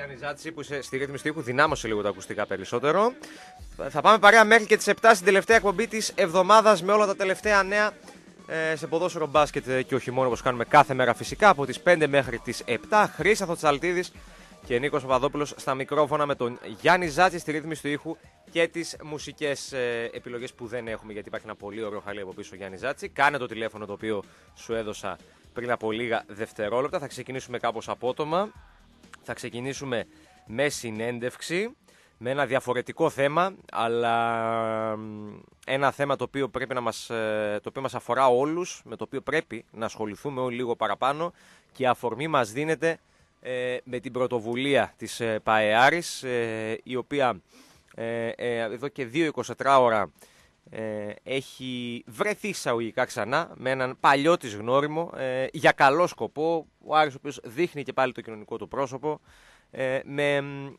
Γιάννη Ζάτση που είσαι στη ρύθμιση του ήχου. Δυνάμωσε λίγο τα ακουστικά περισσότερο. Θα πάμε παρέα μέχρι και τις 7 στην τελευταία εκπομπή της εβδομάδας με όλα τα τελευταία νέα σε ποδόσφαιρο, μπάσκετ και όχι μόνο, όπως κάνουμε κάθε μέρα φυσικά από τις 5 μέχρι τις 7. Χρήσταθο Τσαλτίδης και Νίκος Παπαδόπουλος στα μικρόφωνα με τον Γιάννη Ζάτση στη ρύθμιση του ήχου και τις μουσικές επιλογές που δεν έχουμε, γιατί υπάρχει ένα πολύ ωραίο χαλί από πίσω, Γιάννη Ζάτση. Κάνε το τηλέφωνο το οποίο σου έδωσα πριν από λίγα δευτερόλεπτα. Θα ξεκινήσουμε κάπως απότομα. Θα ξεκινήσουμε με συνέντευξη, με ένα διαφορετικό θέμα, αλλά ένα θέμα το οποίο πρέπει το οποίο μας αφορά όλους, με το οποίο πρέπει να ασχοληθούμε όλοι λίγο παραπάνω, και η αφορμή μας δίνεται με την πρωτοβουλία της ΠΑΕΑΡΙΣ, η οποία εδώ και 2-24 ώρα έχει βρεθεί εισαγωγικά ξανά με έναν παλιό της γνώριμο για καλό σκοπό, ο Άρης ο οποίος δείχνει και πάλι το κοινωνικό του πρόσωπο, με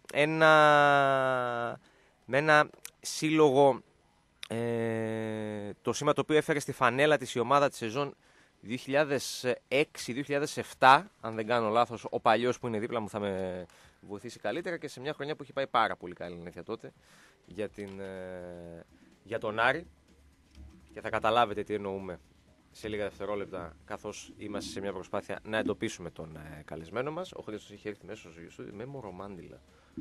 ένα σύλλογο, το σήμα το οποίο έφερε στη φανέλα της η ομάδα της σεζόν 2006-2007, αν δεν κάνω λάθος. Ο παλιός που είναι δίπλα μου θα με βοηθήσει καλύτερα, και σε μια χρονιά που έχει πάει πάρα πολύ καλή αλήθεια τότε για τον Άρη, και θα καταλάβετε τι εννοούμε σε λίγα δευτερόλεπτα, καθώς είμαστε σε μια προσπάθεια να εντοπίσουμε τον καλεσμένο μας. Ο Χρήστος έχει έρθει μέσα στο στούντιο με μορομάντιλα.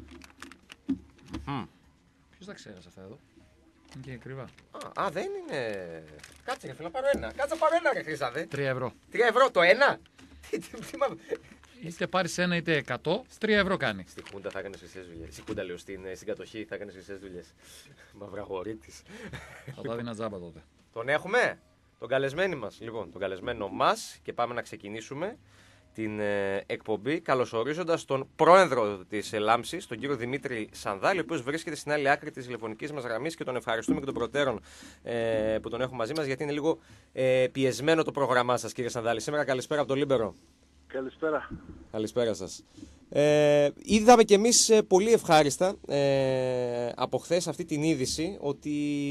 Ποιος τα ξέρεις αυτά εδώ? Είναι και κρυβά. Δεν είναι. Κάτσε ρε φίλε, να πάρω ένα. Κάτσε να πάρω ένα ρε Χρήσταδε. 3 ευρώ. 3 ευρώ το ένα. Είτε πάρεις ένα είτε 100, 3 ευρώ κάνει. Στη Χούντα θα έκανες χρυσές δουλειές. Στη Χούντα λέω, στην κατοχή θα έκανες χρυσές δουλειές. Μαυραγορίτης. Θα τα δίνα τζάμπα τότε. Τον έχουμε, τον καλεσμένο μας. Λοιπόν, τον καλεσμένο μας, και πάμε να ξεκινήσουμε την εκπομπή καλωσορίζοντας τον πρόεδρο της Λάμψης, τον κύριο Δημήτρη Σανδάλη, ο οποίος βρίσκεται στην άλλη άκρη της τηλεφωνικής μας γραμμής, και τον ευχαριστούμε και των προτέρων που τον έχουμε μαζί μας, γιατί είναι λίγο πιεσμένο το πρόγραμμά σας, κύριε Σανδάλη. Σήμερα καλησπέρα από το Λίμπερο. Καλησπέρα. Καλησπέρα σας. Είδαμε κι εμείς πολύ ευχάριστα από χθες αυτή την είδηση ότι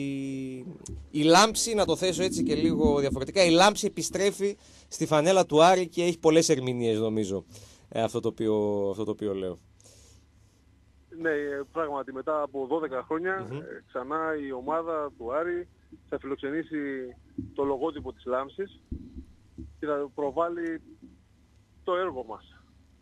η Λάμψη, να το θέσω έτσι και λίγο διαφορετικά, η Λάμψη επιστρέφει στη φανέλα του Άρη, και έχει πολλές ερμηνείες νομίζω αυτό το οποίο λέω. Ναι, πράγματι μετά από 12 χρόνια ξανά η ομάδα του Άρη θα φιλοξενήσει το λογότυπο της Λάμψης και θα προβάλλει το έργο μας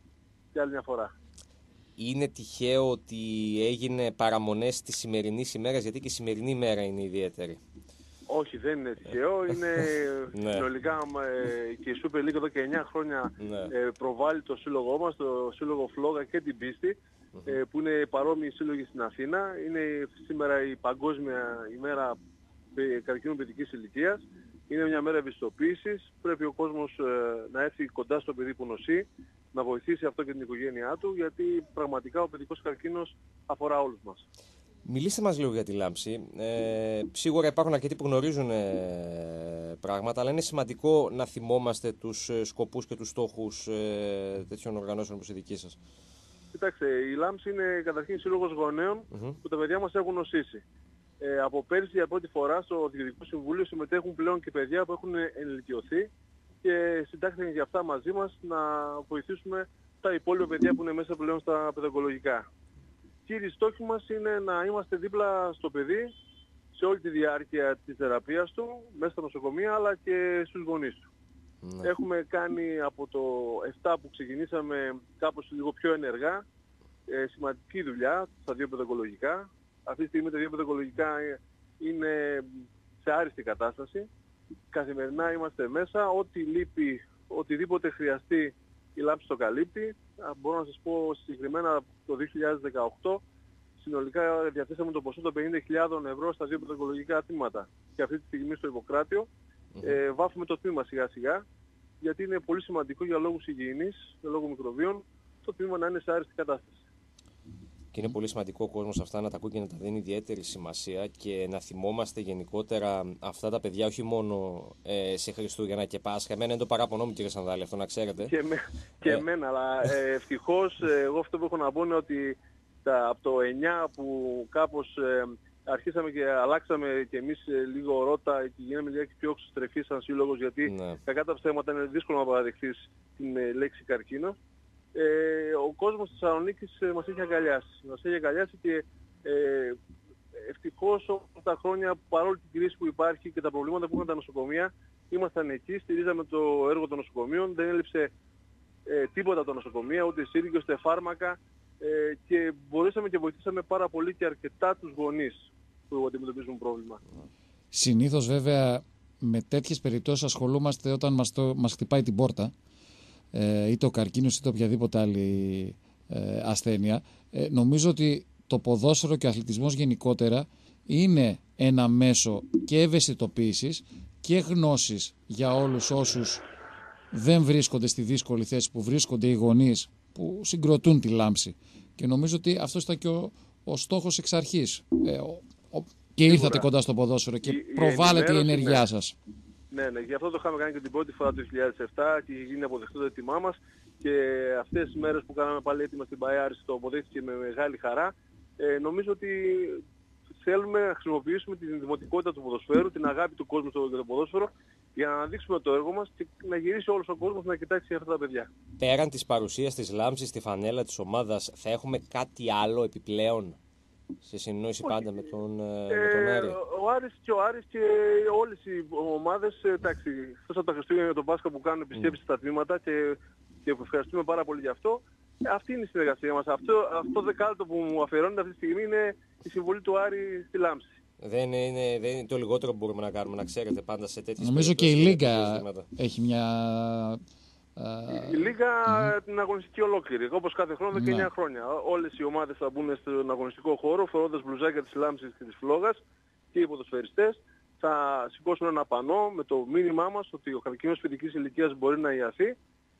για άλλη μια φορά. Είναι τυχαίο ότι έγινε παραμονές της σημερινής ημέρας, γιατί και η σημερινή ημέρα είναι ιδιαίτερη? Όχι, δεν είναι τυχαίο. Είναι συνολικά και η Super League εδώ και 9 χρόνια προβάλλει το σύλλογό μας, το σύλλογο Φλόγα και την Πίστη, που είναι παρόμοιοι σύλλογοι στην Αθήνα. Είναι σήμερα η Παγκόσμια ημέρα καρκίνου παιδικής ηλικίας. Είναι μια μέρα ευαισθητοποίησης. Πρέπει ο κόσμος να έρθει κοντά στο παιδί που νοσεί, να βοηθήσει αυτό και την οικογένειά του, γιατί πραγματικά ο παιδικός καρκίνος αφορά όλους μας. Μιλήστε μας λίγο για τη Λάμψη. Σίγουρα υπάρχουν αρκετοί που γνωρίζουν πράγματα, αλλά είναι σημαντικό να θυμόμαστε τους σκοπούς και τους στόχους τέτοιων οργανώσεων όπως η δική σας. Κοιτάξτε, η Λάμψη είναι καταρχήν σύλλογος γονέων που τα παιδιά μας έχουν νοσήσει. Από πέρσι για πρώτη φορά στο Διοικητικό Συμβούλιο συμμετέχουν πλέον και παιδιά που έχουν ενηλικιωθεί, και συντάχθηκαν για αυτά μαζί μας να βοηθήσουμε τα υπόλοιπα παιδιά που είναι μέσα πλέον στα παιδαγωγικά. Κύριοι στόχοι μας είναι να είμαστε δίπλα στο παιδί σε όλη τη διάρκεια της θεραπείας του, μέσα στα νοσοκομεία, αλλά και στους γονείς του. Έχουμε κάνει από το 7 που ξεκινήσαμε κάπως λίγο πιο ενεργά, σημαντική δουλειά στα 2 παιδαγωγικά. Αυτή τη στιγμή τα 2 παιδαγωγικά είναι σε άριστη κατάσταση. Καθημερινά είμαστε μέσα, ό,τι λείπει, οτιδήποτε χρειαστεί η Λάμψη το καλύπτει. Μπορώ να σας πω συγκεκριμένα το 2018 συνολικά διαθέσαμε το ποσό των 50.000 ευρώ στα 2 παιδαγωγικά τμήματα. Και αυτή τη στιγμή στο Ιπποκράτιο βάφουμε το τμήμα σιγά σιγά, γιατί είναι πολύ σημαντικό για λόγους υγιεινής, για λόγους μικροβίων, το τμήμα να είναι σε άριστη κατάσταση. Και είναι πολύ σημαντικό ο κόσμος αυτά να τα ακούει και να τα δίνει ιδιαίτερη σημασία, και να θυμόμαστε γενικότερα αυτά τα παιδιά, όχι μόνο σε Χριστούγεννα και Πάσχα. Εμένα είναι το παράπονό μου, κύριε Σανδάλη, αυτό να ξέρετε. Και εμένα, αλλά ευτυχώς εγώ αυτό που έχω να πω είναι ότι από το 9 που κάπως αρχίσαμε και αλλάξαμε και εμείς λίγο ρότα και γίναμε λίγα πιο εξωστρεφείς σαν σύλλογος, γιατί κακά τα ψέματα είναι δύσκολο να παραδεχθείς την λέξη καρκίνο. ο κόσμος της Θεσσαλονίκης μας έχει αγκαλιάσει. Και ευτυχώς όλα τα χρόνια, παρόλη την κρίση που υπάρχει και τα προβλήματα που είχαν τα νοσοκομεία, ήμασταν εκεί, στηρίζαμε το έργο των νοσοκομείων, δεν έλειψε τίποτα από τα νοσοκομεία, ούτε σύριγγες, ούτε φάρμακα, και μπορέσαμε και βοηθήσαμε πάρα πολύ και αρκετά τους γονείς που αντιμετωπίζουν πρόβλημα. Συνήθως βέβαια με τέτοιες περιπτώσεις ασχολούμαστε όταν μας χτυπάει την πόρτα, είτε ο καρκίνος είτε οποιαδήποτε άλλη ασθένεια. Νομίζω ότι το ποδόσφαιρο και ο αθλητισμός γενικότερα είναι ένα μέσο και ευαισθητοποίησης και γνώσης για όλους όσους δεν βρίσκονται στη δύσκολη θέση που βρίσκονται οι γονείς που συγκροτούν τη λάμψη. Και νομίζω ότι αυτός ήταν και ο στόχος εξ αρχής. Και ήρθατε κοντά στο ποδόσφαιρο και προβάλλετε η ενέργειά σας. Ναι, γι' αυτό το είχαμε κάνει και την πρώτη φορά το 2007 και είχε γίνει αποδεκτό το έτοιμά μας, και αυτές τις μέρες που κάναμε πάλι έτοιμα στην Παϊάρης το αποδέχτηκε με μεγάλη χαρά. Νομίζω ότι θέλουμε να χρησιμοποιήσουμε την δημοτικότητα του ποδοσφαίρου, την αγάπη του κόσμου για το ποδόσφαιρο, για να αναδείξουμε το έργο μας και να γυρίσει όλος ο κόσμος να κοιτάξει αυτά τα παιδιά. Πέραν της παρουσίας της λάμψης στη φανέλα της ομάδας, θα έχουμε κάτι άλλο επιπλέον σε συνεννόηση πάντα με τον Άρη? Ο Άρης και όλες οι ομάδες, εντάξει, εκτός από τα Χριστούγεννα και τον Πάσχα που κάνουν επισκέψεις στα τμήματα και ευχαριστούμε πάρα πολύ γι' αυτό. Αυτή είναι η συνεργασία μας. Αυτό δεκάλεπτο που μου αφιερώνεται αυτή τη στιγμή είναι η συμβολή του Άρη στη λάμψη. Δεν είναι το λιγότερο που μπορούμε να κάνουμε, να ξέρετε, πάντα σε τέτοιες Νομίζω και η Λίγκα έχει μια... Η Λίγκα την αγωνιστική ολόκληρη, όπως κάθε χρόνο, 19 χρόνια. Όλες οι ομάδες θα μπουν στον αγωνιστικό χώρο φορώντας μπλουζάκια της λάμψης και της φλόγας, και οι ποδοσφαιριστές θα σηκώσουν ένα πανό με το μήνυμά μας ότι ο καρκίνος παιδικής ηλικίας μπορεί να ιαθεί.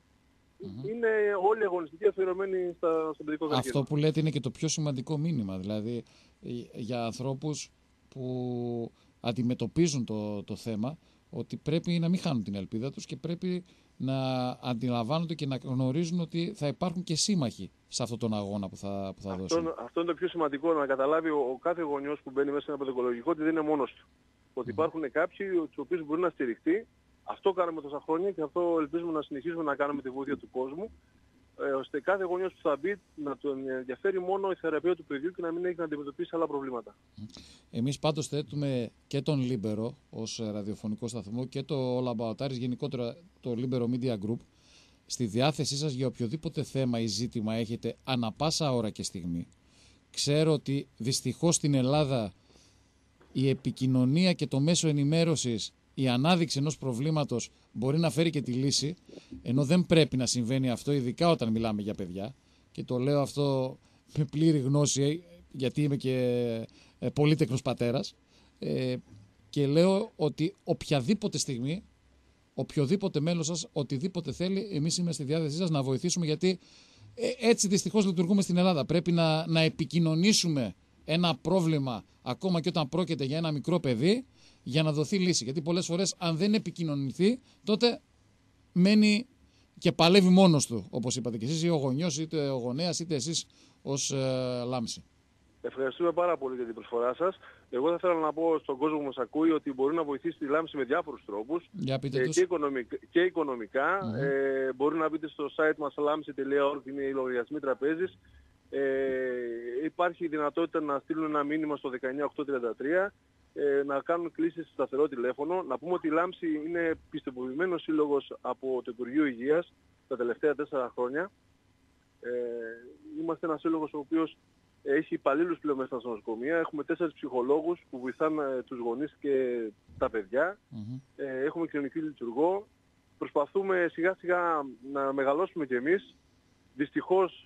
Είναι όλοι οι αγωνιστικοί αφιερωμένοι στο παιδικό καρκίνο. Αυτό που λέτε είναι και το πιο σημαντικό μήνυμα. Δηλαδή για ανθρώπους που αντιμετωπίζουν το θέμα, ότι πρέπει να μην χάνουν την ελπίδα τους και πρέπει να αντιλαμβάνονται και να γνωρίζουν ότι θα υπάρχουν και σύμμαχοι σε αυτόν τον αγώνα που θα δώσουν. Αυτό είναι το πιο σημαντικό, να καταλάβει ο κάθε γονιός που μπαίνει μέσα σε ένα παιδοοικολογικό ότι δεν είναι μόνος του. Ότι υπάρχουν κάποιοι τους οποίους μπορεί να στηριχτεί. Αυτό κάναμε τόσα χρόνια και αυτό ελπίζουμε να συνεχίσουμε να κάνουμε τη βοήθεια του κόσμου, ώστε κάθε γονιός που θα μπει να τον ενδιαφέρει μόνο η θεραπεία του παιδιού και να μην έχει να αντιμετωπίσει άλλα προβλήματα. Εμείς πάντως θέτουμε και τον Λίμπερο ως ραδιοφωνικό σταθμό και το All About Aris, γενικότερα το Libero Media Group, στη διάθεσή σας για οποιοδήποτε θέμα ή ζήτημα έχετε ανα πάσα ώρα και στιγμή. Ξέρω ότι δυστυχώς στην Ελλάδα η επικοινωνία και το μέσο ενημέρωσης, η ανάδειξη ενός προβλήματος μπορεί να φέρει και τη λύση, ενώ δεν πρέπει να συμβαίνει αυτό, ειδικά όταν μιλάμε για παιδιά. Και το λέω αυτό με πλήρη γνώση, γιατί είμαι και πολύτεκνος πατέρας. Και λέω ότι οποιαδήποτε στιγμή, οποιοδήποτε μέλος σας, οτιδήποτε θέλει, εμείς είμαστε στη διάθεσή σας να βοηθήσουμε, γιατί έτσι δυστυχώς λειτουργούμε στην Ελλάδα. Πρέπει να επικοινωνήσουμε ένα πρόβλημα, ακόμα και όταν πρόκειται για ένα μικρό παιδί, για να δοθεί λύση. Γιατί πολλές φορές αν δεν επικοινωνηθεί, τότε μένει και παλεύει μόνος του, όπως είπατε και εσείς, ή ο γονιός, είτε ο γονέας, είτε εσείς ως λάμψη. Ευχαριστούμε πάρα πολύ για την προσφορά σας. Εγώ θα ήθελα να πω στον κόσμο που μας ακούει ότι μπορεί να βοηθήσει τη λάμψη με διάφορους τρόπους, και οικονομικά. Μπορεί να μπείτε στο site μας lamsi.org, είναι οι λογαριασμοί τραπέζης. Υπάρχει η δυνατότητα να στείλουν ένα μήνυμα στο 19833, να κάνουν κλήσεις στο σταθερό τηλέφωνο. Να πούμε ότι η Λάμψη είναι πιστοποιημένος σύλλογος από το Υπουργείο Υγείας τα τελευταία 4 χρόνια. Είμαστε ένας σύλλογος ο οποίος έχει υπαλλήλους πλέον μέσα στα νοσοκομεία. Έχουμε 4 ψυχολόγους που βοηθάνε τους γονείς και τα παιδιά. Έχουμε κοινωνική λειτουργό. Προσπαθούμε σιγά σιγά να μεγαλώσουμε κι εμείς. Δυστυχώς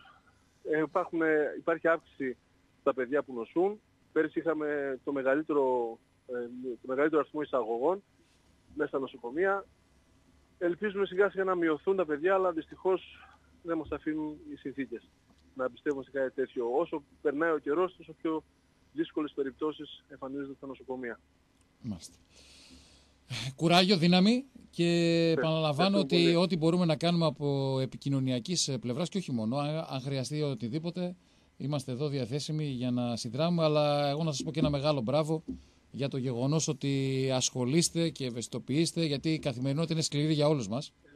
υπάρχει αύξηση στα παιδιά που νοσούν. Πέρυσι είχαμε το μεγαλύτερο αριθμό εισαγωγών μέσα στα νοσοκομεία. Ελπίζουμε σιγά σιγά να μειωθούν τα παιδιά, αλλά δυστυχώς δεν μας αφήνουν οι συνθήκες να πιστεύουμε σε κάτι τέτοιο. Όσο περνάει ο καιρός, τόσο πιο δύσκολες περιπτώσεις εμφανίζονται στα νοσοκομεία. Μάλιστα. Κουράγιο, δύναμη, και επαναλαμβάνω ότι ό,τι μπορούμε να κάνουμε από επικοινωνιακής πλευράς, και όχι μόνο, αν χρειαστεί οτιδήποτε, είμαστε εδώ διαθέσιμοι για να συνδράμουμε. Αλλά εγώ να σας πω και ένα μεγάλο μπράβο για το γεγονός ότι ασχολείστε και ευαισθητοποιείστε, γιατί η καθημερινότητα είναι σκληρή για όλους μας.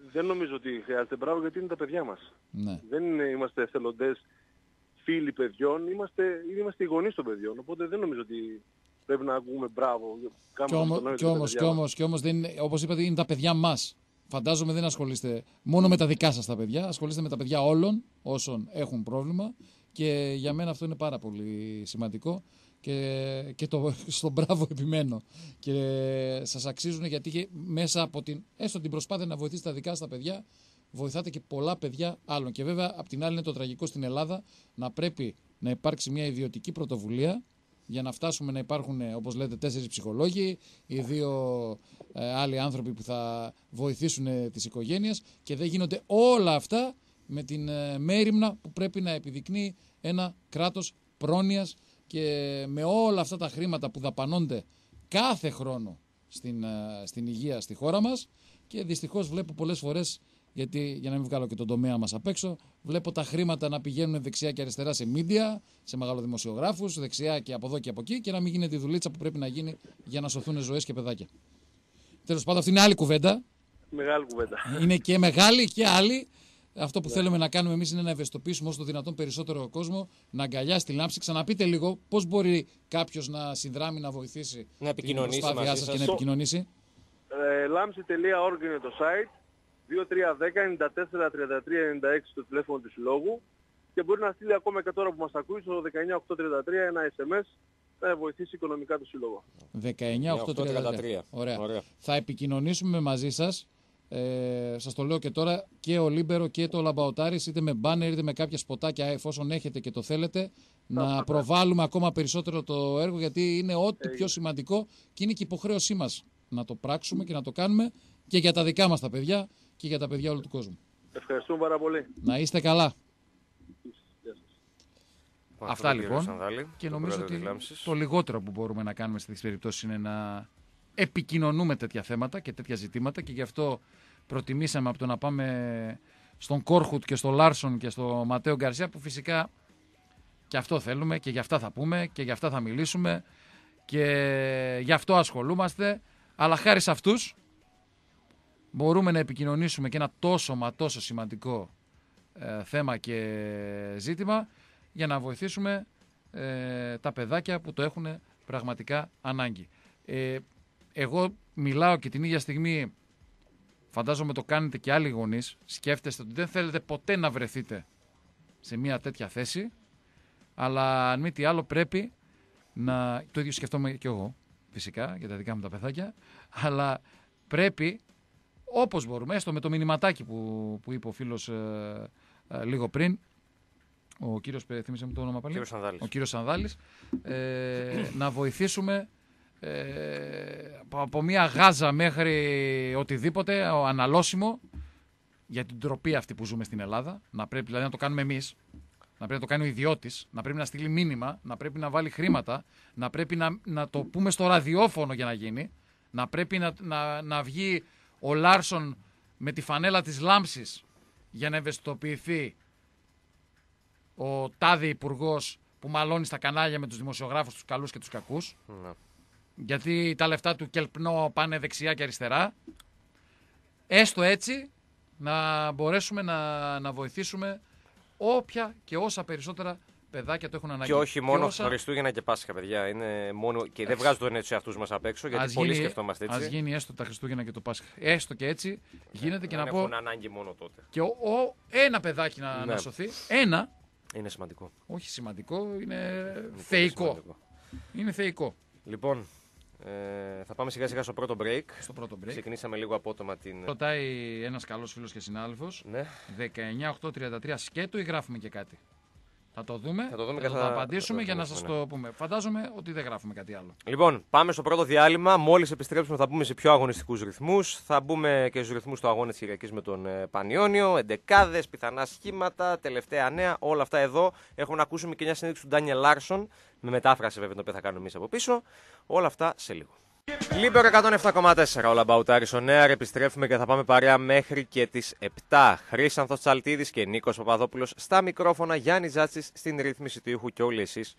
Δεν νομίζω ότι χρειάζεται μπράβο, γιατί είναι τα παιδιά μας. Ναι. Δεν είμαστε εθελοντές, φίλοι παιδιών, είμαστε οι γονείς των παιδιών. Οπότε δεν νομίζω ότι πρέπει να ακούμε μπράβο. Κι όμως, όπως είπατε, είναι τα παιδιά μας. Φαντάζομαι δεν ασχολείστε μόνο με τα δικά σας τα παιδιά, ασχολείστε με τα παιδιά όλων όσων έχουν πρόβλημα, και για μένα αυτό είναι πάρα πολύ σημαντικό και στον μπράβο επιμένω. Και σας αξίζουν, γιατί μέσα από έστω την προσπάθεια να βοηθήσετε τα δικά σας τα παιδιά, βοηθάτε και πολλά παιδιά άλλων. Και βέβαια, απ' την άλλη, είναι το τραγικό στην Ελλάδα να πρέπει να υπάρξει μια ιδιωτική πρωτοβουλία για να φτάσουμε να υπάρχουν, όπως λέτε, 4 ψυχολόγοι ή 2 άλλοι άνθρωποι που θα βοηθήσουν τις οικογένειες, και δεν γίνονται όλα αυτά με την μέριμνα που πρέπει να επιδεικνύει ένα κράτος πρόνοιας, και με όλα αυτά τα χρήματα που δαπανώνται κάθε χρόνο στην υγεία στη χώρα μας. Και δυστυχώς βλέπω πολλές φορές, γιατί για να μην βγάλω και τον τομέα μας απ' έξω, βλέπω τα χρήματα να πηγαίνουν δεξιά και αριστερά σε media, σε μεγαλοδημοσιογράφους, δεξιά και από εδώ και από εκεί, και να μην γίνεται η δουλίτσα που πρέπει να γίνει για να σωθούν ζωές και παιδάκια. Τέλος πάντων, αυτή είναι άλλη κουβέντα. Μεγάλη κουβέντα. Είναι και μεγάλη και άλλη. Αυτό που θέλουμε να κάνουμε εμείς είναι να ευαισθητοποιήσουμε όσο το δυνατόν περισσότερο κόσμο, να αγκαλιάσει τη λάμψη. Ξαναπείτε λίγο πώς μπορεί κάποιος να συνδράμει, να βοηθήσει να επικοινωνήσει την προσπάθειά σας και να επικοινωνήσει. Lamsi.org είναι το site, 2310-94-33-96 το τηλέφωνο του Συλλόγου, και μπορεί να στείλει ακόμα και τώρα που μας ακούει στο 19833 ένα SMS να βοηθήσει οικονομικά το Σύλλογο. 19833. Ωραία. Θα επικοινωνήσουμε μαζί σας. Σας το λέω και τώρα, και ο Λίμπερο και το Λαμπαοτάρης, είτε με μπάνερ είτε με κάποια σποτάκια, εφόσον έχετε και το θέλετε, να προβάλλουμε ακόμα περισσότερο το έργο, γιατί είναι ό,τι πιο σημαντικό και είναι και υποχρέωσή μας να το πράξουμε και να το κάνουμε και για τα δικά μας τα παιδιά και για τα παιδιά όλου του κόσμου. Ευχαριστούμε πάρα πολύ. Να είστε καλά. Αυτά λοιπόν. Σανδάλη, και νομίζω ότι το λιγότερο που μπορούμε να κάνουμε σε τέτοιες περιπτώσεις είναι να επικοινωνούμε τέτοια θέματα και τέτοια ζητήματα, και γι' αυτό προτιμήσαμε από το να πάμε στον Κόρχουτ και στο Λάρσον και στο Ματέο Γκαρσία, που φυσικά και αυτό θέλουμε και γι' αυτά θα πούμε και γι' αυτά θα μιλήσουμε και γι' αυτό ασχολούμαστε, αλλά χάρη σε αυτούς μπορούμε να επικοινωνήσουμε και ένα τόσο σημαντικό θέμα και ζήτημα, για να βοηθήσουμε τα παιδάκια που το έχουν πραγματικά ανάγκη. Εγώ μιλάω και την ίδια στιγμή, φαντάζομαι το κάνετε και άλλοι γονείς, σκέφτεστε ότι δεν θέλετε ποτέ να βρεθείτε σε μια τέτοια θέση, αλλά αν μη τι άλλο πρέπει να... Το ίδιο σκεφτόμαι και εγώ, φυσικά, για τα δικά μου τα παιδάκια, αλλά πρέπει, όπως μπορούμε, έστω με το μηνυματάκι που είπε ο φίλος λίγο πριν, ο κύριος, θύμισε μου το όνομα πάλι, ο κύριος Σανδάλης, να βοηθήσουμε από μια γάζα μέχρι οτιδήποτε αναλώσιμο για την ντροπή αυτή που ζούμε στην Ελλάδα. Να πρέπει δηλαδή να το κάνουμε εμείς, να πρέπει να το κάνει ο ιδιώτης, να πρέπει να στείλει μήνυμα, να πρέπει να βάλει χρήματα, να πρέπει να το πούμε στο ραδιόφωνο για να γίνει, να πρέπει να βγει ο Λάρσον με τη φανέλα της Λάμψης για να ευαισθητοποιηθεί ο τάδε υπουργός που μαλώνει στα κανάλια με τους δημοσιογράφους, τους καλούς και τους κακούς. Ναι. Γιατί τα λεφτά του Κελπνό πάνε δεξιά και αριστερά. Έστω έτσι να μπορέσουμε να βοηθήσουμε όποια και όσα περισσότερα παιδάκια το έχουν ανάγκη. Και όχι μόνο Χριστούγεννα και Πάσχα, παιδιά. Είναι μόνο... Και δεν βγάζω τον έτσι αυτούς μας απ' έξω, γιατί πολλοί σκεφτόμαστε έτσι. Ας γίνει έστω τα Χριστούγεννα και το Πάσχα. Έστω και έτσι γίνεται, και να πω. Έχουν ανάγκη μόνο τότε. Και ένα παιδάκι να σωθεί. Ένα. Είναι σημαντικό. Όχι σημαντικό, είναι θεϊκό. Σημαντικό. Είναι θεϊκό. Λοιπόν, θα πάμε σιγά σιγά στο πρώτο break. Ξεκινήσαμε λίγο απότομα την... Ρωτάει ένας καλός φίλος και συνάδελφος. Ναι. 19-8-33 σκέτο ή γράφουμε και κάτι? Θα το δούμε, θα το απαντήσουμε για να σας το πούμε. Φαντάζομαι ότι δεν γράφουμε κάτι άλλο. Λοιπόν, πάμε στο πρώτο διάλειμμα. Μόλις επιστρέψουμε θα μπούμε σε πιο αγωνιστικούς ρυθμούς. Θα μπούμε και στους ρυθμούς του αγώνα της Κυριακής με τον Πανιόνιο, εντεκάδες, πιθανά σχήματα, τελευταία νέα. Όλα αυτά εδώ. Έχουμε να ακούσουμε και μια συνέντευξη του Ντάνιελ Λάρσον, με μετάφραση βέβαια, την οποία θα κάνουμε εμείς από πίσω. Όλα αυτά σε λίγο. Λίμπερο 107,4, ο Λαμπαουτάρης ο Νέαρ. Επιστρέφουμε και θα πάμε παρέα μέχρι και τις 7. Χρήσανθος Τσαλτίδης και Νίκος Παπαδόπουλος στα μικρόφωνα. Γιάννη Ζάτσης στην ρύθμιση του ήχου, και όλοι εσείς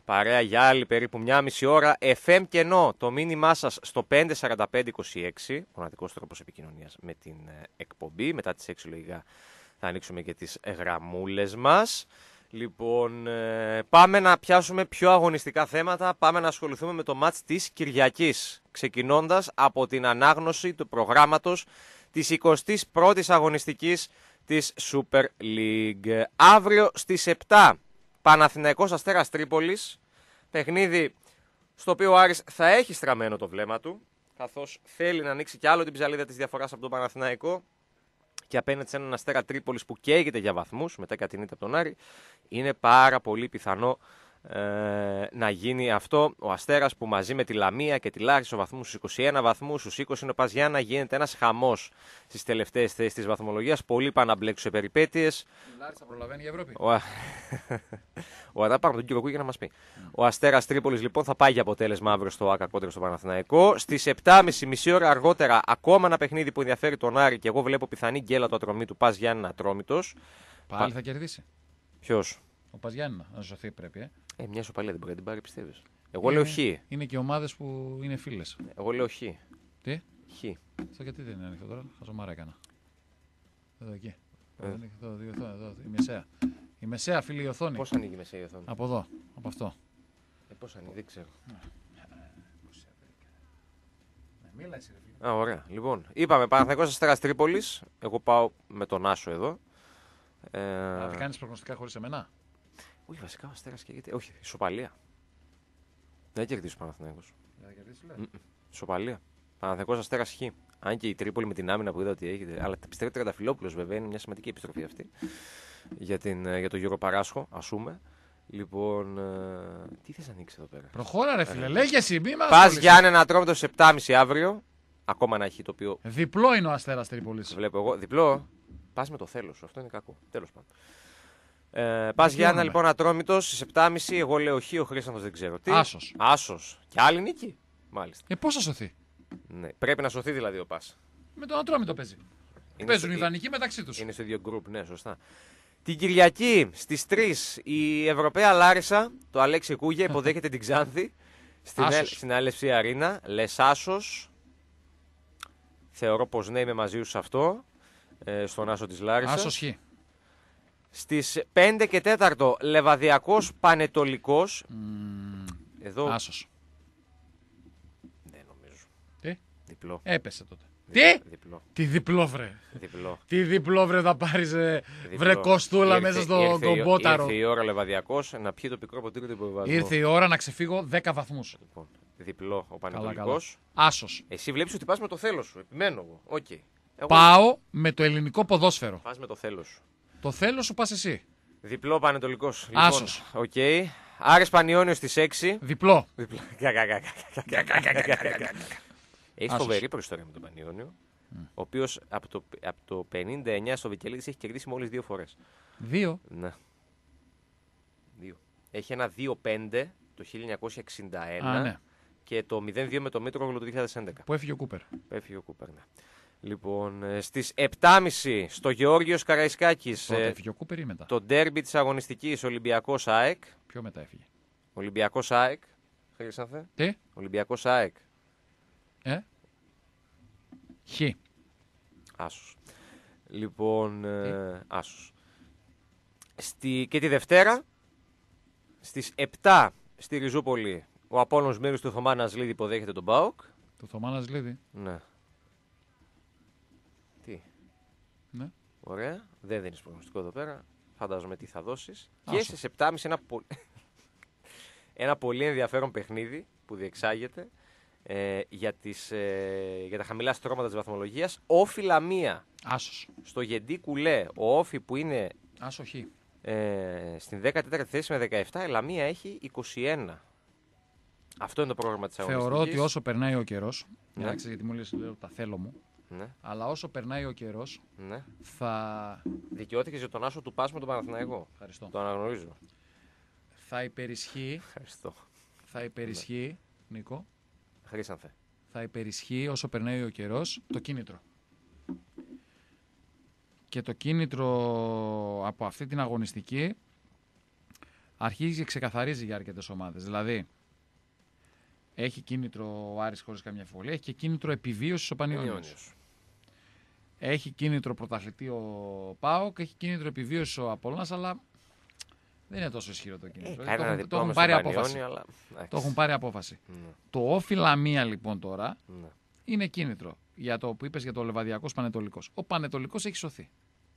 Παρέα για άλλη περίπου μια μισή ώρα. FM κενό. Το μήνυμά σας στο 54526. Μοναδικός τρόπος επικοινωνίας με την εκπομπή. Μετά τις 6 λογικά θα ανοίξουμε και τις γραμμούλες μας. Λοιπόν, πάμε να πιάσουμε πιο αγωνιστικά θέματα. Πάμε να ασχοληθούμε με το μάτς της Κυριακής. Ξεκινώντας από την ανάγνωση του προγράμματος της 21ης αγωνιστικής της Super League. Αύριο στις 7, Παναθηναϊκός Αστέρας Τρίπολης. Παιχνίδι στο οποίο ο Άρης θα έχει στραμμένο το βλέμμα του, καθώς θέλει να ανοίξει κι άλλο την ψαλίδα της διαφοράς από τον Παναθηναϊκό. Και απέναντι σε έναν Αστέρα Τρίπολης που καίγεται για βαθμούς μετά και την ήττα από τον Άρη, είναι πάρα πολύ πιθανό να γίνει αυτό. Ο Αστέρας που μαζί με τη Λαμία και τη Λάρισα βαθμούς στους 21 βαθμούς, στους 20 είναι ο Πας Γιάννα, γίνεται ένας χαμός στις τελευταίες θέσεις της βαθμολογίας. Πολλοί πάνε να μπλέξουν σε περιπέτειες. Η Λάρισα προλαβαίνει η Ευρώπη. Ωραία, πάμε τον κύριο Κούγια να μας πει. Ο Αστέρας Τρίπολης λοιπόν θα πάει για αποτέλεσμα αύριο στο ΆΚΑ κόντρα στο Παναθηναϊκό. Στις 7.30 μισή ώρα αργότερα, ακόμα ένα παιχνίδι που ενδιαφέρει τον Άρη και εγώ βλέπω πιθανή γκέλα του ατρωμί του Πας Γιάννα Ατρόμητος. Πάλι θα κερδίσει. Ποιος? Ο Πας Γιάννα, να σωθεί πρέπει. Μια ισοπαλία δεν μπορεί να την πάρει, πιστεύεις? Εγώ λέω Χ. Είναι και ομάδες που είναι φίλες. Εγώ λέω Χ. Τι? Χ. Αυτό γιατί δεν είναι ανοιχτό τώρα, χαζομάρα έκανα. Εδώ εκεί. Εδώ, η μεσαία. Η μεσαία, φίλη, η οθόνη. Πώς ανοίγει η μεσαία η οθόνη? Από εδώ, από αυτό. Πώς ανοίγει, δεν ξέρω. Μίλα εσύ, ρε φίλε. Ωραία. Λοιπόν, είπαμε Παναθηναϊκός Αστέρας Τρίπολης. Εγώ πάω με τον Άσο εδώ. Θα κάνεις προγνωστικά χωρίς εμένα? Όχι, βασικά ο Αστέρας καίγεται. Όχι, ισοπαλία. Δεν κερδίσει ο Παναθηναϊκός. Δεν θα κερδίσει, λες. Ισοπαλία. Παναθηναϊκός Αστέρας Χ. Αν και η Τρίπολη με την άμυνα που είδα ότι έχετε. Αλλά πιστεύω ότι Τριανταφυλόπουλος βέβαια είναι μια σημαντική επιστροφή αυτή για το Γιώργο Παράσχο, ασούμε. Λοιπόν, τι θες να ανοίξει εδώ πέρα? Προχώρα, ρε φίλε, λέγε εσύ, μη μας Πας ασχολείσαι. Γιάννενα Ατρόμητος 7.30 αύριο. Ακόμα ένα Χ το οποίο Διπλό είναι ο Αστέρας Τρίπολης. βλέπω εγώ. Διπλό. Πας με το θέλω σου. Αυτό είναι κακό. Τέλος πάντων. Πας Γιάννα λοιπόν Ατρόμητος στις 7.30. Εγώ λέω Χ, ο Χρήστανθος δεν ξέρω τι. Άσος. Άσος. Και άλλη νίκη. Μάλιστα. Πώς θα σωθεί? Ναι. Πρέπει να σωθεί δηλαδή ο Πας. Με τον Ατρόμητο παίζει. Παίζουν ιδανικοί μεταξύ τους. Είναι στο ίδιο γκρουπ, ναι, σωστά. Την Κυριακή στις 3 η Ευρωπαία Λάρισα, το Αλέξη Κούγια, υποδέχεται την Ξάνθη στην LFC Αρίνα. Λες Άσος. Θεωρώ πως ναι, είμαι μαζί σου σε αυτό. Στον Άσο της Λάρισσας. Άσος Χ. Στις 5 και 4 Λεβαδιακός Πανετολικός. Εδώ. Άσος. Δεν νομίζω. Τι? Διπλό. Έπεσε τότε. Τι? Διπλό. Τι διπλό βρε. Διπλό. Τι διπλό βρε θα πάρεις βρε κοστούλα μέσα στο κομπόταρο. Ήρθε η ώρα Λεβαδιακός να πιει το πικρό ποτήρι του υποβιβασμού. Ήρθε η ώρα να ξεφύγω 10 βαθμούς. Λοιπόν, διπλό ο Καλά, Πανετολικός. Άσος. Εσύ βλέπεις ότι πας με το θέλω σου. Επιμένω εγώ. Okay. Πάω με το ελληνικό ποδόσφαιρο. Πας με το θέλω σου. Το θέλω σου πας εσύ. Διπλό Πανετολικός. Άσος. Λοιπόν, okay. Άρης Πανιώνιος στις 6. Διπλό. Έχει φοβερή προϊστορία με τον Πανιώνιο. Ο οποίος από το 59 στο Βικελίδης έχει κερδίσει μόλις 2 φορές. 2. Ναι. 2. Έχει ένα 2-5 το 1961 ναι. και το 0-2 με το Μήτρογλου το 2011. Που έφυγε ο Κούπερ. Έφυγε ο Κούπερ, ναι. Λοιπόν, στις 7.30 στο Γεώργιος Καραϊσκάκης. Πρώτα έφυγε ο Κούπερ ή μετά? Το ντέρμπι της αγωνιστικής Ολυμπιακός ΑΕΚ. Πιο μετά έφυγε. Ολυμπιακός ΑΕΚ. Χρήσανθε. Τι? Olympiacos ΑΕΚ. Χ. Άσος. Λοιπόν, Άσος. Και τη Δευτέρα, στις 7 στη Ριζούπολη, ο Απόλλωνος Μύρους του Θωμά Νασλίδη υποδέχεται τον ΠΑΟΚ. Του Θωμά Νασλίδη. Ναι. Τι. Ναι. Ωραία. Δεν δίνεις προγνωστικό εδώ πέρα. Φαντάζομαι τι θα δώσεις. Άσο. Και στις 7.30 ένα πολύ ενδιαφέρον παιχνίδι που διεξάγεται για τα χαμηλά στρώματα της βαθμολογίας. Όφι Λαμία. Άσος. Στο Γεντή Κουλέ, ο Όφι που είναι Άσο Χ. στην 14η θέση με 17, η Λαμία έχει 21. Αυτό είναι το πρόγραμμα της αγωνιστικής. Θεωρώ ότι όσο περνάει ο καιρός, Ναι. εντάξει, γιατί μου λες λέω τα θέλω μου, Ναι, αλλά όσο περνάει ο καιρός ναι. θα... Δικαιώθηκες για τον Άσο του Πας με τον Παναθηναϊκό. Ευχαριστώ. Το αναγνωρίζω. Θα υπερισχύει, Ευχαριστώ. Νίκο, Χρήσανθε. θα υπερισχύει όσο περνάει ο καιρός το κίνητρο. Και το κίνητρο από αυτή την αγωνιστική αρχίζει και ξεκαθαρίζει για αρκετές ομάδες. Δηλαδή, έχει κίνητρο ο Άρης χωρίς καμία αμφιβολία, έχει και κίνητρο επιβίωσης ο Πανιόνιος. Έχει κίνητρο πρωταθλητή ο ΠΑΟΚ, έχει κίνητρο επιβίωσης ο Απόλλωνας, αλλά δεν είναι τόσο ισχυρό το κίνητρο. Το έχουν πάρει απόφαση. Αλλά... Το έχουν πάρει απόφαση. Το Όφι Λαμία λοιπόν τώρα είναι κίνητρο για το που είπες για το Λεβαδιακός Πανετολικός. Ο Πανετολικός έχει σωθεί.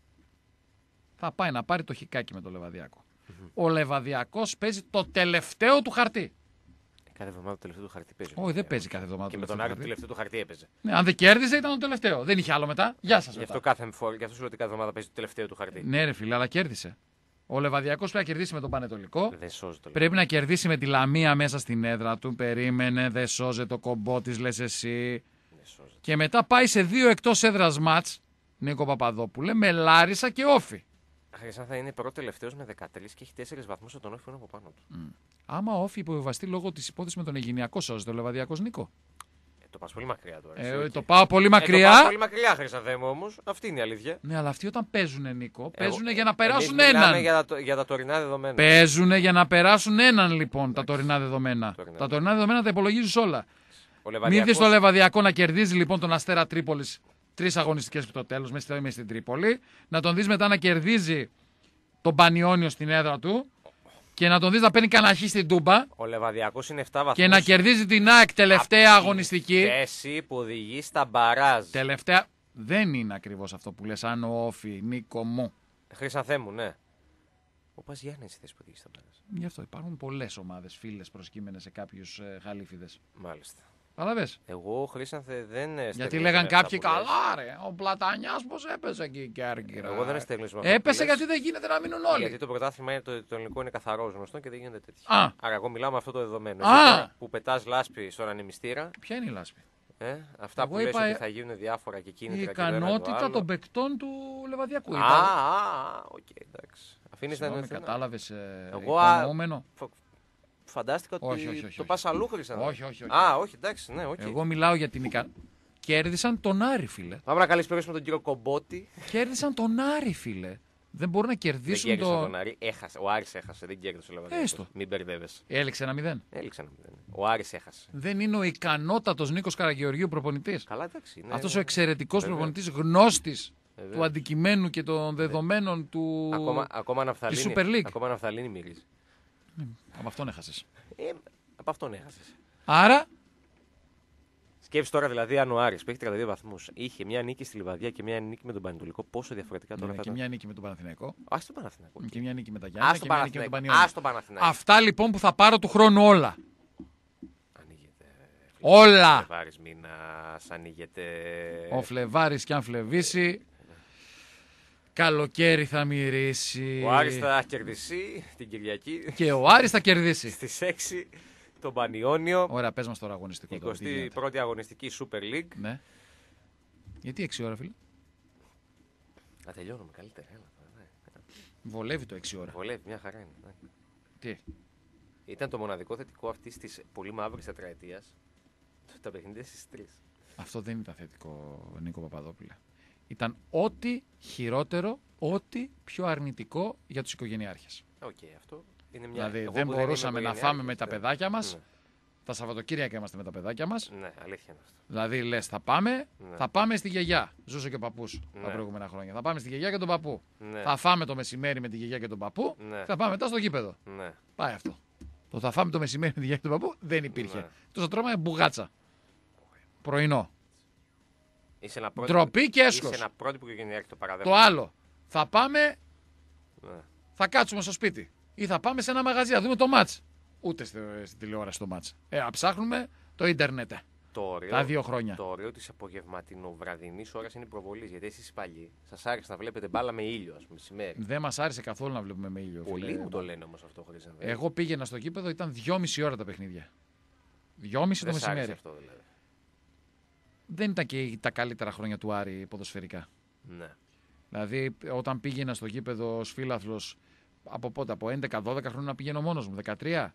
Θα πάει να πάρει το χικάκι με το Λεβαδιακό. Ο Λεβαδιακός παίζει το τελευταίο του χαρτί. Κάθε εβδομάδα το τελευταίο του χαρτί παίζει. Όχι, δεν παίζει κάθε εβδομάδα. Και με τον Άρη το τελευταίο του χαρτί έπαιζε. Ναι, αν δεν κέρδιζε ήταν το τελευταίο. Δεν είχε άλλο μετά. Γεια σας. Γι' αυτό σου λέω ότι κάθε εβδομάδα παίζει το τελευταίο του χαρτί. Ναι, ρε φίλε, αλλά κέρδισε. Ο Λεβαδιακός πρέπει να κερδίσει με τον Πανετολικό. Δεν σώζει το πρέπει να κερδίσει με τη Λαμία μέσα στην έδρα του. Περίμενε, δεν σώζει το κομπό τη, λες εσύ. Και μετά πάει σε 2 εκτός έδρας μάτς, Νίκο Παπαδόπουλε, με Λάρισα και Όφι. Χρυσά θα είναι πρώτο τελευταίος με 13 και έχει 4 βαθμούς από τον Όφι που είναι από πάνω του. Άμα ο Όφι υποβιβαστεί λόγω της υπόθεσης με τον Αιγυνιακό, σώζεται ο Λεβαδιακός, Νίκο. Το πας πολύ μακριά τώρα. Το πάω πολύ μακριά. Το πάω πολύ μακριά, Χρυσανθέ μου όμως. Αυτή είναι η αλήθεια. Ναι, αλλά αυτοί όταν παίζουν, Νίκο, παίζουν για να περάσουν έναν. Για τα τωρινά δεδομένα. Παίζουν για να περάσουν έναν, λοιπόν, τα τωρινά δεδομένα. Τα τωρινά δεδομένα τα υπολογίζεις όλα. Μην δεις το Λεβαδιακό να κερδίζει λοιπόν τον Αστέρα Τρίπολης 3 αγωνιστικές από το τέλος, μέσα στην Τρίπολη. Να τον δεις μετά να κερδίζει τον Πανιόνιο στην έδρα του. Και να τον δεις να παίρνει καναχή στην Τούμπα. Ο Λεβαδιακός είναι 7 βαθμούς. Και να κερδίζει την ΑΕΚ τελευταία αγωνιστική. Θέση που οδηγεί στα μπαράζ. Τελευταία. Δεν είναι ακριβώς αυτό που λες, αν ο Όφι, Νίκο μου. Χρυσανθέ μου, ναι. Ο Πας Γιάννης η θέση που οδηγεί στα μπαράζ. Γι' αυτό υπάρχουν πολλές ομάδες, φίλες προσκύμενες σε κάποιους γαλήφιδες. Μάλιστα. Καταλαβες. Εγώ, Χρήσανθε, δεν. Γιατί λέγαν κάποιοι καλά, ρε. Ο Πλατανιάς πώς έπεσε εκεί η Κέρκυρα. Εγώ δεν εστέλνω. Έπεσε γιατί δεν γίνεται να μείνουν όλοι. Γιατί το πρωτάθλημα είναι το ελληνικό είναι καθαρό γνωστό και δεν γίνεται τέτοιο. Άρα, εγώ μιλάω με αυτό το δεδομένο. Που πετάς λάσπη στον ανεμιστήρα. Ποια είναι η λάσπη? Αυτά εγώ που λες ότι θα γίνουν διάφορα και κίνητρα. Η ικανότητα των παικτών του Λεβαδιακού. Οκ, εντάξει. Αφήνεις να είναι. Κατάλαβες εγώ. Φαντάστηκα ότι το πας αλλού, Χρυσανθέ. Όχι. Όχι, εντάξει, ναι, okay. Εγώ μιλάω για την ικανότητα. Κέρδισαν τον Άρη, φίλε. Πάμε να καλησπερίσουμε τον κύριο Κομπότη. Κέρδισαν τον Άρη, φίλε. Δεν μπορούν να κερδίσουν τον Άρη. Έχασε. Ο Άρης έχασε, δεν κέρδισε ο Λεβαδιακός. Μην μπερδεύεσαι. Έλεξε 1-0. Έλεξε 1-0. Ο Άρης έχασε. Δεν είναι ο ικανότατος Νίκος Καραγεωργίου προπονητής. Καλά, εντάξει. Ναι, αυτός ο εξαιρετικός προπονητής, γνώστης του αντικειμένου και των δεδομένων του. Ακόμα ναφθαλίνη μυρίζει. Από αυτόν έχασες. Από αυτόν έχασες. Άρα. Σκέψου τώρα δηλαδή αν ο Άρης που έχει 32 βαθμούς είχε μια νίκη στη Λιβαδιά και μια νίκη με τον Πανετολικό, πόσο διαφορετικά τώρα θα ήταν. Και μια νίκη με τον Παναθηναϊκό. Ας τον Παναθηναϊκό. Και μια νίκη με τα Γιάννη. Και μια νίκη με τον Πανιόνιο. Ας αυτά λοιπόν που θα πάρω του χρόνου όλα. Ανοίγεται. Όλα. Ο Φλεβάρης μήνας ανοίγεται. Ο Φλεβάρης κι αν φλεβήσει. Καλοκαίρι θα μυρίσει. Ο Άρης θα κερδίσει την Κυριακή. Και ο Άρης θα κερδίσει. Στις 6 τον Πανιόνιο. Ωραία, πες μας τώρα αγωνιστικό. 21η αγωνιστική Super League. Ναι. Γιατί 6 ώρα, φίλε? Να τελειώνουμε καλύτερα. Βολεύει το 6 ώρα. Βολεύει, μια χαρά είναι. Τι? Ήταν το μοναδικό θετικό αυτής της πολύ μαύρης τετραετίας. Τα παιχνίδια στις 3. Αυτό δεν ήταν θετικό, Νίκο Παπαδόπουλε. Ήταν ό,τι χειρότερο, ό,τι πιο αρνητικό για τους οικογενειάρχες. Αυτό είναι μια... Δηλαδή δεν μπορούσαμε να φάμε με τα παιδάκια μας. Ναι. Τα Σαββατοκύριακα είμαστε με τα παιδάκια μας. Ναι, αλήθεια είναι αυτό. Δηλαδή λες θα πάμε στη γιαγιά. Ζούσε και ο παππούς τα προηγούμενα χρόνια. Θα πάμε στη γιαγιά και τον παππού. Ναι. Θα φάμε το μεσημέρι με τη γιαγιά και τον παππού. Ναι. Θα πάμε μετά στο γήπεδο. Ναι. Πάει αυτό. Το θα φάμε το μεσημέρι με τη γιαγιά και τον παππού δεν υπήρχε. Ναι. Το τρώμε μπουγάτσα. Πρωινό. Ντροπή και έσχος. Είσαι ένα πρότυπο οικογενειάρχη, το παραδέχομαι. Το άλλο. Θα πάμε. Ναι. Θα κάτσουμε στο σπίτι. Ή θα πάμε σε ένα μαγαζί να δούμε το μάτς. Ούτε στην τηλεόραση το μάτς. Ψάχνουμε το ίντερνετ. Τα 2 χρόνια. Το όριο της απογευματινοβραδινής ώρας είναι προβολής. Γιατί εσείς οι παλιοί σας άρεσε να βλέπετε μπάλα με ήλιο, ας πούμε, μεσημέρι. Δεν μας άρεσε καθόλου να βλέπουμε με ήλιο. Πολλοί μου το λένε όμως αυτό, Χρυσανθέ. Εγώ πήγαινα στο κήπεδο, ήταν 2,5 ώρα τα παιχνίδια. 2,5 το μεσημέρι. Αυτό, δηλαδή. Δεν ήταν και τα καλύτερα χρόνια του Άρη ποδοσφαιρικά. Ναι. Δηλαδή, όταν πήγαινα στο γήπεδο ως φίλαθλος από πότε, από 11-12 χρόνια να πηγαίνω μόνος μου, 13.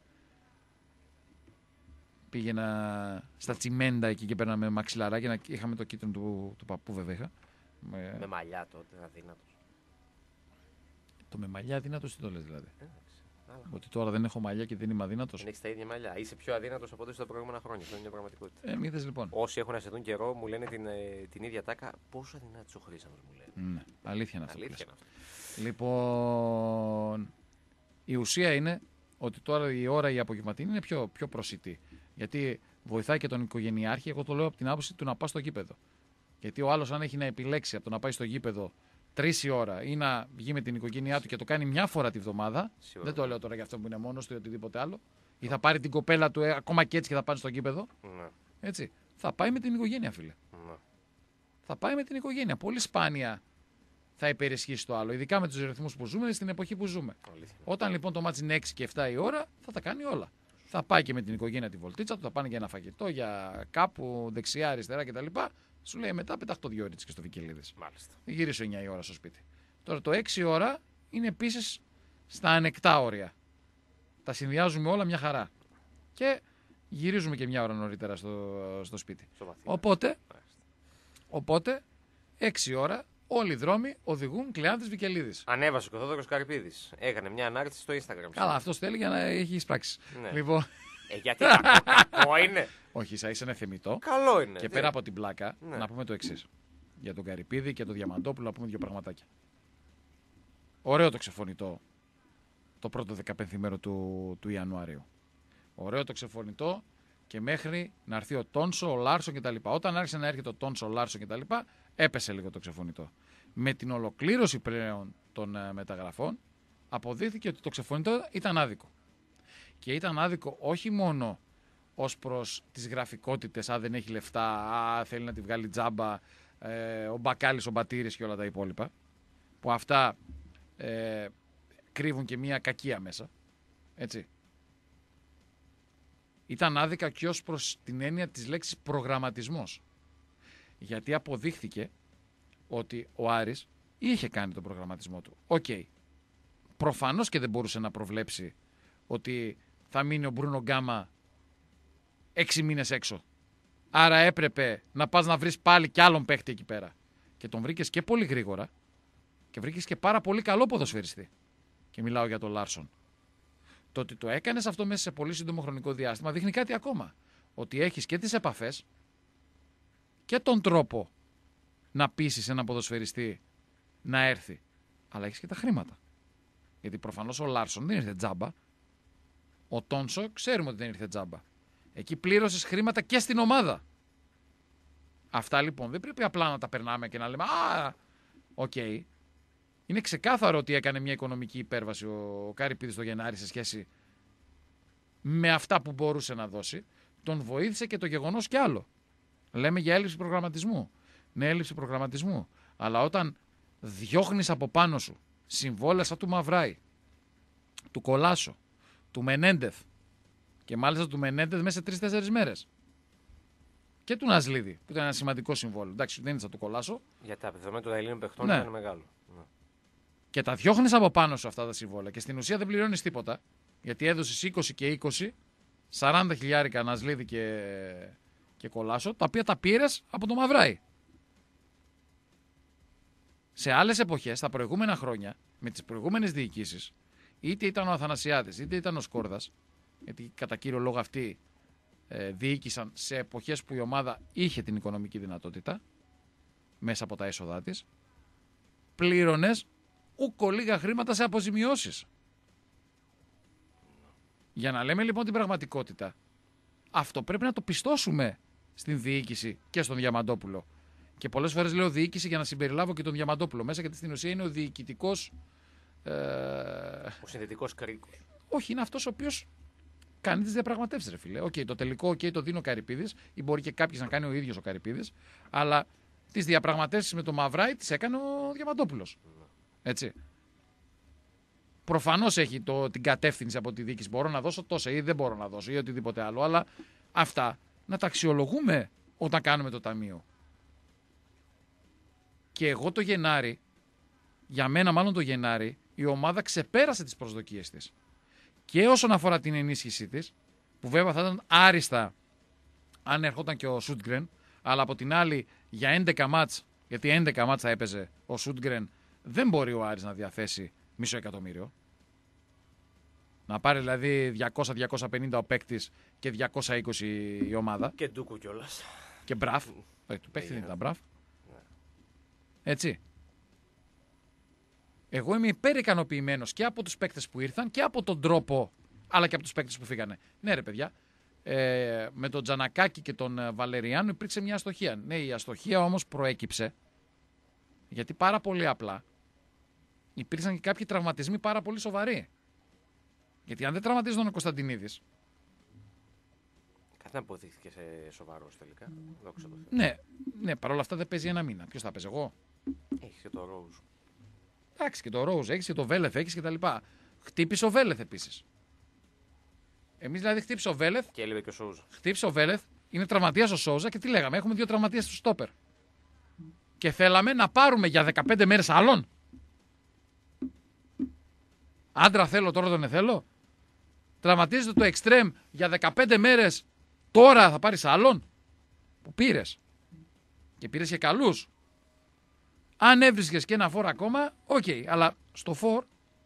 Πήγαινα στα τσιμέντα εκεί και παίρναμε μαξιλαράκια και είχαμε το κίτρινο του παππού, βέβαια είχα. Με μαλλιά τότε, αδύνατος. Το με μαλλιά αδύνατος τι το λες δηλαδή? Ότι τώρα δεν έχω μαλλιά και δεν είμαι αδύνατος. Δεν έχεις τα ίδια μαλλιά. Είσαι πιο αδύνατος από ό,τι στα προηγούμενα χρόνια. Αυτό είναι μια πραγματικότητα. Μη θες λοιπόν. Όσοι έχουν να σε δουν καιρό μου λένε την ίδια τάκα. Πόσο αδυνάτος ο Χρήσανος μου λένε. Ναι, αλήθεια είναι αυτό. Αλήθεια είναι αυτό. Λοιπόν, η ουσία είναι ότι τώρα η ώρα η απογευματινή είναι πιο προσιτή. Γιατί βοηθάει και τον οικογενειάρχη. Εγώ το λέω από την άποψη του να πας στο γήπεδο. Γιατί ο άλλος, αν έχει να επιλέξει από το να πάει στο γήπεδο 3 η ώρα ή να βγει με την οικογένειά του και το κάνει μια φορά τη βδομάδα. Δεν το λέω τώρα για αυτό που είναι μόνος του ή οτιδήποτε άλλο. Ή θα πάρει την κοπέλα του ακόμα και έτσι και θα πάνε στο γήπεδο. Ναι. Έτσι. Θα πάει με την οικογένεια, φίλε. Ναι. Θα πάει με την οικογένεια. Πολύ σπάνια θα υπερισχύσει το άλλο. Ειδικά με τους ρυθμούς που ζούμε, στην εποχή που ζούμε. Αλήθεια. Όταν λοιπόν το μάτς είναι 6 και 7 η ώρα, θα τα κάνει όλα. Θα πάει και με την οικογένεια τη βολτίτσα του, θα πάνε για ένα φαγητό, για κάπου δεξιά, αριστερά κτλ. Σου λέει μετά πετάχτω 2 ώρες και στο Βικελίδης. Μάλιστα. Γύρισε 9 η ώρα στο σπίτι. Τώρα το 6 ώρα είναι επίσης στα ανεκτά όρια. Τα συνδυάζουμε όλα μια χαρά. Και γυρίζουμε και μια ώρα νωρίτερα στο σπίτι. Οπότε 6 ώρα όλοι οι δρόμοι οδηγούν Κλεάνθης Βικελίδης. Ανέβασε ο Θόδωρος Καρυπίδης. Έκανε μια ανάρτηση στο Instagram. Καλά, αυτό θέλει για να έχει εισπράξει. Ναι. Λοιπόν... γιατί κακό είναι. Όχι, ίσα είναι θεμιτό. Καλό είναι. Και πέρα από την πλάκα, να πούμε το εξής. Για τον Καρυπίδη και τον Διαμαντόπουλο να πούμε 2 πραγματάκια. Ωραίο το ξεφωνητό το πρώτο 15 μέρο του Ιανουαρίου. Ωραίο το ξεφωνητό και μέχρι να έρθει ο Τόνσο, ο Λάρσον κτλ. Όταν άρχισε να έρχεται ο Τόνσο, ο Λάρσον κτλ., έπεσε λίγο το ξεφωνητό. Με την ολοκλήρωση πλέον των μεταγραφών, αποδείχθηκε ότι το ξεφωνητό ήταν άδικο. Και ήταν άδικο όχι μόνο ως προς τις γραφικότητες, αν δεν έχει λεφτά, θέλει να τη βγάλει τζάμπα, ο Μπακάλης, ο Μπατήρης και όλα τα υπόλοιπα, που αυτά κρύβουν και μία κακία μέσα, έτσι. Ήταν άδικα και ως προς την έννοια της λέξης προγραμματισμός. Γιατί αποδείχθηκε ότι ο Άρης είχε κάνει τον προγραμματισμό του. Οκ. Προφανώς και δεν μπορούσε να προβλέψει ότι θα μείνει ο Μπρούνο Γκάμα 6 μήνες έξω. Άρα έπρεπε να πας να βρεις πάλι κι άλλον παίχτη εκεί πέρα. Και τον βρήκες και πολύ γρήγορα και βρήκες και πάρα πολύ καλό ποδοσφαιριστή. Και μιλάω για τον Λάρσον. Το ότι το έκανες αυτό μέσα σε πολύ σύντομο χρονικό διάστημα δείχνει κάτι ακόμα. Ότι έχεις και τις επαφές και τον τρόπο να πείσεις έναν ποδοσφαιριστή να έρθει. Αλλά έχεις και τα χρήματα. Γιατί προφανώς ο Λάρσον δεν ήρθε τζάμπα. Ο Τόνσο ξέρουμε ότι δεν ήρθε τζάμπα. Εκεί πλήρωσες χρήματα και στην ομάδα. Αυτά λοιπόν δεν πρέπει απλά να τα περνάμε και να λέμε οκ. Είναι ξεκάθαρο ότι έκανε μια οικονομική υπέρβαση ο Καρυπίδης το Γενάρη σε σχέση με αυτά που μπορούσε να δώσει. Τον βοήθησε και το γεγονός κι άλλο. Λέμε για έλλειψη προγραμματισμού. Ναι, έλλειψη προγραμματισμού. Αλλά όταν διώχνεις από πάνω σου συμβόλαια σαν του Μαυράη, του Κολάσο, του Μενέντεθ και μάλιστα του Μενέντεθ μέσα σε 3-4 μέρες. Και του Ναζλίδη, που ήταν ένα σημαντικό συμβόλαιο. Εντάξει, δεν είναι σαν του Κολάσο. Για τα δεδομένα των Ελλήνων παιχτών ήταν μεγάλο. Ναι. Και τα διώχνεις από πάνω σου αυτά τα συμβόλαια και στην ουσία δεν πληρώνεις τίποτα. Γιατί έδωσες 20 και 20, 40 χιλιάρικα Ναζλίδη και Κολάσο, τα οποία τα πήρες από το Μαυράη. Σε άλλες εποχές, τα προηγούμενα χρόνια, με τις προηγούμενες διοικήσεις, είτε ήταν ο Αθανασιάδης, είτε ήταν ο Σκόρδας, γιατί κατά κύριο λόγο αυτοί διοίκησαν σε εποχές που η ομάδα είχε την οικονομική δυνατότητα, μέσα από τα έσοδά της, πλήρωνες ούκο λίγα χρήματα σε αποζημιώσεις. Για να λέμε λοιπόν την πραγματικότητα, αυτό πρέπει να το πιστώσουμε στην διοίκηση και στον Διαμαντόπουλο. Και πολλές φορές λέω διοίκηση για να συμπεριλάβω και τον Διαμαντόπουλο μέσα, γιατί στην ουσία είναι ο διοικητικός. Ο συνδετικός κρίκος. Όχι, είναι αυτός ο οποίος κάνει τις διαπραγματεύσεις, ρε φίλε. Το τελικό το δίνει ο Καρυπίδης, ή μπορεί και κάποιος να κάνει ο ίδιος ο Καρυπίδης, αλλά τις διαπραγματεύσεις με το Μαυράη τις έκανε ο Διαμαντόπουλος. Έτσι. Προφανώς έχει την κατεύθυνση από τη διοίκηση. Μπορώ να δώσω τόσα ή δεν μπορώ να δώσω ή οτιδήποτε άλλο, αλλά αυτά να τα αξιολογούμε όταν κάνουμε το ταμείο. Και εγώ το Γενάρη, για μένα μάλλον το Γενάρη, η ομάδα ξεπέρασε τις προσδοκίες της. Και όσον αφορά την ενίσχυσή της, που βέβαια θα ήταν άριστα αν ερχόταν και ο Σούντγκρεν, αλλά από την άλλη για 11 μάτς, γιατί 11 μάτς θα έπαιζε ο Σούντγκρεν, δεν μπορεί ο Άρης να διαθέσει $500,000. Να πάρει δηλαδή 200-250 ο παίκτης και 220 η ομάδα. Και Ντούκου κιόλας. Και Μπραφ. Του παίκτη δεν ήταν Μπραφ. Έτσι. Εγώ είμαι υπερικανοποιημένος και από τους παίκτες που ήρθαν και από τον τρόπο, αλλά και από τους παίκτες που φύγανε. Ναι, ρε παιδιά. Με τον Τζανακάκη και τον Βαλεριάνο υπήρξε μια αστοχία. Ναι, η αστοχία όμως προέκυψε γιατί πάρα πολύ απλά υπήρξαν και κάποιοι τραυματισμοί πάρα πολύ σοβαροί. Γιατί αν δεν τραυματίζει τον Κωνσταντινίδης. Κάτι αποδείχθηκε σοβαρός τελικά. Δόξα τω Θεώ. Ναι, παρόλα αυτά δεν παίζει ένα μήνα. Ποιος θα παίζει, εγώ? Έχει και το Ρόουζ. Εντάξει, και το Ρόουζ έχει και το Βέλεθ έχει και τα λοιπά. Χτύπησε ο Βέλεθ επίσης. Εμείς δηλαδή χτύπησε ο Βέλεθ. Και έλειπε και ο Σόουζα. Χτύπησε ο Βέλεθ, είναι τραυματίας ο Σόουζα και τι λέγαμε, έχουμε 2 τραυματίες του στόπερ. Και θέλαμε να πάρουμε για 15 μέρες άλλον. Άντρα θέλω, τώρα τον θέλω. Τραυματίζεται το εξτρέμ για 15 μέρες, τώρα θα πάρεις άλλον. Που πήρες. Και πήρες και καλούς. Αν έβρισκες και ένα φόρ ακόμα, οκ. Αλλά στο φόρ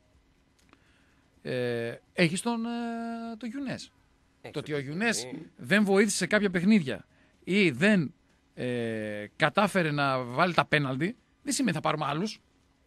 έχεις τον Γιουνές. Το ότι ο Γιουνές δεν βοήθησε σε κάποια παιχνίδια ή δεν κατάφερε να βάλει τα πέναλτι, δεν σημαίνει θα πάρουμε άλλους.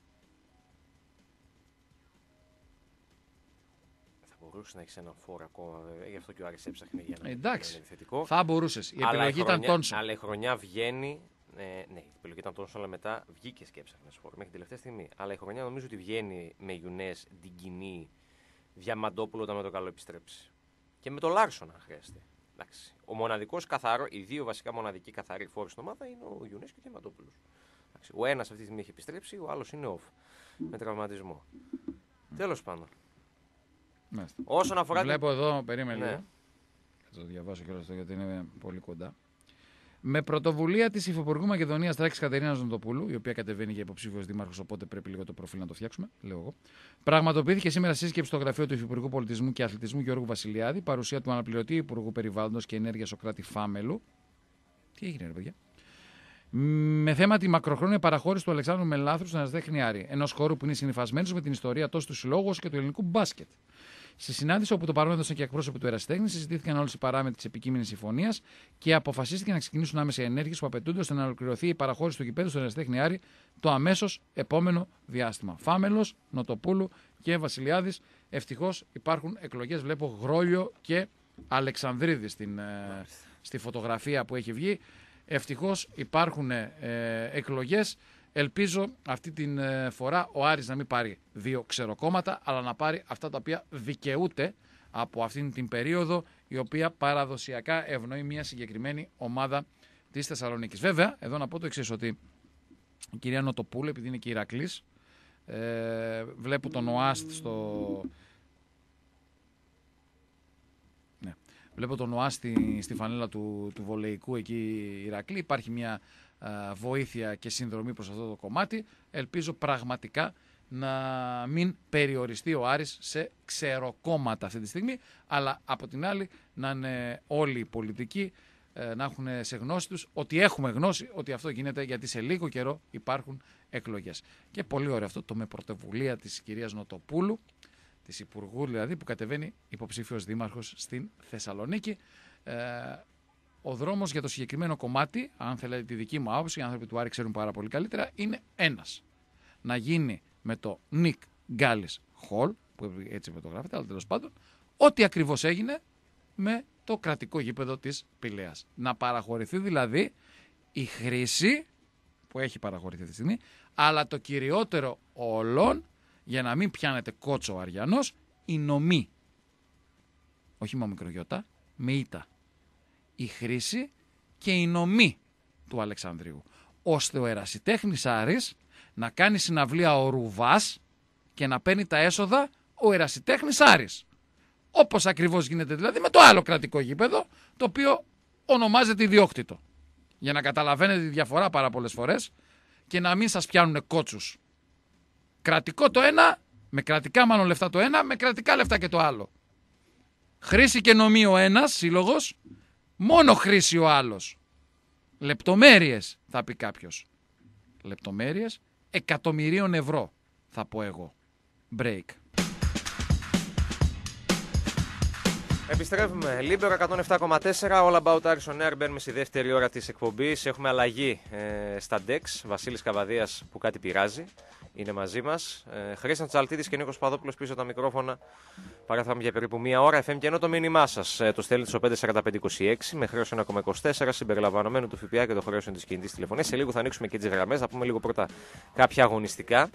Θα μπορούσε να έχεις έναν φόρ ακόμα βέβαια, γι' αυτό και ο Άρης έψαχνε για να είναι θετικό. Θα μπορούσες. Η επιλογή ήταν Τόνσον. Αλλά η χρονιά βγαίνει. Ναι, η επιλογή ήταν Τόνσον, αλλά μετά βγήκε και έψαχνε φόρ μέχρι την τελευταία στιγμή. Αλλά η χρονιά νομίζω ότι βγαίνει με Γιουνές, την κοινή, Διαμαντόπουλο όταν με το καλό επιστρέψει. Και με το Λάρσον, αν χρειαστεί. Εντάξει. Ο μοναδικός καθαρό, οι 2 βασικά μοναδικοί καθαροί φόροι στην ομάδα είναι ο Γιουνές και ο Διαμαντόπουλος. Ο ένας αυτή τη στιγμή έχει επιστρέψει, ο άλλος είναι off. Με τραυματισμό. Τέλος πάντων. Όσον αφορά. Βλέπω εδώ, περίμενε. Ναι. Θα το διαβάσω κιόλας αυτό γιατί είναι πολύ κοντά. Με πρωτοβουλία της Υφυπουργού Μακεδονίας Θράκης Κατερίνας Νοτοπούλου, η οποία κατεβαίνει για υποψήφιος δήμαρχος, οπότε πρέπει λίγο το προφίλ να το φτιάξουμε, λέω εγώ. Πραγματοποιήθηκε σήμερα σύσκεψη στο γραφείο του Υφυπουργού Πολιτισμού και Αθλητισμού Γιώργου Βασιλιάδη, παρουσία του αναπληρωτή Υπουργού Περιβάλλοντος και Ενέργειας Σωκράτη Φάμελου. Τι έγινε, ρε παιδιά. Με θέμα τη μακροχρόνια παραχώρηση του Αλεξάνδρου Μελάθρου στον Ερασιτέχνη Άρη, ενός χώρου που είναι συνυφασμένος με την ιστορία τόσο του συλλόγου όσο και του ελληνικού μπάσκετ. Στη συνάντηση, όπου το παρόν έδωσαν και εκπρόσωποι του Ερασιτέχνη, συζητήθηκαν όλες οι παράμετροι της επικείμενης συμφωνίας και αποφασίστηκε να ξεκινήσουν άμεσα οι ενέργειες που απαιτούνται ώστε να ολοκληρωθεί η παραχώρηση του γηπέδου στον Ερασιτέχνη Άρη το αμέσως επόμενο διάστημα. Φάμελος, Νοτοπούλου και Βασιλιάδης. Ευτυχώς υπάρχουν εκλογές. Βλέπω Γρόλιο και Αλεξανδρίδη στη φωτογραφία που έχει βγει. Ευτυχώς υπάρχουν εκλογές. Ελπίζω αυτή την φορά ο Άρης να μην πάρει 2 ξεροκόμματα, αλλά να πάρει αυτά τα οποία δικαιούται από αυτήν την περίοδο, η οποία παραδοσιακά ευνοεί μια συγκεκριμένη ομάδα της Θεσσαλονίκης. Βέβαια, εδώ να πω το εξής, ότι η κυρία Νοτοπούλου, επειδή είναι και Ηρακλής, βλέπω τον ΟΑΣΤ Βλέπω τον ΟΑΣ στη φανέλα του βολεϊκού εκεί Ηρακλή. Υπάρχει μια βοήθεια και συνδρομή προς αυτό το κομμάτι. Ελπίζω πραγματικά να μην περιοριστεί ο Άρης σε ξεροκόμματα αυτή τη στιγμή, αλλά από την άλλη να είναι όλοι οι πολιτικοί να έχουν σε γνώση τους ότι έχουμε γνώση ότι αυτό γίνεται, γιατί σε λίγο καιρό υπάρχουν εκλογές. Και πολύ ωραίο αυτό το με πρωτοβουλία της κυρίας Νοτοπούλου, της Υπουργού δηλαδή, που κατεβαίνει υποψήφιος δήμαρχος στην Θεσσαλονίκη. Ο δρόμος για το συγκεκριμένο κομμάτι, αν θέλετε τη δική μου άποψη, οι άνθρωποι του Άρη ξέρουν πάρα πολύ καλύτερα, είναι ένας. Να γίνει με το Nick Gallis Hall, που έτσι φωτογράφεται, αλλά τέλος πάντων, ό,τι ακριβώς έγινε με το κρατικό γήπεδο της Πηλαίας. Να παραχωρηθεί δηλαδή η χρήση που έχει παραχωρηθεί αυτή τη στιγμή, αλλά το κυριότερο όλων, για να μην πιάνετε κότσο ο Αριανός, η νομή. Όχι με μικρογιώτα, με ήττα. Η χρήση και η νομή του Αλεξανδρίου. Ώστε ο ερασιτέχνης Άρης να κάνει συναυλία ο Ρουβάς και να παίρνει τα έσοδα ο ερασιτέχνης Άρης. Όπως ακριβώς γίνεται δηλαδή με το άλλο κρατικό γήπεδο, το οποίο ονομάζεται ιδιόκτητο. Για να καταλαβαίνετε τη διαφορά πάρα πολλές φορές και να μην σας πιάνουν κότσους. Κρατικό το ένα, με κρατικά μάλλον λεφτά το ένα, με κρατικά λεφτά και το άλλο. Χρήση και νομή ο ένας σύλλογος, μόνο χρήση ο άλλος. Λεπτομέρειες θα πει κάποιος. Λεπτομέρειες εκατομμυρίων ευρώ θα πω εγώ. Break. Επιστρέφουμε. Λίμπερο 107,4. All About Aris on Air. Μπαίνουμε στη δεύτερη ώρα της εκπομπής. Έχουμε αλλαγή στα DEX. Βασίλης Καβαδίας που κάτι πειράζει. Είναι μαζί μας. Χρήστος Τσαλτίδης και Νίκος Παδόπουλος πίσω τα μικρόφωνα. Παράθαμε για περίπου μία ώρα. FM και ενώ το μήνυμά σας το στέλνετε στο 54526 με χρέος 1,24 συμπεριλαμβανομένου του ΦΠΑ και το χρέος της κινητής τηλεφωνίας. Σε λίγο θα ανοίξουμε και τις γραμμές. Θα πούμε λίγο πρώτα κάποια αγωνιστικά.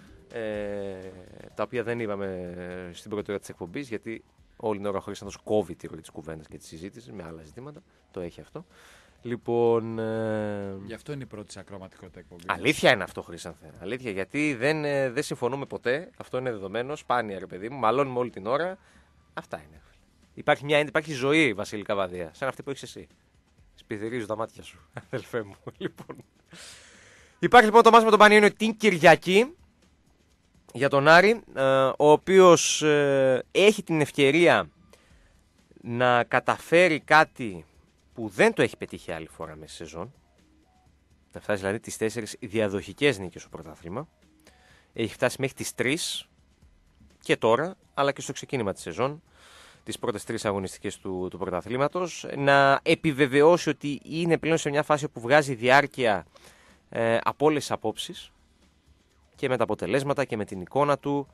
Τα οποία δεν είπαμε στην πρώτη ώρα της εκπομπής, γιατί όλη την ώρα ο Χρήστος κόβει τη ροή της κουβέντας και τη συζήτηση με άλλα ζητήματα. Το έχει αυτό. Λοιπόν. Γι' αυτό είναι η πρώτη ακροματικότητα εκπομπή. Αλήθεια είναι αυτό, Χρήστανθε. Αλήθεια, γιατί δεν συμφωνούμε ποτέ. Αυτό είναι δεδομένο. Σπάνια, ρε παιδί μου. Μαλώνουμε όλη την ώρα. Αυτά είναι. Υπάρχει ζωή, Βασίλη Καβαδία, σαν αυτή που έχει εσύ. Σπιθυρίζω τα μάτια σου, αδελφέ μου. Λοιπόν. Υπάρχει λοιπόν το μάτς με τον Πανιόνιο την Κυριακή. Για τον Άρη, ο οποίος έχει την ευκαιρία να καταφέρει κάτι που δεν το έχει πετύχει άλλη φορά μέσα στη σεζόν. Να φτάσει δηλαδή τις 4 διαδοχικές νίκες στο πρωτάθλημα. Έχει φτάσει μέχρι τις 3 και τώρα, αλλά και στο ξεκίνημα της σεζόν, τις πρώτες 3 αγωνιστικές του πρωταθλήματος. Να επιβεβαιώσει ότι είναι πλέον σε μια φάση που βγάζει διάρκεια από όλες τις απόψεις. Και με τα αποτελέσματα και με την εικόνα του,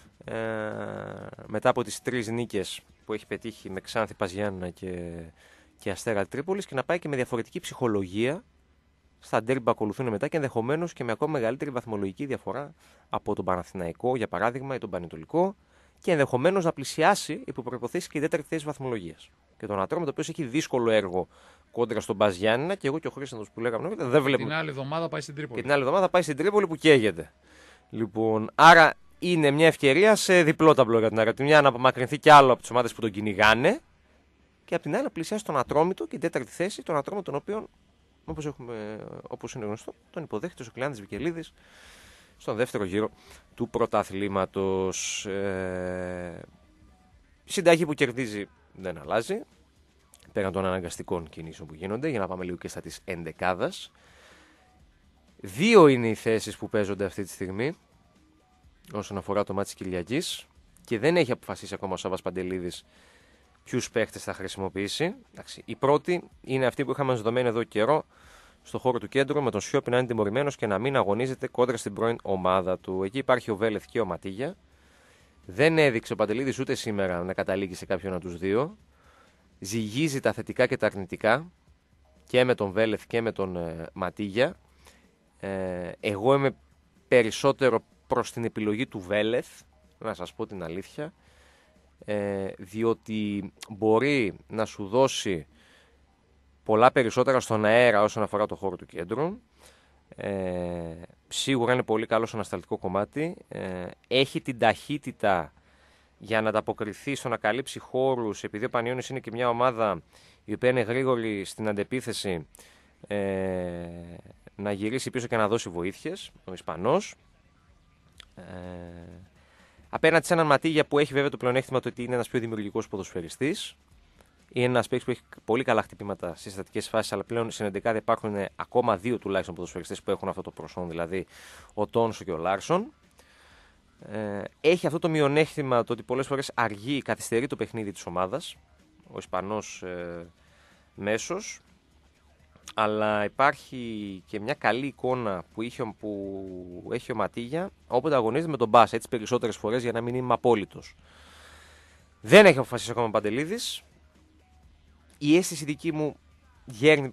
μετά από τις 3 νίκες που έχει πετύχει με Ξάνθη, Παζιάννα και Αστέρα Τρίπολης, και να πάει και με διαφορετική ψυχολογία στα ντέρμπι που ακολουθούν μετά και ενδεχομένως και με ακόμα μεγαλύτερη βαθμολογική διαφορά από τον Παναθηναϊκό, για παράδειγμα, ή τον Πανετολικό, και ενδεχομένως να πλησιάσει υπό προϋποθέσεις και η δεύτερη θέση βαθμολογίας. Και τον Ατρόμητο, ο οποίος έχει δύσκολο έργο κόντρα στον Παζιάννα, και εγώ και ο Χρήστος που λέγαμε νωρίτερα δεν βλέπουμε. Την άλλη εβδομάδα πάει στην Τρίπολη. Και την άλλη εβδομάδα πάει στην Τρίπολη που καίγεται. Λοιπόν, άρα είναι μια ευκαιρία σε διπλό ταμπλό για την Άρη. Από τη μια να απομακρυνθεί κι άλλο από τις ομάδες που τον κυνηγάνε, και από την άλλη να πλησιάσει τον Ατρόμητο και την τέταρτη θέση, τον Ατρόμητο, τον οποίο, όπως είναι γνωστό, τον υποδέχεται ο Κλεάνθης Βικελίδης στον δεύτερο γύρο του πρωταθλήματος. Η συνταγή που κερδίζει δεν αλλάζει, πέραν των αναγκαστικών κινήσεων που γίνονται, για να πάμε λίγο και στα της ενδεκάδας. 2 είναι οι θέσεις που παίζονται αυτή τη στιγμή όσον αφορά το μάτι της Κυριακής, και δεν έχει αποφασίσει ακόμα ο Σάββας Παντελίδης ποιους παίχτες θα χρησιμοποιήσει. Η πρώτη είναι αυτή που είχαμε δεδομένη εδώ καιρό στο χώρο του κέντρου, με τον Σιώπη να είναι τιμωρημένος και να μην αγωνίζεται κόντρα στην πρώην ομάδα του. Εκεί υπάρχει ο Βέλεθ και ο Ματίγια. Δεν έδειξε ο Παντελίδης ούτε σήμερα να καταλήγει σε κάποιον από τους δύο. Ζυγίζει τα θετικά και τα αρνητικά και με τον Βέλεθ και με τον Ματίγια. Εγώ είμαι περισσότερο προς την επιλογή του Βέλεθ, να σας πω την αλήθεια, διότι μπορεί να σου δώσει πολλά περισσότερα στον αέρα όσον αφορά το χώρο του κέντρου. Σίγουρα είναι πολύ καλό στο ανασταλτικό κομμάτι. Έχει την ταχύτητα για να ανταποκριθεί στο να καλύψει χώρους, επειδή ο Πανιώνιος είναι και μια ομάδα η οποία είναι γρήγορη στην αντεπίθεση, να γυρίσει πίσω και να δώσει βοήθειες, ο Ισπανός. Απέναντι σε έναν Ματίγια που έχει βέβαια το πλεονέκτημα το ότι είναι ένας πιο δημιουργικός ποδοσφαιριστής. Είναι ένας παίκτης που έχει πολύ καλά χτυπήματα στις στατικές φάσεις, αλλά πλέον στην εντεκάδα υπάρχουν ακόμα 2 τουλάχιστον ποδοσφαιριστές που έχουν αυτό το προσόν, δηλαδή ο Τόνσο και ο Λάρσον. Έχει αυτό το μειονέκτημα το ότι πολλές φορές αργεί, καθυστερεί το παιχνίδι της ομάδας, ο Ισπανός μέσος. Αλλά υπάρχει και μια καλή εικόνα που έχει ο Ματίγια όποτε αγωνίζεται με τον Μπάσα, έτσι περισσότερες φορές, για να μην είμαι απόλυτος. Δεν έχει αποφασίσει ακόμα ο Παντελίδης. Η αίσθηση δική μου γέρνει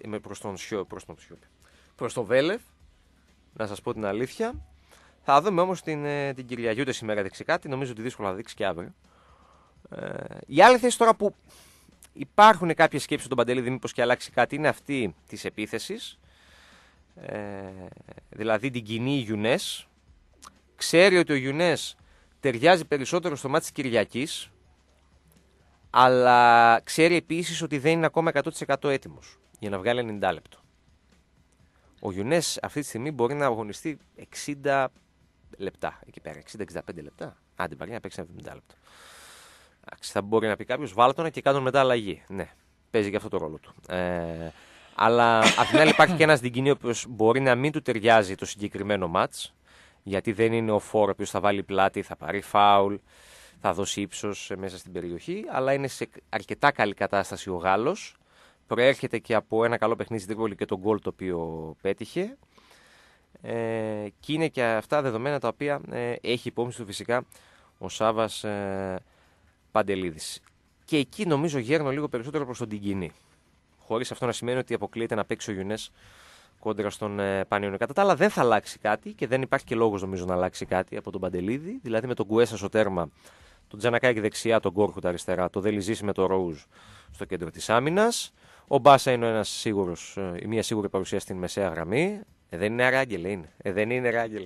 προς τον Βέλεθ, να σας πω την αλήθεια. Θα δούμε όμως την Κυριακή, ούτε σήμερα δείξει κάτι, νομίζω ότι δύσκολα θα δείξει και αύριο. Η άλλη θέση τώρα που υπάρχουν κάποιες σκέψεις στον Παντελίδη μήπως και αλλάξει κάτι, είναι αυτή της επίθεσης, δηλαδή την κοινή Γιουνές. Ξέρει ότι ο Γιουνές ταιριάζει περισσότερο στο μάτι της Κυριακής, αλλά ξέρει επίσης ότι δεν είναι ακόμα 100% έτοιμος για να βγάλει 90 λεπτό. Ο Γιουνές αυτή τη στιγμή μπορεί να αγωνιστεί 60 λεπτά εκεί πέρα, 60-65 λεπτά. Άντε, μπορεί να παίξει 70 λεπτά. Θα μπορεί να πει κάποιος, βάλτονα και κάνουν μετά αλλαγή. Ναι, παίζει και αυτό το ρόλο του. Αλλά απ' την άλλη υπάρχει και ένας Διγκινή ο οποίος μπορεί να μην του ταιριάζει το συγκεκριμένο μάτς, γιατί δεν είναι ο φόρ ο οποίος θα βάλει πλάτη, θα πάρει φάουλ, θα δώσει ύψος μέσα στην περιοχή, αλλά είναι σε αρκετά καλή κατάσταση ο Γάλλος. Προέρχεται και από ένα καλό παιχνίδι στην Τρίπολη και τον γκολ το οποίο πέτυχε. Και είναι και αυτά δεδομένα τα οποία έχει υπόψη του φυσικά ο Σάββας Παντελίδης. Και εκεί νομίζω γέρνω λίγο περισσότερο προς τον Τιγκινή. Χωρίς αυτό να σημαίνει ότι αποκλείεται να παίξει ο Γιουνές κόντρα στον Πανιόνιο. Κατά τα άλλα δεν θα αλλάξει κάτι και δεν υπάρχει και λόγος νομίζω να αλλάξει κάτι από τον Παντελίδη. Δηλαδή με τον Κουέσσα στο τέρμα, τον Τζανακάκη δεξιά, τον Γκόρχουτ αριστερά, το Δελιζήση με τον Ρόουζ στο κέντρο της άμυνας. Ο Μπάσα είναι μια σίγουρη παρουσία στην μεσαία γραμμή. Δεν είναι Ράγγελ, είναι. Δεν είναι Ράγγελ.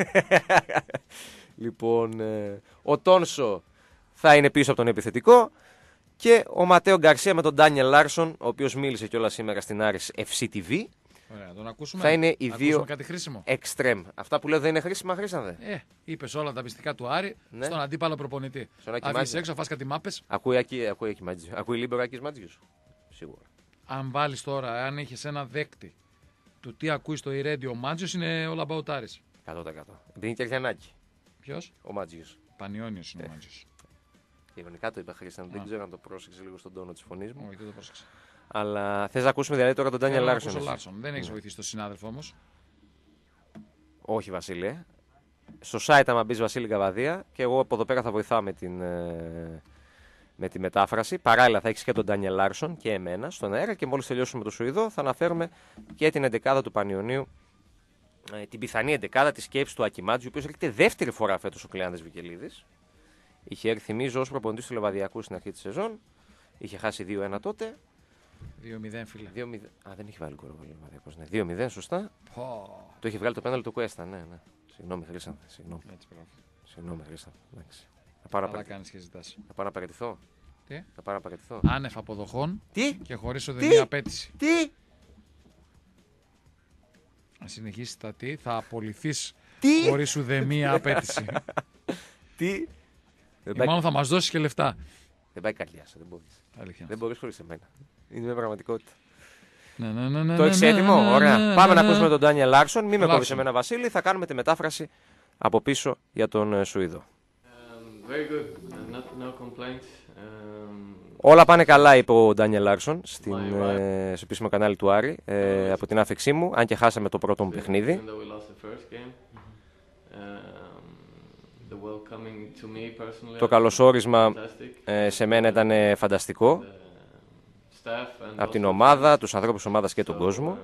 Λοιπόν, ο Τόνσο θα είναι πίσω από τον επιθετικό και ο Ματέο Γκαρσία με τον Ντάνιελ Λάρσον, ο οποίος μίλησε κιόλας σήμερα στην Άρης FC TV. Ωραία, τον ακούσουμε. Θα είναι οι δύο κάτι χρήσιμο. εξτρέμ. Αυτά που λέω δεν είναι χρήσιμα, Χρήσανδε. Είπες όλα τα μυστικά του Άρη στον αντίπαλο προπονητή. Αφήσεις έξω, φας κάτι μάπες. Ακούει Λίμπερο Άκης Μάτζιος. Σίγουρα. Αν βάλεις τώρα, αν έχεις ένα δέκτη του τι ακούει στο e-radio, ο Μάτζιος είναι ο Λαμπαουτάρης. 100%. Δεν είναι και Αργιανάκη. Ποιος? Ο Μάτζιος. Πανιόνιος είναι ο Μάτζιος. Ειρωνικά το είπα, Χρήσανδε. Δεν ξέρω αν το πρόσεξε λίγο στον τόνο της φωνής μου. Όχι, δεν το πρόσεξα. Αλλά θες να ακούσουμε δηλαδή τώρα τον Ντάνιελ Λάρσον. Δεν έχεις βοηθήσει τον συνάδελφο όμως. Όχι, Βασίλη. Στο site, άμα μπεις Βασίλη Καβαδία, και εγώ από εδώ πέρα θα βοηθάω με τη μετάφραση. Παράλληλα, θα έχεις και τον Ντάνιελ Λάρσον και εμένα στον αέρα. Και μόλις τελειώσουμε το Σουηδό, θα αναφέρουμε και την εντεκάδα του Πανιωνίου. Την πιθανή εντεκάδα τη σκέψη του Ακιμάτζη, ο οποίος έρχεται δεύτερη φορά φέτος ο Κλεάνδης Βικελίδης. Είχε έρθει, θυμίζω, ως προπονητής του Λεβαδιακού στην αρχή της σεζόν. Είχε χάσει 2-1 τότε. 2-0, φίλε. 2-0. Α, δεν έχει βάλει γκολ ο Λεβαδιακός. Ναι. 2-0, σωστά. Το είχε βγάλει το πέναλτι του Κουέστα, ναι. Συγγνώμη, Χρήσανθε. Συγγνώμη, Χρήσανθε. Καλά κάνεις και ζητάς. Θα πάω να παραιτηθώ. Τι? Θα πάω να παραιτηθώ. Άνευ αποδοχών. Τι? Και χωρίς ουδέμια απέτηση. Τι? Να συνεχίσεις τα τι, θα απολυθείς Τι? χωρίς ουδέμια απέτηση. Τι? Μάλλον θα μας δώσεις και λεφτά. Δεν πάει καρδιά σου, δεν μπορείς. Αλήθεια. Δεν μπορείς χωρίς εμένα. Είναι μια πραγματικότητα. Ναι, Το έχεις έτοιμο? Ωραία. Πάμε να ακούσουμε τον Ντάνιελ Λάρσον. Μην με κόβεις εμένα, Βασίλη. Θα κάνουμε τη μετάφραση από πίσω για τον Σουηδό. Very good. No complaints. Όλα πάνε καλά, είπε ο Ντάνιελ Λάρσον στο επίσημο κανάλι του Άρη από την άφεξή μου, αν και χάσαμε το πρώτο μου παιχνίδι. Το καλωσόρισμα σε μένα ήταν φανταστικό. Από την ομάδα, τους ανθρώπους της ομάδας και τον κόσμο.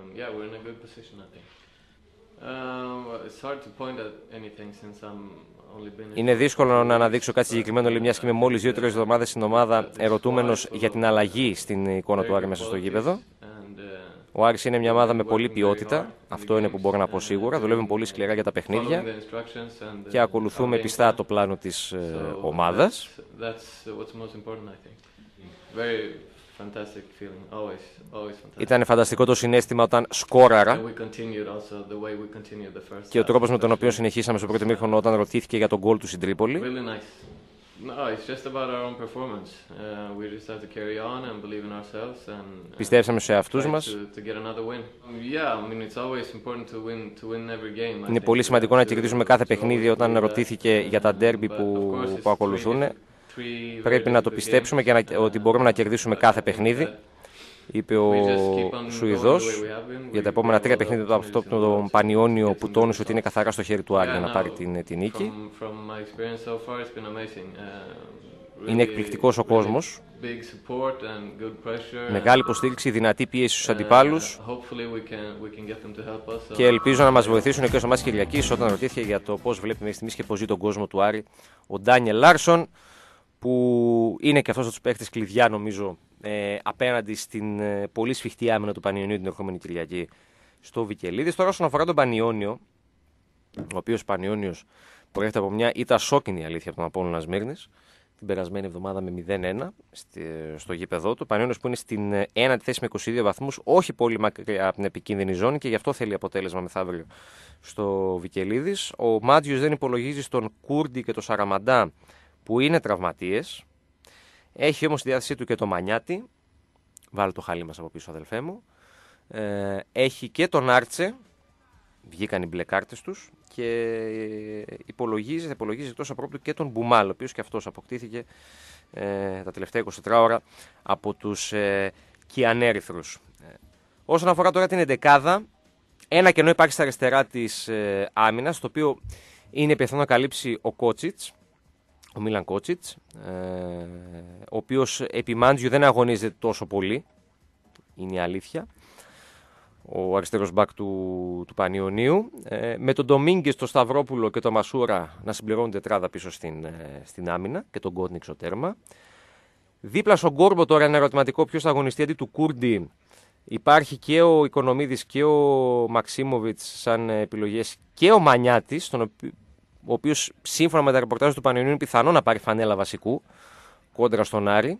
Είναι δύσκολο να αναδείξω κάτι συγκεκριμένο, λέει, μιας και είμαι μόλις 2-3 εβδομάδες στην ομάδα, ερωτούμενος για την αλλαγή στην εικόνα του Άρη μέσα στο γήπεδο. Ο Άρης είναι μια ομάδα με πολλή ποιότητα, αυτό είναι που μπορώ να πω σίγουρα. Δουλεύουμε πολύ σκληρά για τα παιχνίδια και ακολουθούμε πιστά το πλάνο της ομάδας. Ήταν φανταστικό το συναίσθημα όταν σκόραρα και ο τρόπος με τον οποίο συνεχίσαμε στο πρώτο ημίχρονο όταν ρωτήθηκε για τον γκολ του στην Τρίπολη. Πιστέψαμε σε εαυτούς μας. Είναι πολύ σημαντικό να κερδίζουμε κάθε παιχνίδι. Όταν ρωτήθηκε για τα ντέρμπι που ακολουθούν, πρέπει να το πιστέψουμε και ότι μπορούμε να κερδίσουμε κάθε παιχνίδι, είπε ο Σουηδός. Για τα επόμενα 3 παιχνίδια από αυτό τον Πανιόνιο που τόνισε ότι είναι καθαρά στο χέρι του Άρη να πάρει την νίκη. Είναι εκπληκτικός ο κόσμος. Μεγάλη υποστήριξη, δυνατή πίεση στους αντιπάλους. Και ελπίζω να μας βοηθήσουν και ως εμάς Κυριακής όταν ρωτήθηκε για το πώς βλέπει μέχρι στιγμής και πώς ζει τον κόσμο του Άρη ο Ντάνιελ Λάρσον, που είναι και αυτός από τους παίκτες κλειδιά νομίζω απέναντι στην πολύ σφιχτή άμυνα του Πανιωνίου την ερχόμενη Κυριακή στο Βικελίδης. Τώρα όσον αφορά τον Πανιόνιο, ο οποίος Πανιόνιος προέρχεται από μια ήττα σόκινη αλήθεια από τον Απόλλωνα Σμύρνης την περασμένη εβδομάδα με 0-1 στο γήπεδό του. Πανιόνιος που είναι στην 1η θέση με 22 βαθμούς, όχι πολύ μακριά από την επικίνδυνη ζώνη και γι' αυτό θέλει αποτέλεσμα μεθαύριο στο Βικελίδης. Ο Μάτζιος δεν υπολογίζει στον Κούρντι και τον Σαραμαντά που είναι τραυματίες. Έχει όμως στη διάθεσή του και το Μανιάτη. Βάλε το χαλί μας από πίσω, αδελφέ μου. Έχει και τον Άρτσε, βγήκαν οι μπλε κάρτες τους και υπολογίζει εκτός απρόπτου και τον Μπουμάλ, ο οποίος και αυτός αποκτήθηκε τα τελευταία 24 ώρα από τους Κιανέριθρους. Όσον αφορά τώρα την εντεκάδα, ένα κενό υπάρχει στα αριστερά της άμυνας, το οποίο είναι πιθανό να καλύψει ο Κότσιτς, ο Μίλαν Κότσιτς, ο οποίος επί Μάντζιου δεν αγωνίζεται τόσο πολύ, είναι η αλήθεια, ο αριστερός μπακ του Πανιωνίου, με τον Ντομίνγκες, τον Σταυρόπουλο και τον Μασούρα να συμπληρώνουν τετράδα πίσω στην άμυνα και τον Γκότνικ στο τέρμα. Δίπλα στον Γκόρμπο τώρα ένα ερωτηματικό ποιος θα αγωνιστεί αντί του Κούρντι. Υπάρχει και ο Οικονομίδης και ο Μαξίμοβιτς σαν επιλογές και ο Μανιάτης, ο οποίος σύμφωνα με τα ρεπορτάζ του Πανιωνίου είναι πιθανό να πάρει φανέλα βασικού κόντρα στον Άρη,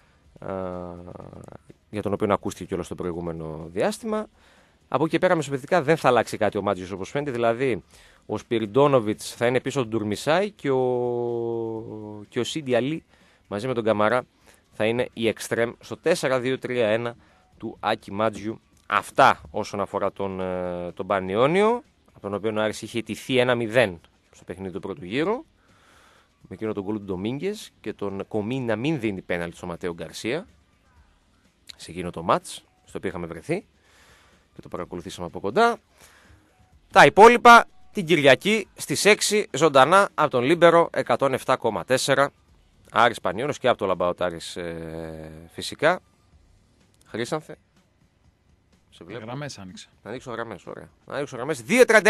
για τον οποίο ακούστηκε κιόλας στο προηγούμενο διάστημα. Από εκεί και πέρα μεσοπαιδευτικά δεν θα αλλάξει κάτι ο Μάτζιος όπως φαίνεται, δηλαδή ο Σπιριντόνοβιτς θα είναι πίσω του Ντουρμισάη και ο Σίντι Αλή μαζί με τον Καμαρά θα είναι η εξτρέμ στο 4-2-3-1 του Άκη Μάτζιου. Αυτά όσον αφορά τον Πανιώνιο, από τον οποίο ο Άρης είχε ιτηθεί 1-0 στο παιχνίδι του πρώτου γύρου, με εκείνο τον γκολ του Ντομίνγκες και τον Κομί να μην δίνει πέναλτι στο Ματέο Γκαρσία σε εκείνο το μάτς στο οποίο είχαμε βρεθεί και το παρακολουθήσαμε από κοντά. Τα υπόλοιπα την Κυριακή στις 6 ζωντανά από τον Λίμπερο 107,4 Άρης Πανιώνιος και από το Λαμπαοτάρης φυσικά. Χρήσανθε. Σε βλέπω. Γραμμές άνοιξα. Να ανοίξω γραμμές, ωραία. Να ανοίξω γραμμές.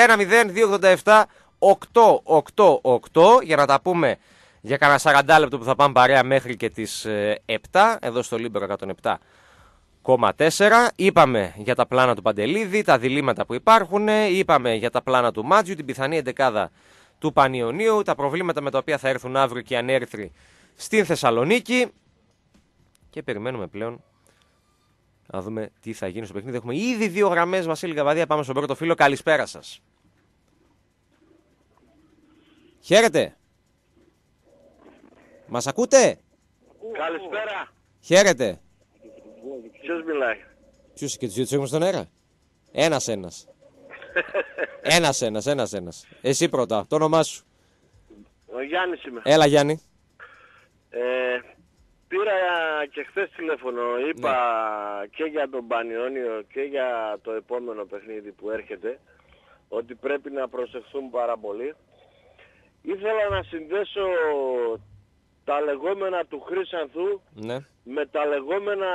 2-31-0-287-8-8-8 για να τα πούμε για κανένα 40 λεπτό που θα πάμε παρέα μέχρι και τις 7 εδώ στο Λίμπερο 107,4. Είπαμε για τα πλάνα του Παντελίδη, τα διλήμματα που υπάρχουν, είπαμε για τα πλάνα του Μάτζιου, την πιθανή εντεκάδα του Πανιωνίου, τα προβλήματα με τα οποία θα έρθουν αύριο και οι ανέρθροι στην Θεσσαλονίκη και περιμένουμε πλέον να δούμε τι θα γίνει στο παιχνίδι. Έχουμε ήδη 2 γραμμές. Βασίλη Καβαδία, πάμε στον πρώτο φίλο. Καλησπέρα σας. Χαίρετε. Μας ακούτε? Καλησπέρα. Χαίρετε. Ποιος μιλάει? Ποιος και τους δύο τους έχουμε στον αέρα? Ένας. ένας. Εσύ πρώτα, το όνομά σου. Ο Γιάννης είμαι. Έλα Γιάννη. Πήρα και χθες τηλέφωνο, είπα και για τον Πανιώνιο και για το επόμενο παιχνίδι που έρχεται ότι πρέπει να προσεχθούν πάρα πολύ. Ήθελα να συνδέσω τα λεγόμενα του Χρήσανθου με τα λεγόμενα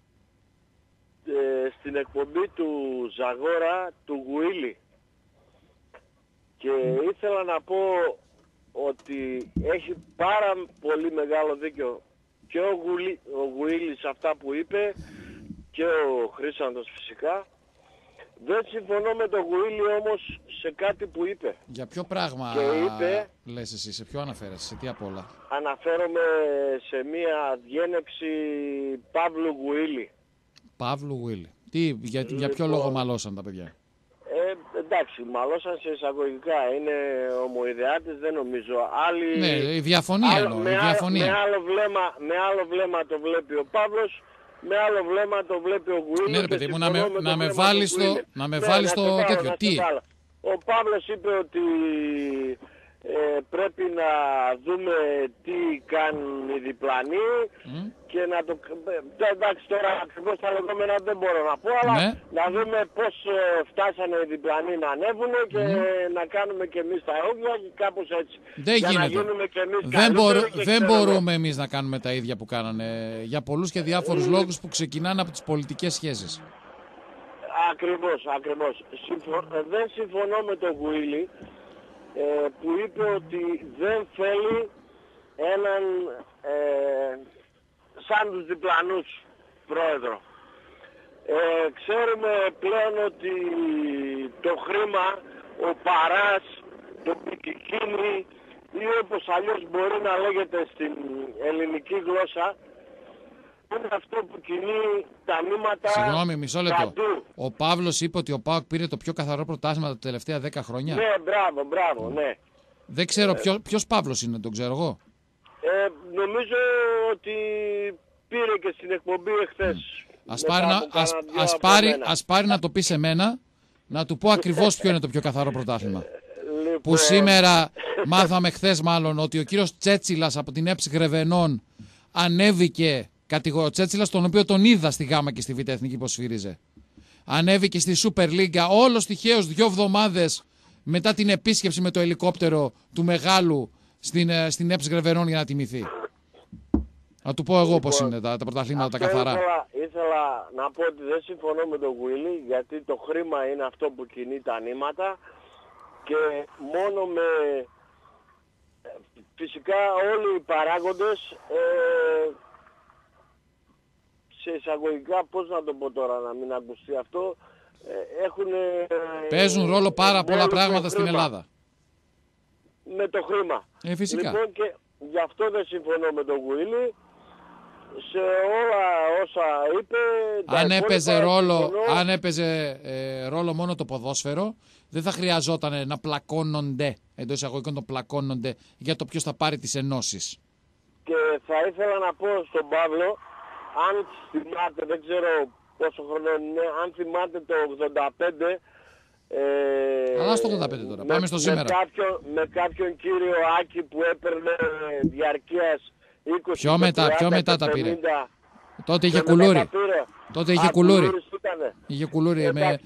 στην εκπομπή του Ζαγόρα του Γουίλη. Και ήθελα να πω ότι έχει πάρα πολύ μεγάλο δίκιο και ο Γουίλης αυτά που είπε και ο Χρήσανθος φυσικά. Δεν συμφωνώ με τον Γουίλη όμως σε κάτι που είπε. Για ποιο πράγμα είπε, λες εσύ, σε ποιο αναφέρεσαι, σε τι απ' όλα? Αναφέρομαι σε μία διένεξη Παύλου Γουίλη. Παύλου Γουίλη. Για ποιο λόγο μαλώσαν τα παιδιά? Εντάξει, μαλώσαν σε εισαγωγικά. Είναι ομοειδεάτες, δεν νομίζω. Άλλοι, ναι, η διαφωνία εννοώ. Με άλλο βλέμμα το βλέπει ο Παύλος, με άλλο βλέμμα το βλέπει ο Γουίλης. Ναι, ρε παιδί μου, να με βάλεις το τέτοιο. Τι? Ο Παύλος είπε ότι πρέπει να δούμε τι κάνουν οι διπλανοί και να το... Εντάξει, τώρα ακριβώς τα λεγόμενα δεν μπορώ να πω, αλλά να δούμε πώς φτάσανε οι διπλανοί να ανέβουν και να κάνουμε και εμείς τα ίδια και κάπως έτσι. Δεν για γίνεται. Να γίνουμε και εμείς δεν μπορούμε εμείς να κάνουμε τα ίδια που κάνανε για πολλούς και διάφορους λόγους που ξεκινάνε από τις πολιτικές σχέσεις. Ακριβώς. Δεν συμφωνώ με τον Γουίλη που είπε ότι δεν θέλει έναν σαν τους διπλανούς πρόεδρο. Ξέρουμε πλέον ότι το χρήμα, ο παράς, το πικικίνι ή όπως αλλιώς μπορεί να λέγεται στην ελληνική γλώσσα, είναι αυτό που κινεί τα νήματα. Συγγνώμη, μισό λεπτό. Ο Παύλος είπε ότι ο ΠΑΟΚ πήρε το πιο καθαρό πρωτάθλημα τα τελευταία 10 χρόνια. Ναι, μπράβο, ναι. Δεν ξέρω ποιος Παύλος είναι, τον ξέρω εγώ. Νομίζω ότι πήρε και στην εκπομπή εχθές. Ας πάρει να το πει σε μένα, Να του πω ακριβώς ποιο είναι το πιο καθαρό πρωτάθλημα. Λοιπόν, Που σήμερα μάθαμε χθες μάλλον ότι ο κύριος Τσέτσιλας από την ΕΠΣ Γρεβενών ανέβηκε, ο Τσέτσιλας τον οποίο τον είδα στη Γάμα και στη Β' Εθνική που σφύριζε. Ανέβηκε στη Super League όλος τυχαίως 2 εβδομάδες μετά την επίσκεψη με το ελικόπτερο του Μεγάλου στην ΕΠΣ Γρεβενών για να τιμηθεί. Να του πω εγώ πώς είναι τα πρωταθλήματα τα καθαρά. Ήθελα να πω ότι δεν συμφωνώ με τον Γουίλι, γιατί το χρήμα είναι αυτό που κινεί τα νήματα και μόνο με... Φυσικά όλοι οι παράγοντες, σε εισαγωγικά, πώς να το πω τώρα να μην ακουστεί αυτό, έχουν... Παίζουν ρόλο πάρα πολλά πράγματα στην Ελλάδα. Με το χρήμα. Φυσικά. Λοιπόν, και γι' αυτό δεν συμφωνώ με τον Γουίλι. Σε όλα όσα είπε... Αν έπαιζε ρόλο μόνο το ποδόσφαιρο, δεν θα χρειαζόταν να πλακώνονται, εντός εισαγωγικών το πλακώνονται, για το ποιος θα πάρει τις ενώσεις. Και θα ήθελα να πω στον Παύλο, αν θυμάται, δεν ξέρω πόσο χρόνο είναι, αν θυμάται το 85... Αλλά στο 85 τώρα, πάμε στο σήμερα. Με κάποιον κύριο Άκη που έπαιρνε διαρκείας 20, πιο μετά τα πήρε. Τότε είχε κουλούρι. Τότε είχε κουλούρι. Είχε κουλούρι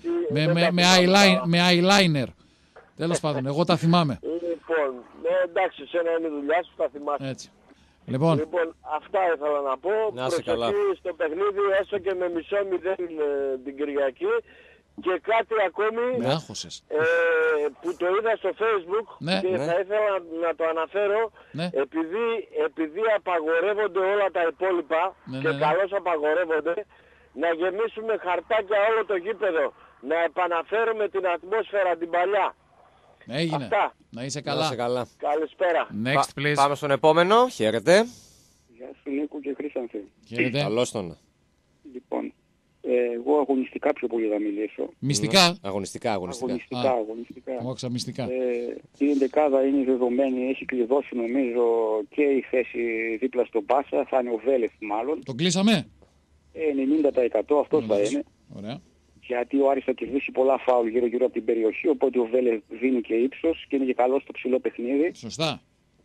με eyeliner. Τέλος πάντων, εγώ τα θυμάμαι. Λοιπόν, εντάξει, σένα είναι η δουλειά σου, τα θυμάσαι. Έτσι. Λοιπόν, αυτά ήθελα να πω. Προσοχή στο παιχνίδι, έστω και με 0-0 την Κυριακή. Και κάτι ακόμη που το είδα στο Facebook και θα ήθελα να το αναφέρω, επειδή απαγορεύονται όλα τα υπόλοιπα και καλώς απαγορεύονται, να γεμίσουμε χαρτάκια όλο το γήπεδο, να επαναφέρουμε την ατμόσφαιρα την παλιά. Έγινε. Αυτά. Να είσαι καλά. Καλησπέρα. Next, please. Πάμε στον επόμενο. Χαίρετε. Γεια σου Νίκο και Χρήσανθη. Χαίρετε. Καλώς τον. Λοιπόν, εγώ αγωνιστικά πιο πολύ θα μιλήσω. Μυστικά. Αγωνιστικά. Όξα μυστικά. Η εντεκάδα είναι δεδομένη, έχει κλειδώσει νομίζω και η θέση δίπλα στον Πάσα, θα είναι ο Βέλεθ μάλλον. Τον κλείσαμε. 90% αυτός θα είναι. Ωραία. Γιατί ο Άρης θα κερδίσει πολλά φάουλ γύρω από την περιοχή, οπότε ο Βέλεθ δίνει και ύψος και είναι και καλό στο ψηλό παιχνίδι. Σωστά.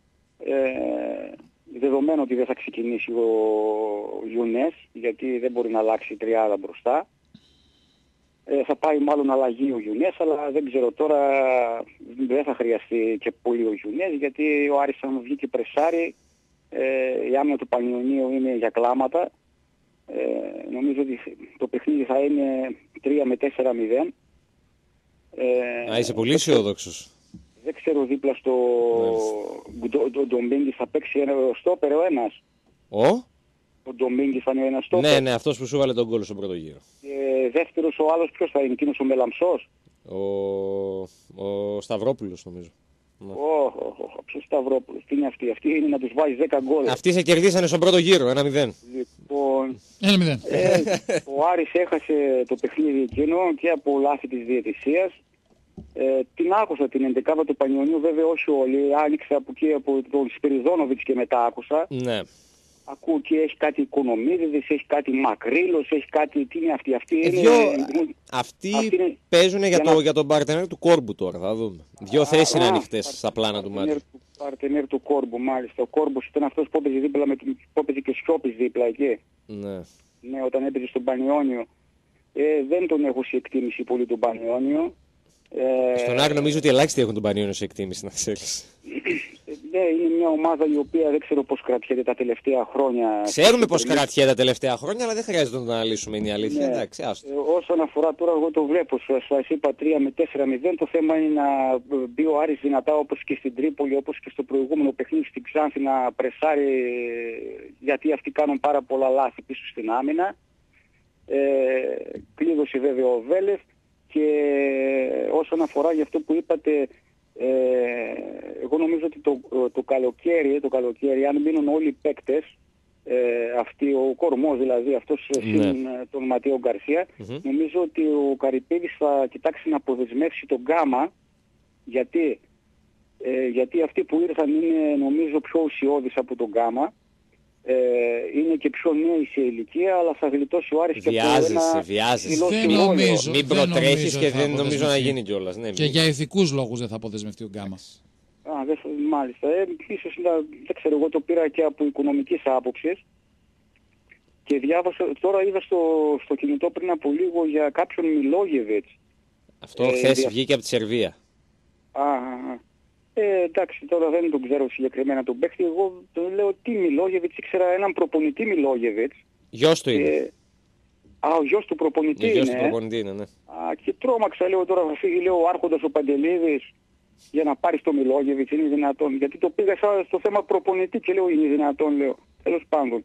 Δεδομένου ότι δεν θα ξεκινήσει ο Γιουνές, γιατί δεν μπορεί να αλλάξει τριάδα μπροστά. Θα πάει μάλλον αλλαγή ο Γιουνές, αλλά δεν ξέρω τώρα, δεν θα χρειαστεί και πολύ ο Γιουνές, γιατί ο Άρης αν βγει και πρεσάρει, η άμυνα του Πανιωνίου είναι για κλάματα. Νομίζω ότι το παιχνίδι θα είναι 3 με 4-0. Είσαι πολύ αισιόδοξος. Δεν ξέρω δίπλα στο Ντομπίνγκη θα παίξει ένα στόπερ ο ένας. Ο Ντομπίνγκη θα είναι ένα στόπερ. Ναι, αυτός που σου βάλε τον γκολ στον πρώτο γύρο. Δεύτερος ο άλλος ποιος θα είναι, εκείνος ο Μελαμψός. Ο Σταυρόπουλος νομίζω. Ποιος Σταυρόπουλος, τι είναι αυτή, αυτή είναι να τους βάζει 10 γκολ. Αυτοί σε κερδίσανε στον πρώτο γύρο, 1-0. Λοιπόν, 1-0. Ο Άρης έχασε το παιχνίδι εκείνο και από λάθη της διαιτησίας. Την άκουσα την εντεκάδα του Πανιωνίου, βέβαια όχι όλοι, άνοιξα από εκεί από τον Σπυριδόνοβιτς και μετά άκουσα. Ναι. Ακούω και έχει κάτι Οικονομίδης, έχει κάτι Μακρύλος, έχει κάτι, τι είναι αυτή, αυτοί παίζουν για τον παρτενέρ του Κόρμπου τώρα, θα δούμε. Δύο θέσεις είναι ανοιχτές στα πλάνα του Μάτια. Παρτενέρ του Κόρμπου, μάλιστα. Ο Κόρμπος ήταν αυτός που έπαιζε δίπλα με τον έπαιζε και Σιώπης δίπλα εκεί. Ναι, όταν έπαιζε στον Πανιόνιο. Δεν τον έχω σε εκτίμηση πολύ τον Πανιόνιο. Στον Άρη νομίζω ότι ελάχιστοι έχουν τον Πανιόνιο σε εκτίμηση, να ξέρεις. Ναι, είναι μια ομάδα η οποία δεν ξέρω πώς κρατιέται τα τελευταία χρόνια. Ξέρουμε πώς κρατιέται τα τελευταία χρόνια, αλλά δεν χρειάζεται να το αναλύσουμε, είναι η αλήθεια. Ναι. Εντάξει, όσον αφορά τώρα, εγώ το βλέπω. Σας είπα 3 με 4-0. Το θέμα είναι να μπει ο Άρης δυνατά όπως και στην Τρίπολη, όπως και στο προηγούμενο παιχνίδι στην Ξάνθη να πρεσάρει, γιατί αυτοί κάνουν πάρα πολλά λάθη πίσω στην άμυνα. Κλείδωσε βέβαια ο Βέλεθ. Και όσον αφορά για αυτό που είπατε, εγώ νομίζω ότι το καλοκαίρι αν μείνουν όλοι οι παίκτες, αυτοί, ο Κορμός δηλαδή, αυτός τον Ματέο Γκαρσία, νομίζω ότι ο Καρυπίδης θα κοιτάξει να αποδεσμεύσει τον Γκάμα, γιατί αυτοί που ήρθαν είναι νομίζω πιο ουσιώδεις από τον Γκάμα είναι και πιο νέοι σε ηλικία, αλλά θα γλιτώσει ο Άρης και βιάζεσαι. Δεν νομίζω. Μην προτρέχεις και δεν νομίζω να γίνει κιόλας. Ναι, και για ηθικούς λόγους δεν θα αποδεσμευτεί ο Γκάμα. Μάλιστα. Ίσως δεν ξέρω, εγώ το πήρα και από οικονομικής άποψης. Και διάβασα, τώρα είδα στο κινητό πριν από λίγο για κάποιον Μιλόγεβιτς. Αυτό χθες βγήκε από τη Σερβία. Εντάξει, τώρα δεν τον ξέρω συγκεκριμένα τον παίχτη. Εγώ τον λέω τι Μιλόγεβιτς, ήξερα έναν προπονητή Μιλόγεβιτς. Γιος του είναι. Ο γιος του προπονητή είναι. Γιος του προπονητή είναι, ναι. Και τρόμαξα, λέω τώρα θα φύγει, λέω, ο άρχοντας ο Παντελίδης για να πάρει το Μιλόγεβιτς, είναι δυνατόν. Γιατί το πήγα στο θέμα προπονητή και λέω είναι δυνατόν, λέω. Τέλος πάντων.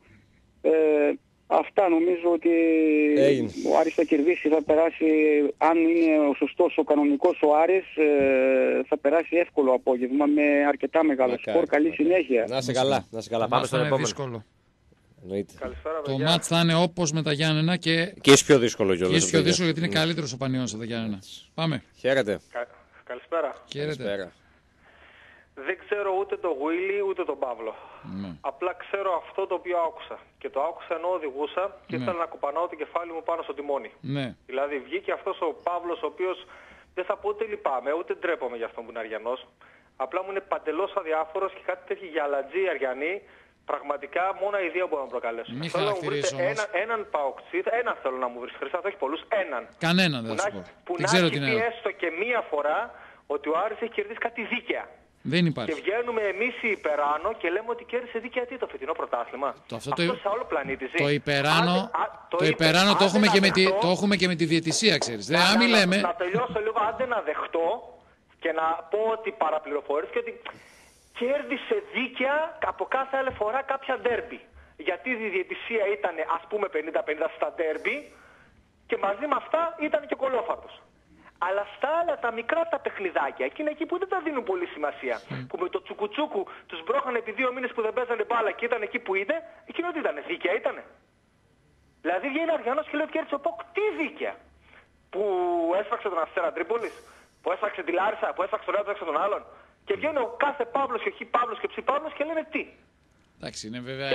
Αυτά νομίζω ότι ο Άρης θα κερδίσει, θα περάσει, αν είναι ο σωστός, ο κανονικός ο Άρης, θα περάσει εύκολο απόγευμα με αρκετά μεγάλο σκορ. Καλή συνέχεια. Να είσαι καλά. Πάμε στον επόμενο. Δύσκολο. Καλησπέρα, το μάτς θα είναι όπως με τα Γιάννενα και είσαι πιο δύσκολο κιόλας. Και είσαι πιο δύσκολο γιατί είναι καλύτερος ο Πανιώνας από τα Γιάννενα. Πάμε. Χαίρετε. Καλησπέρα. Χαίρετε. Δεν ξέρω ούτε τον Γουίλι ούτε τον Παύλο. Ναι. Απλά ξέρω αυτό το οποίο άκουσα. Και το άκουσα ενώ οδηγούσα και ήθελα να κουπανάω το κεφάλι μου πάνω στο τιμόνι. Ναι. Δηλαδή βγήκε αυτός ο Παύλος, ο οποίος δεν θα πω ούτε λυπάμαι, ούτε ντρέπομαι για αυτόν που είναι Αριανός. Απλά μου είναι παντελώς αδιάφορος και κάτι τέτοιο για αλατζή Αριανή. Πραγματικά μόνο η ιδέα μπορώ να προκαλέσω. Θέλω να μου βρείτε έναν παοκτσί, έναν θέλω να μου βρεις, Χρυσά, θα έχει πολλούς, έναν. Κανέναν δεν θα σου πω. Που να έχει πει έστω και μία φορά ότι ο Άρης έχει κερδίσει κάτι δίκαια. Δεν υπάρχει. Και βγαίνουμε εμείς οι υπεράνω και λέμε ότι κέρδισε δίκαια τι το φετινό πρωτάθλημα. Αυτό σε όλο πλανήτη ζει. Το υπεράνω το έχουμε και με τη διαιτησία, ξέρεις. Να τελειώσω λίγο, άντε να δεχτώ και να πω ότι παραπληροφορήθηκε ότι κέρδισε δίκαια από κάθε άλλη φορά κάποια ντέρμπι. Γιατί η διαιτησία ήταν ας πούμε 50-50 στα ντέρμπι και μαζί με αυτά ήταν και κολόφαρτος. Αλλά στα άλλα τα μικρά τα παιχνιδάκια, εκείνα εκεί που δεν τα δίνουν πολύ σημασία, που με το τσουκουτσούκου τους μπρόχανε επί 2 μήνες που δεν παίζανε μπάλα και ήταν εκεί που είναι, εκείνο τι ήτανε, δίκαια ήτανε. Δηλαδή βγαίνει Αριανός και λέει ότι κέρδισε ο ΠΑΟΚ, τι δίκαια. Που έσφαξε τον Αστέρα Τρίπολης, που έσφαξε τη Λάρισα, που έσφαξε τον ένα, που έσφαξε τον άλλον. Και βγαίνει ο κάθε Παύλος και ο Χ Παύλος και ο Ψ Παύλος και λένε τι. Εντάξει, είναι βέβαια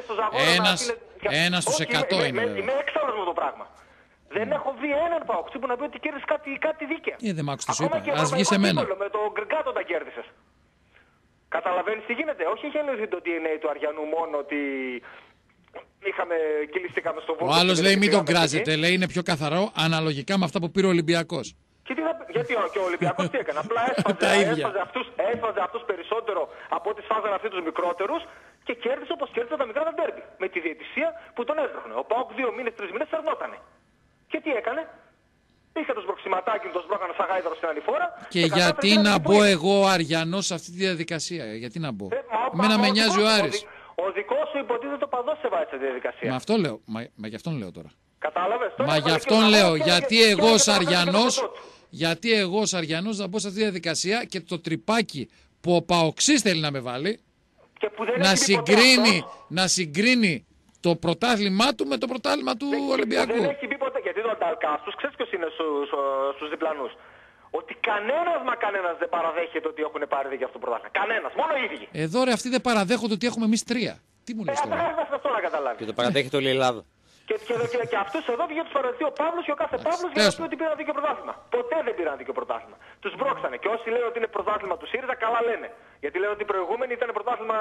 ένας στους 100 είναι. Είμαι έξαλλος με το πράγμα. Δεν έχω δει έναν παοξί που να πει ότι κέρδισες κάτι δίκαια. Δεν μ' άκουσες, τι σου είπα. Ας βγεις σε μένα. Με τον Γκργκάτο τα κέρδισες. Καταλαβαίνεις τι γίνεται. Όχι έχει εννοηθεί το DNA του Αριανού μόνο ότι κυλιστήκαμε στο Βόλο. Ο άλλος λέει μην τον κράζετε. Λέει είναι πιο καθαρό αναλογικά με αυτά που πήρε ο Ολυμπιακός. Γιατί και ο Ολυμπιακός τι έκανε. Απλά έσφαζε αυτούς περισσότερο από ό,τι σφάζαν αυτοί τους μικρότερους και κέρδισε όπως κέρδισε τα μικρά τα ντέρμπι. Με τη διαιτησία που τον έσπροχνε. Ο ΠΑΟΚ 2 μήνες, 3 μήνες σερνότανε. Και τι έκανε. Είχε το σμπροξιματάκι, τον σμπρώχανε σαν γάιδαρο στην άλλη φορά. Και γιατί να μπω εγώ Αριανός σε αυτή τη διαδικασία. Γιατί να μπω. Εμένα με νοιάζει ο Άρης. Ο δικός σου υποτίθεται παδός σε βάζει τη διαδικασία. Μα αυτό λέω. Μα γι' αυτόν λέω τώρα. Κατάλαβες. Μα γι' αυτόν λέω. Γιατί εγώ ως Αριανός να μπω σε αυτή τη διαδικασία και το τρυπάκι που ο Παοξής θέλει να με βάλει να συγκρίνει το πρωτάθλημά του με το πρωτάθλημα του Ολυμπιακού. Δεν έχει πει ποτέ, γιατί τον Ταλκάστους, ξέρεις ποιος είναι στους διπλανούς. Ότι κανένας δεν παραδέχεται ότι έχουν πάρει δίκαια αυτό το πρωτάθλημα. Κανένας, μόνο οι ίδιοι. Εδώ ρε αυτοί δεν παραδέχονται ότι έχουμε εμείς 3. Τι μου λες τώρα. Αυτό να καταλάβει. Και το παραδέχεται όλη η Ελλάδα. Και αυτούς εδώ βγήκε τους παραδεχτεί ο Παύλος και ο κάθε Παύλος για να πει ότι πήραν δίκαιο πρωτάθλημα. Ποτέ δεν πήραν δίκαιο πρωτάθλημα. Τους μπρόξανε. Και όσοι λένε ότι είναι πρωτάθλημα του ΣΥΡΙΖΑ, καλά λένε. Γιατί λένε ότι η προηγούμενη ήταν πρωτάθλημα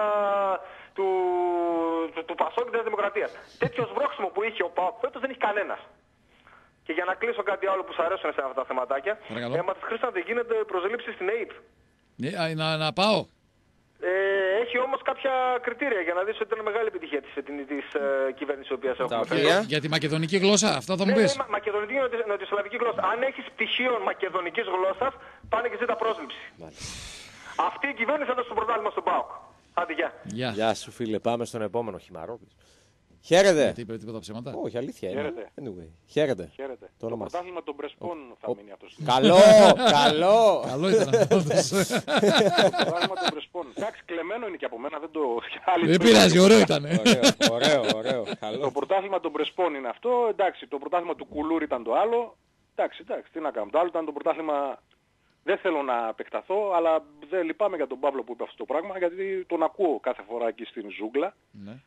του ΠΑΣΟΚ και της Δημοκρατίας. Τέτοιο σμπρόξιμο που είχε ο ΠΑΟΚ φέτος δεν έχει κανένας. Και για να κλείσω κάτι άλλο που σου αρέσουν σε αυτά τα θεματάκια, έμαθες Χρήστα δεν γίνεται προσλήψη στην ΑΕΠ. Να πάω. Έχει όμως κάποια κριτήρια για να δεις ότι ήταν μεγάλη επιτυχία της κυβέρνησης η οποία έχουμε. Για τη μακεδονική γλώσσα, αυτά θα μου πεις. Μακεδονική νοτιοσλαβική γλώσσα. Αν έχεις πτυχίο μακεδονικής γλώσσας, πάνε και ζήτα πρόσληψη. Αυτή η κυβέρνηση έδωσε το πρωτάθλημα στον ΠΑΟΚ. Άντε, γεια. Γεια σου φίλε, πάμε στον επόμενο Χιμαρόπης. Χαίρετε. Γιατί είπε τίποτα ψέματα. Όχι, αλήθεια είναι. Anyway. Χαίρετε. Το πρωτάθλημα των Πρεσπών θα μείνει αυτός. Καλό. Καλό ήταν αυτό. Το πρωτάθλημα των Πρεσπών. Εντάξει, κλεμμένο είναι και από μένα, δεν το... Δεν πειράζει, ωραίο ήταν. Ωραίο. Το πρωτάθλημα των Πρεσπών είναι αυτό. Εντάξει, το πρωτάθλημα του Κουλούρ ήταν το άλλο. Εντάξει, τι να κάνουμε. Το άλλο ήταν το πρωτάθλημα... Δεν θέλω να επεκταθώ, αλλά δεν λυπάμαι για τον Παύλο που είπε αυτό το πράγμα, γιατί τον ακούω κάθε φορά εκεί στην ζούγκλα. Ναι.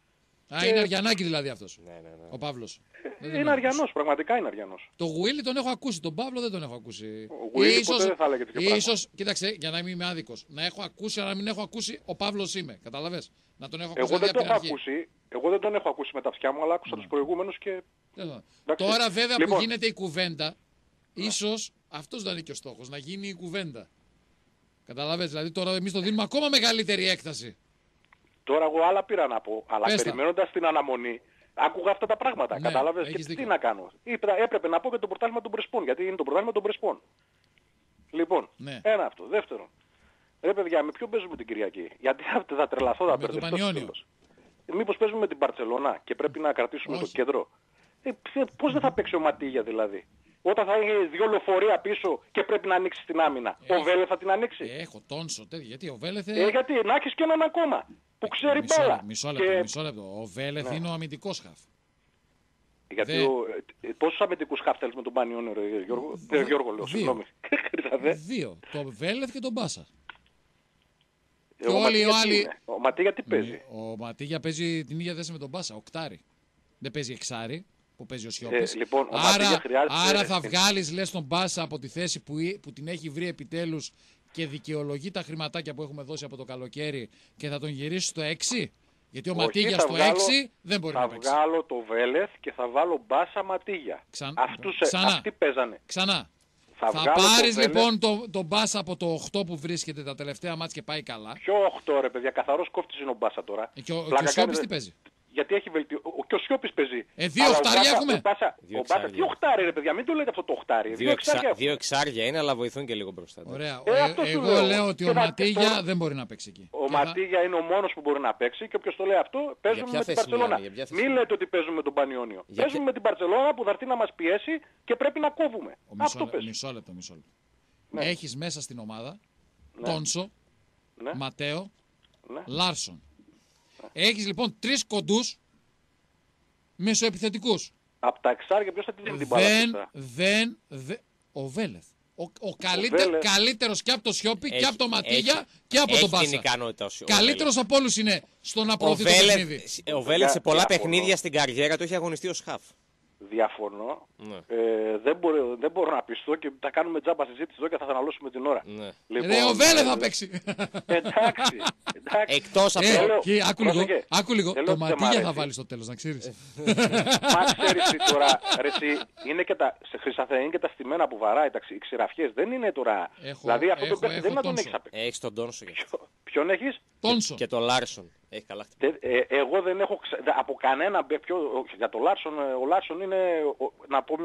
Είναι Αριανάκη δηλαδή αυτός. Ναι. Ο Παύλος. Είναι Αριανός, πραγματικά είναι Αριανός. Το Γουίλι τον έχω ακούσει, τον Παύλο δεν τον έχω ακούσει. Ο Γουίλι ποτέ δεν θα έλεγε τέτοιο πράγμα. Ίσως, κοίταξε, για να μην είμαι άδικος, να έχω ακούσει, αλλά να μην έχω ακούσει, ο Παύλος είμαι. Καταλαβες. Να τον έχω ακούσει. Εγώ δεν τον έχω ακούσει με τα αυτιά μου, αλλά άκουσα τους προηγούμενους και. Τώρα βέβαια που γίνεται η κουβέντα, ίσως αυτός δεν είναι και ο στόχος, να γίνει η κουβέντα. Καταλαβες, δηλαδή τώρα εμείς το δίνουμε ακόμα μεγαλύτερη έκταση. Τώρα εγώ άλλα πήρα να πω, αλλά περιμένοντας την αναμονή, άκουγα αυτά τα πράγματα. Ναι, κατάλαβες και τι να κάνω. Έπρεπε να πω και το πρωτάθλημα των Πρεσπών, γιατί είναι το πρωτάθλημα των Πρεσπών. Λοιπόν, ένα αυτό. Δεύτερον, ρε παιδιά, με ποιον παίζουμε την Κυριακή? Γιατί θα τρελαθώ, θα μπερδευτώ. Μήπως παίζουμε με την Μπαρτσελώνα και πρέπει να κρατήσουμε το κέντρο? Πώς δεν θα παίξει ο Ματίγια δηλαδή? Όταν θα έχει δύο λεωφορεία πίσω και πρέπει να ανοίξει την άμυνα. Ο Βέλεθ θα την ανοίξει. Έχω τόνσο τέτοιο. Γιατί ο Βέλεθ. Γιατί να έχεις και έναν ακόμα που ξέρει μπάλα. Μισό λεπτό. Ο Βέλεθ είναι ο αμυντικός χαφ. Γιατί πόσους αμυντικούς χαφ θέλεις με τον Πανιόνιο, Γιώργο, λέω, συγγνώμη. Δύο. Το Βέλεθ και τον Μπάσα. Και όλοι οι άλλοι. Ο Ματίγια τι παίζει? Ο Ματίγια παίζει την ίδια θέση με τον Μπάσα. Οκτάρι. Δεν παίζει εξάρι που παίζει ο Σιώπης. Λοιπόν, άρα θα βγάλεις, λες, τον Μπάσα από τη θέση που την έχει βρει επιτέλους και δικαιολογεί τα χρηματάκια που έχουμε δώσει από το καλοκαίρι και θα τον γυρίσεις στο 6. Γιατί ο Ματίγια στο 6 δεν μπορεί να παίξει. Θα βγάλω το Βέλεθ και θα βάλω Μπάσα Ματίγια. Αυτοί παίζανε. Ξανά. Θα πάρεις λοιπόν τον Μπάσα από το 8 που βρίσκεται τα τελευταία μάτς και πάει καλά. Ποιο 8 ρε παιδιά, καθαρός κόφτης είναι ο Μπάσα τώρα. Και ο Σιώπης τι παίζει? Γιατί έχει βελτιώσει. Και ο Σιώπης παίζει. Δύο οχτάρια έχουμε. Ο Μπάσα, τι οχτάρι ρε παιδιά, μην το λέτε αυτό το οχτάρι. Δύο εξάρια είναι, αλλά βοηθούν και λίγο μπροστά. Ωραία. Εγώ λέω ότι ο Ματίγια δεν μπορεί να παίξει εκεί. Ο Ματίγια είναι ο μόνος που μπορεί να παίξει και όποιος το λέει αυτό, παίζουμε με την Μπαρτσελώνα. Μην λέτε ότι παίζουμε με τον Πανιόνιο. Παίζουμε με την Μπαρτσελώνα που θα έρθει να μας πιέσει και πρέπει να κόβουμε. Μισό λεπτό. Έχεις μέσα στην ομάδα Τόνσο, Ματέο, Λάρσον. Έχεις λοιπόν 3 κοντούς μεσοεπιθετικούς. Από τα εξάρια ποιος θα τη δίνει την μπάλα? Ο Βέλεθ. Ο καλύτερος και από το Σιώπη και από το Ματίγια και από τον Μπάσα. Καλύτερος από όλους είναι στο να προωθεί το παιχνίδι. Ο Βέλεθ σε πολλά παιχνίδια στην καριέρα του έχει αγωνιστεί ως χαφ. Διαφωνώ. Δεν μπορώ να πιστώ και θα κάνουμε τζάμπα συζήτηση εδώ και θα αναλώσουμε την ώρα. Λοιπόν, ο Βέλεθ θα παίξει. Εντάξει. Εκτός από άκου λίγο. Το Ματίγια θα βάλει στο τέλος, να ξέρεις. Μα ξέρεις τι τώρα, ρε εσύ, είναι και τα Χρυσαθέα, είναι και τα στημένα που βαράει, οι ξηραφιές. Δεν είναι τώρα. Δηλαδή αυτό το παίχτη δεν να τον έχεις απ' έξω. Έχεις τον Τόνσο. Ποιον έχεις? Τόνσο. Και τον Λάρσον. Έχει καλά. Εγώ δεν έχω από κανένα για τον Λάρσον. Ο Λάρσον είναι, να πω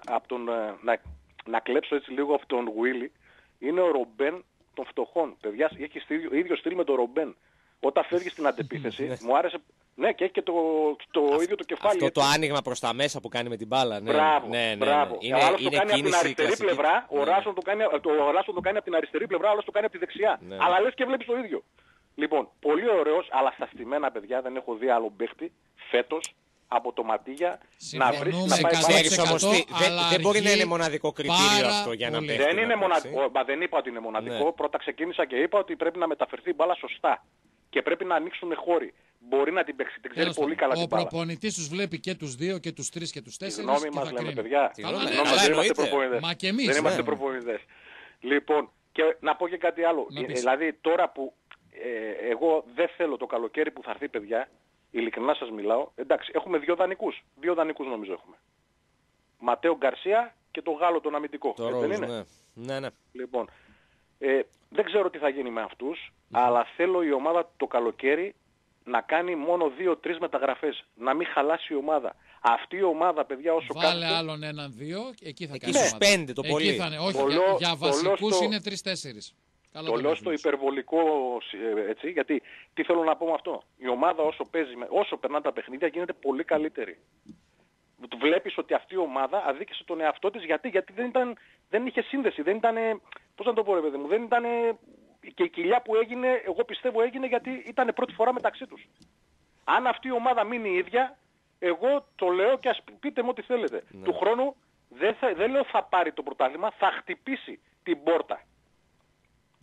να κλέψω έτσι λίγο από τον Γουίλι, είναι ο Ρομπέν των φτωχών. Παιδιά, έχει ίδιο στυλ με τον Ρομπέν. Όταν φεύγει στην αντεπίθεση, μου άρεσε. Ναι, και έχει και το ίδιο το κεφάλι. Αυτό το άνοιγμα προς τα μέσα που κάνει με την μπάλα. Μπράβο. Ο άλλος το κάνει από την αριστερή πλευρά, ο Ράσον το κάνει από την αριστερή πλευρά, ο άλλος το κάνει από τη δεξιά. Αλλά λες και βλέπεις το ίδιο. Λοιπόν, πολύ ωραίος, αλλά στα στημένα παιδιά δεν έχω δει άλλο παίχτη φέτος από το Ματίγια να βρει να πάει πάνω. Δεν μπορεί να είναι μοναδικό κριτήριο αυτό για να παίξει. Δεν είναι μοναδικό. Μα δεν είπα ότι είναι μοναδικό. Πρώτα ξεκίνησα και είπα ότι πρέπει να μεταφερθεί η μπάλα σωστά. Και πρέπει να ανοίξουν χώροι. Μπορεί να την παίξει. Την ξέρει πολύ καλά την μπάλα. Ο προπονητής τους βλέπει και τους 2 και τους 3 και τους 4. Συγγνώμη μας λέμε παιδιά. Δεν είμαστε προπονητές. Μα και εμείς. Δεν είμαστε προπονητές. Λοιπόν, και να πω και κάτι άλλο. Δηλαδή τώρα που εγώ δεν θέλω το καλοκαίρι που θα έρθει παιδιά, ειλικρινά σας μιλάω, εντάξει, έχουμε 2 δανεικούς. 2 δανεικούς νομίζω έχουμε. Ματέο Γκαρσία και το Γάλλο τον αμυντικό. Δεν είναι? Ναι. Λοιπόν, δεν ξέρω τι θα γίνει με αυτούς, αλλά θέλω η ομάδα το καλοκαίρι να κάνει μόνο 2-3 μεταγραφές. Να μην χαλάσει η ομάδα. Αυτή η ομάδα, παιδιά, όσο κάνει. Βάλε άλλον 1-2, εκεί θα κάνει. Εκεί 5 το πολύ. Εκεί θα είναι. Όχι, για βασικούς είναι 3-4. Το λέω στο υπερβολικό έτσι, γιατί τι θέλω να πω με αυτό. Η ομάδα όσο περνά τα παιχνίδια γίνεται πολύ καλύτερη. Βλέπεις ότι αυτή η ομάδα αδίκησε τον εαυτό της γιατί δεν είχε σύνδεση, δεν ήταν, πώς να το πω ρε παιδί μου, δεν ήταν, και η κοιλιά που έγινε, εγώ πιστεύω έγινε γιατί ήταν πρώτη φορά μεταξύ τους. Αν αυτή η ομάδα μείνει η ίδια, εγώ το λέω και ας πείτε μου ό,τι θέλετε. Του χρόνου δεν λέω θα πάρει το πρωτάθλημα, θα χτυπήσει την πόρτα.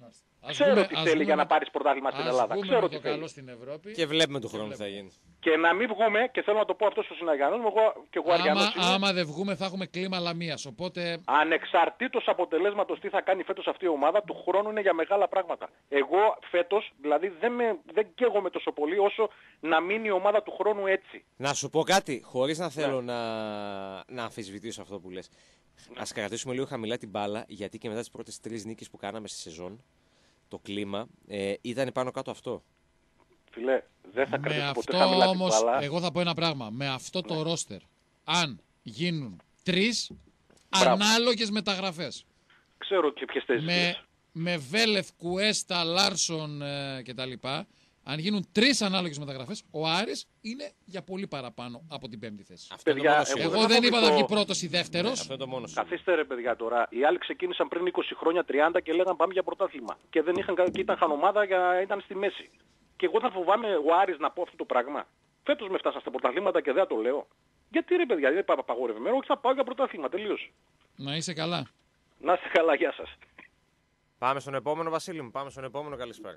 Ξέρω τι θέλει για να πάρεις πρωτάθλημα στην Ελλάδα. Ξέρω τι θέλει. Στην Ευρώπη. Και βλέπουμε του χρόνου τι θα γίνει. Και να μην βγούμε, και θέλω να το πω αυτό στους συναγιανούς μου, εγώ και εγώ Αριανός είμαι. Άμα δεν βγούμε θα έχουμε κλίμα Λαμίας, οπότε... Ανεξαρτήτως αποτελέσματος τι θα κάνει φέτος αυτή η ομάδα, του χρόνου είναι για μεγάλα πράγματα. Εγώ φέτος, δηλαδή δεν καίγομαι τόσο πολύ όσο να μείνει η ομάδα του χρόνου έτσι. Να σου πω κάτι, χωρίς να θέλω να αμφισβητήσω αυτό που λες. Ας κρατήσουμε λίγο χαμηλά την μπάλα, γιατί και μετά τις πρώτες 3 νίκες που κάναμε στη σεζόν, το κλίμα ήταν πάνω κάτω αυτό. Φιλέ, δεν θα κρατήσω ποτέ χαμηλά την μπάλα. Εγώ θα πω ένα πράγμα. Με αυτό το ρόστερ, αν γίνουν 3 ανάλογες μεταγραφές. Ξέρω και ποιες θέσεις. Με Βέλεθ, Κουέστα, Λάρσον κτλ. Αν γίνουν 3 ανάλογες μεταγραφές, ο Άρης είναι για πολύ παραπάνω από την 5η θέση. Παιδιά, εγώ δεν είπα να βγει πρώτος ή δεύτερος. Καθίστε ρε παιδιά τώρα. Οι άλλοι ξεκίνησαν πριν 20 χρόνια, 30 και λέγαν πάμε για πρωτάθλημα. Και δεν ήταν χανομάδα, ήταν στη μέση. Και εγώ θα φοβάμαι ο Άρης να πω αυτό το πράγμα. Φέτος με φτάσαν στα πρωταθλήματα και δεν το λέω. Γιατί ρε παιδιά, δεν είναι απαγορευμένο, όχι θα πάω για πρωτάθλημα, τελείως. Να είσαι καλά. Να είστε καλά, γεια σας. Πάμε στον επόμενο, Βασίλη μου, πάμε στον επόμενο, καλησπέρα.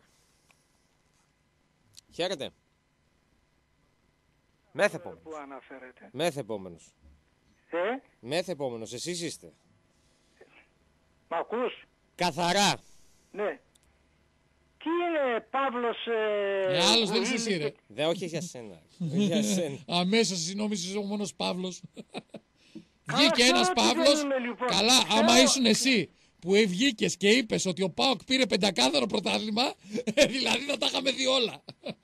Χαίρετε. Μεθεπόμενος. Πού αναφέρετε. Μεθεπόμενος. Μεθεπόμενος, εσείς είστε. Μ' ακούς. Καθαρά. Ναι. Τι είναι Παύλος... άλλος δεν είσαι εσύ ρε. Δεν, όχι για σένα. Για σένα. Αμέσως νόμιζες ο μόνος Παύλος. Βγήκε ένας Παύλος. Λοιπόν. Καλά, άμα ήσουν εσύ που βγήκες και είπες ότι ο ΠΑΟΚ πήρε 5κάθαρο πρωτάθλημα, δηλαδή θα τα είχαμε δει όλα.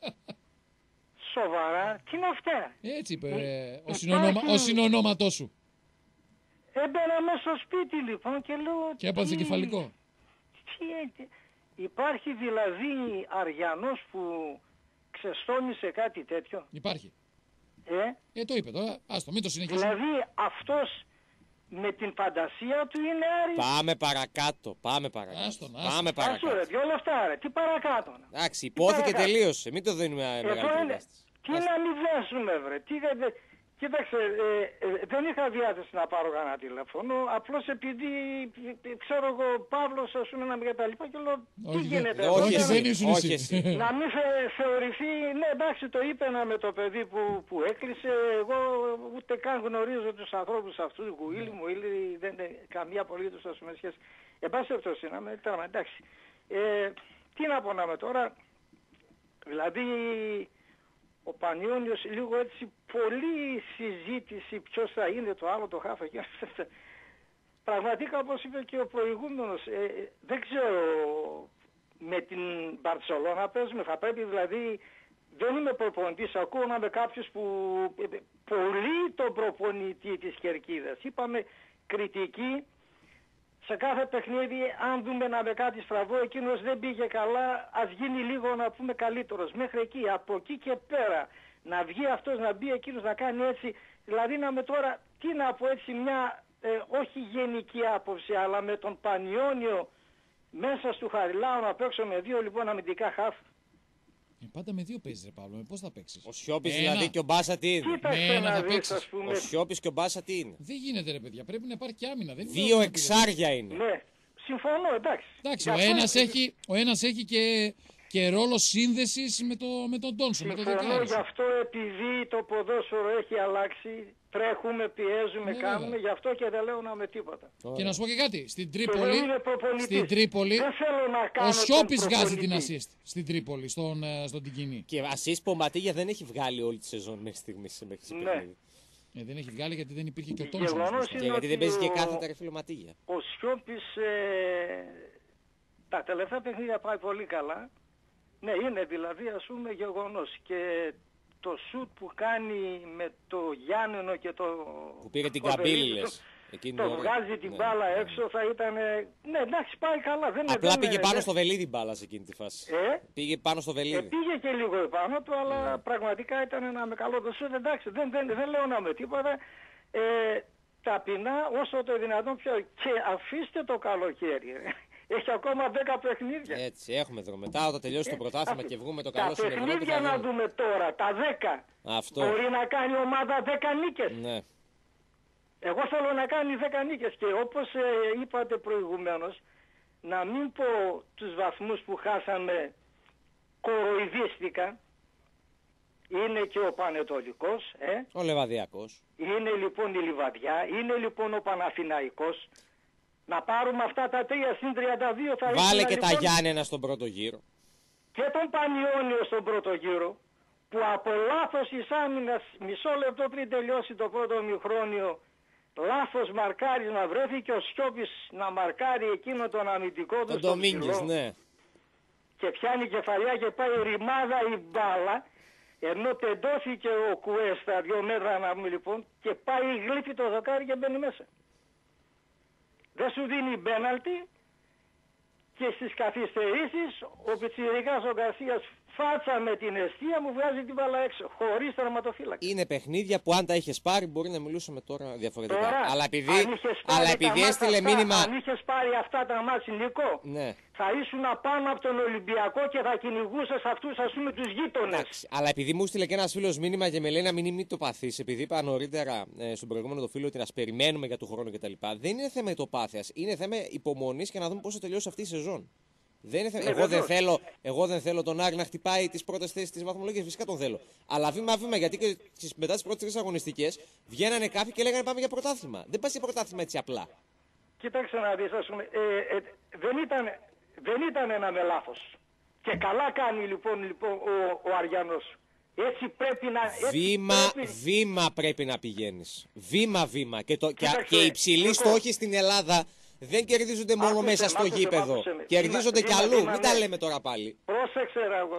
Σοβαρά, τι είναι αυτά. Έτσι είπε ο συνονόματός σου. Έμπαινα μέσα στο σπίτι λοιπόν και λέω... Και έπαθε κεφαλικό. Υπάρχει δηλαδή Αριανός που ξεστόμησε κάτι τέτοιο. Υπάρχει. Το είπε τώρα, άστο, μην το συνεχίσουμε. Δηλαδή αυτός με την φαντασία του είναι Άρης. Πάμε παρακάτω, πάμε παρακάτω. Πάμε παρακάτω. Άσου ρε, 2 λεφτά ρε, τι παρακάτω. Εντάξει, υπόθηκε, τελείωσε, μην το δίνουμε μεγάλη διάσταση. Τι να μην δέσουμε βρε, κοίταξε, δεν είχα διάθεση να πάρω κανένα τηλέφωνο, απλώς επειδή ξέρω εγώ Παύλος ας πούμε να μην καταλήπα και λέω τι γίνεται. Όχι, δεν ήσουν εσύ. Να μην θεωρηθεί, ναι εντάξει το είπαινα με το παιδί που έκλεισε, εγώ ούτε καν γνωρίζω τους ανθρώπους αυτούς, Γουίλη, Μουίλη, δεν είναι καμία απολύτως ας πούμε σχέση. Εν πάση περιπτώσει, εντάξει. Τι να πω τώρα, δηλαδή... Ο Πανιόνιος λίγο έτσι πολλή συζήτηση ποιος θα είναι το άλλο το χάφα και πραγματικά όπως είπε και ο προηγούμενος δεν ξέρω με την Μπαρτσελόνα παίζουμε, θα πρέπει δηλαδή δεν είμαι προπονητής, ακούω να είμαι κάποιος που πολύ τον προπονητή της Κερκίδας, είπαμε κριτική σε κάθε παιχνίδι, αν δούμε να με κάτι στραβό, εκείνος δεν πήγε καλά, ας γίνει λίγο να πούμε καλύτερος. Μέχρι εκεί, από εκεί και πέρα, να βγει αυτός, να μπει εκείνος, να κάνει έτσι. Δηλαδή να με τώρα, τι να πω έτσι μια, όχι γενική άποψη, αλλά με τον Πανιόνιο μέσα στο Χαριλάου να παίξω με 2 λοιπόν αμυντικά χαφ. Πάντα με 2 παίζεις ρε Παύλο, πώς θα παίξεις. Ο Σιώπης δηλαδή και ο Μπάσα τι είναι. Κοίταξε να δεις ας πούμε. Ο Σιώπης και ο Μπάσα τι είναι. Δεν γίνεται ρε παιδιά, πρέπει να υπάρχει και άμυνα. 2 εξάρια είναι. Ναι, συμφωνώ εντάξει. Εντάξει, ο ένας έχει και ρόλο σύνδεσης με τον Τόνσο. Συμφωνώ γι' αυτό επειδή το ποδόσφαιρο έχει αλλάξει. Τρέχουμε, πιέζουμε, κάνουμε, γι' αυτό και δεν λέω να με τίποτα. Και να σου πω και κάτι, στην Τρίπολη ο Σιώπης βγάζει την assist στην Τρίπολη, στον Τικίνη. Και assist που ο Ματίγια δεν έχει βγάλει όλη τη σεζόν μέχρι στιγμής. Ναι. Δεν έχει βγάλει γιατί δεν υπήρχε και ο Τόνσον. Και γιατί δεν παίζει και κάθετα ρε φίλο Ματίγια. Ο Σιώπης τα τελευταία παιχνίδια πάει πολύ καλά. Ναι, είναι δηλαδή ας πούμε γεγονός και... Το σουτ που κάνει με το Γιάννενο και το... Που πήρε την καμπύλη λες. Το βγάζει την μπάλα έξω θα ήταν... Ναι εντάξει πάει καλά. Απλά πήγε πάνω στο βελίδι μπάλα σε εκείνη τη φάση. Πήγε πάνω στο βελίδι. Πήγε και λίγο επάνω του αλλά πραγματικά ήταν ένα με καλό το σουτ. Εντάξει δεν λέω να με τίποτα. Ταπεινά όσο το δυνατόν πιο... Και αφήστε το καλοκαίρι. Έχει ακόμα 10 παιχνίδια. Έτσι, έχουμε εδώ. Μετά όταν τελειώσει το πρωτάθλημα και βγούμε το καλό στην Ευρώπη. Τα παιχνίδια να δούμε τώρα, τα 10. Αυτό. Μπορεί να κάνει ομάδα 10 νίκες. Ναι. Εγώ θέλω να κάνει 10 νίκες και όπως είπατε προηγουμένως, να μην πω τους βαθμούς που χάσαμε, κοροϊδίστηκα. Είναι και ο Πανετολικός, ο Λεβαδιακός. Είναι λοιπόν η Λιβαδιά, είναι λοιπόν ο Παναθηναϊκός. Να πάρουμε αυτά τα 3 συν 32 θα βάλε και λοιπόν, τα Γιάννενα στον πρώτο γύρο. Και τον Πανιόνιο στον πρώτο γύρο, που από λάθος της άμυνας, μισό λεπτό πριν τελειώσει το πρώτο ημιχρόνιο, λάθος μαρκάρισμα, βρέθηκε ο Σιώπης να μαρκάρει εκείνο τον αμυντικό του. Τον Ντομίνγκες, ναι. Και πιάνει κεφαλιά και πάει ρημάδα η μπάλα, ενώ τεντώθηκε ο Κουέστα 2 μέτρα να πούμε λοιπόν, και πάει γλύφει το δοκάρι και μπαίνει μέσα. Δεν σου δίνει πέναλτι και στις καθυστερήσεις ο πιτσιρικάς ο Γκαρσίας φάτσα με την αιστεία μου βγάζει την μπάλα έξω, χωρίς τερματοφύλακα. Είναι παιχνίδια που αν τα είχες πάρει μπορεί να μιλούσαμε τώρα διαφορετικά. Τώρα, αλλά επειδή έστειλε μήνυμα... Αν είχες πάρει αυτά τα μάτς, Νικό, ναι, θα ήσουν πάνω από τον Ολυμπιακό και θα κυνηγούσες αυτούς, ας πούμε, τους γείτονες. Εντάξει, αλλά επειδή μου στείλε και ένας φίλος μήνυμα και με λέει να μην ηττοπαθείς, επειδή είπα νωρίτερα στον προηγούμενο το φίλο ότι να περιμένουμε για του χρόνου κτλ. Δεν είναι θέμα ηττοπάθειας, είναι θέμα υπομονής και να δούμε πώς θα τελειώσει αυτή η σεζόν. Δεν είναι θέμα. Εγώ δεν θέλω τον Άρη να χτυπάει τις πρώτες θέσεις της βαθμολογίας. Φυσικά τον θέλω. Αλλά βήμα-βήμα, γιατί και μετά τις πρώτες 3 αγωνιστικές βγαίνανε κάποιοι και λέγανε πάμε για πρωτάθλημα. Δεν πας για πρωτάθλημα έτσι απλά. Κοίταξε να δεις, ας πούμε, δεν ήταν ένα με λάθος. Και καλά κάνει λοιπόν ο Αριανός. Έτσι πρέπει να... Βήμα πρέπει να πηγαίνεις. Βήμα-βήμα. Και οι υψηλοί στόχοι στην Ελλάδα δεν κερδίζονται μόνο μέσα στο γήπεδο. Κερδίζονται κι αλλού. Μην τα λέμε τώρα πάλι. Πρόσεξε,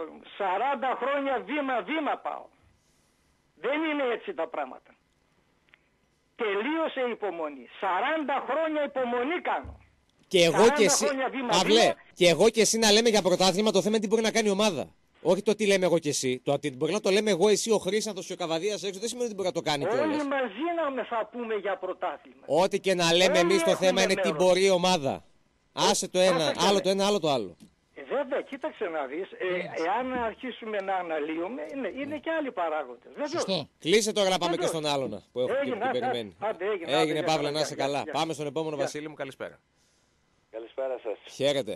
40 χρόνια βήμα-βήμα πάω. Δεν είναι έτσι τα πράγματα. Τελείωσε η υπομονή. 40 χρόνια υπομονή κάνω. Και εγώ και εσύ, Παύλε, και εγώ και εσύ να λέμε για πρωτάθλημα, το θέμα είναι τι μπορεί να κάνει η ομάδα. Όχι το τι λέμε εγώ και εσύ. Το ότι μπορεί να το λέμε εγώ, εσύ, ο Χρήσαντος και ο Καβαδίας έξω, δεν σημαίνει ότι μπορεί να το κάνει κιόλας. Όλοι μαζί να θα πούμε για πρωτάθλημα. Ό,τι και να λέμε εμείς, το θέμα είναι τι μπορεί η ομάδα. Άσε το ένα, άλλο το ένα, άλλο το άλλο. Βέβαια, κοίταξε να δεις, εάν αρχίσουμε να αναλύουμε, είναι και άλλοι παράγοντες. Σωστό. Κλείσε τώρα να πάμε και στον άλλον που έχω και περιμένει. Έγινε, Παύλε, να είσαι καλά. Πάμε στον επόμενο, Βασίλη μου, καλησπέρα. Καλησπέρα σας. Χαίρετε.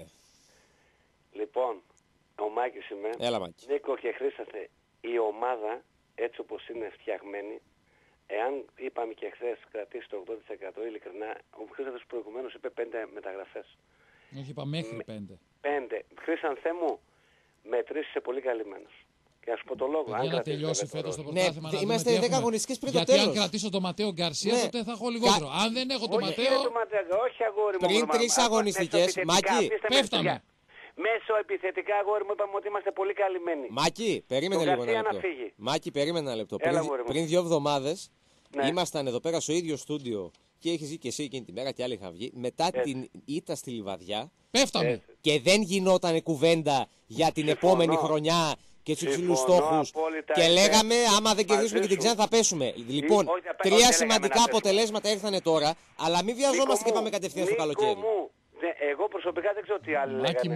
Λοιπόν, ο Μάκης είμαι. Έλα, Μάκη. Νίκο και Χρήσταθε, η ομάδα έτσι όπως είναι φτιαγμένη, εάν είπαμε και χθες κρατήσει το 80%, ειλικρινά, ο Χρήσταθος προηγουμένως είπε 5 μεταγραφές. Όχι, είπα μέχρι 5. 5. Χρήσταθέ μου, μετρήσεις πολύ καλυμμένος. Και ας πω το λόγο. Για να τελειώσει φέτος το πρωτάθλημα. Ναι, είμαστε 10 αγωνιστικές πριν το τέλος. Γιατί αν κρατήσω τον Ματέο Γκαρσία, τότε θα έχω λιγότερο. Αν δεν έχω τον Ματέο. Όχι, αγόρι μου. Πριν 3 αγωνιστικές, Μάκη, πέφταμε. Μέσω επιθετικά, αγόρι μου, είπαμε ότι είμαστε πολύ καλυμμένοι. Μάκη, περίμενε λίγο ένα λεπτό. Μάκη, περίμενε ένα λεπτό. Πριν 2 εβδομάδες ήμασταν εδώ πέρα στο ίδιο στούντιο και έχεις βγει και εσύ εκείνη τη μέρα και άλλοι είχαν βγει. Μετά την ήττα στη Λιβαδιά. Πέφταμε. Και δεν γινόταν κουβέντα για την επόμενη χρονιά και τους υψηλούς στόχους. Και λέγαμε, άμα δεν κερδίσουμε και την Ξάνθη θα πέσουμε. Λοιπόν, 3 σημαντικά αποτελέσματα ήρθανε τώρα, αλλά μην βιαζόμαστε και πάμε κατευθείαν στο καλοκαίρι. Εγώ προσωπικά δεν ξέρω τι άλλοι λέγανε.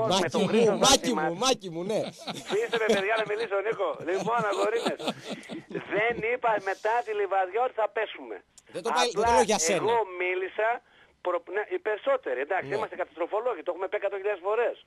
Μάκη μου, ναι. Είστε με παιδιά να μιλήσω, Νίκο. Λοιπόν, αγορίνες, δεν είπα μετά τη Λιβαδιά ότι θα πέσουμε. Δεν το λέω για σένα. Εγώ μίλησα, οι περισσότεροι, εντάξει, είμαστε καταστροφολόγοι, το έχουμε πει 100.000 φορές.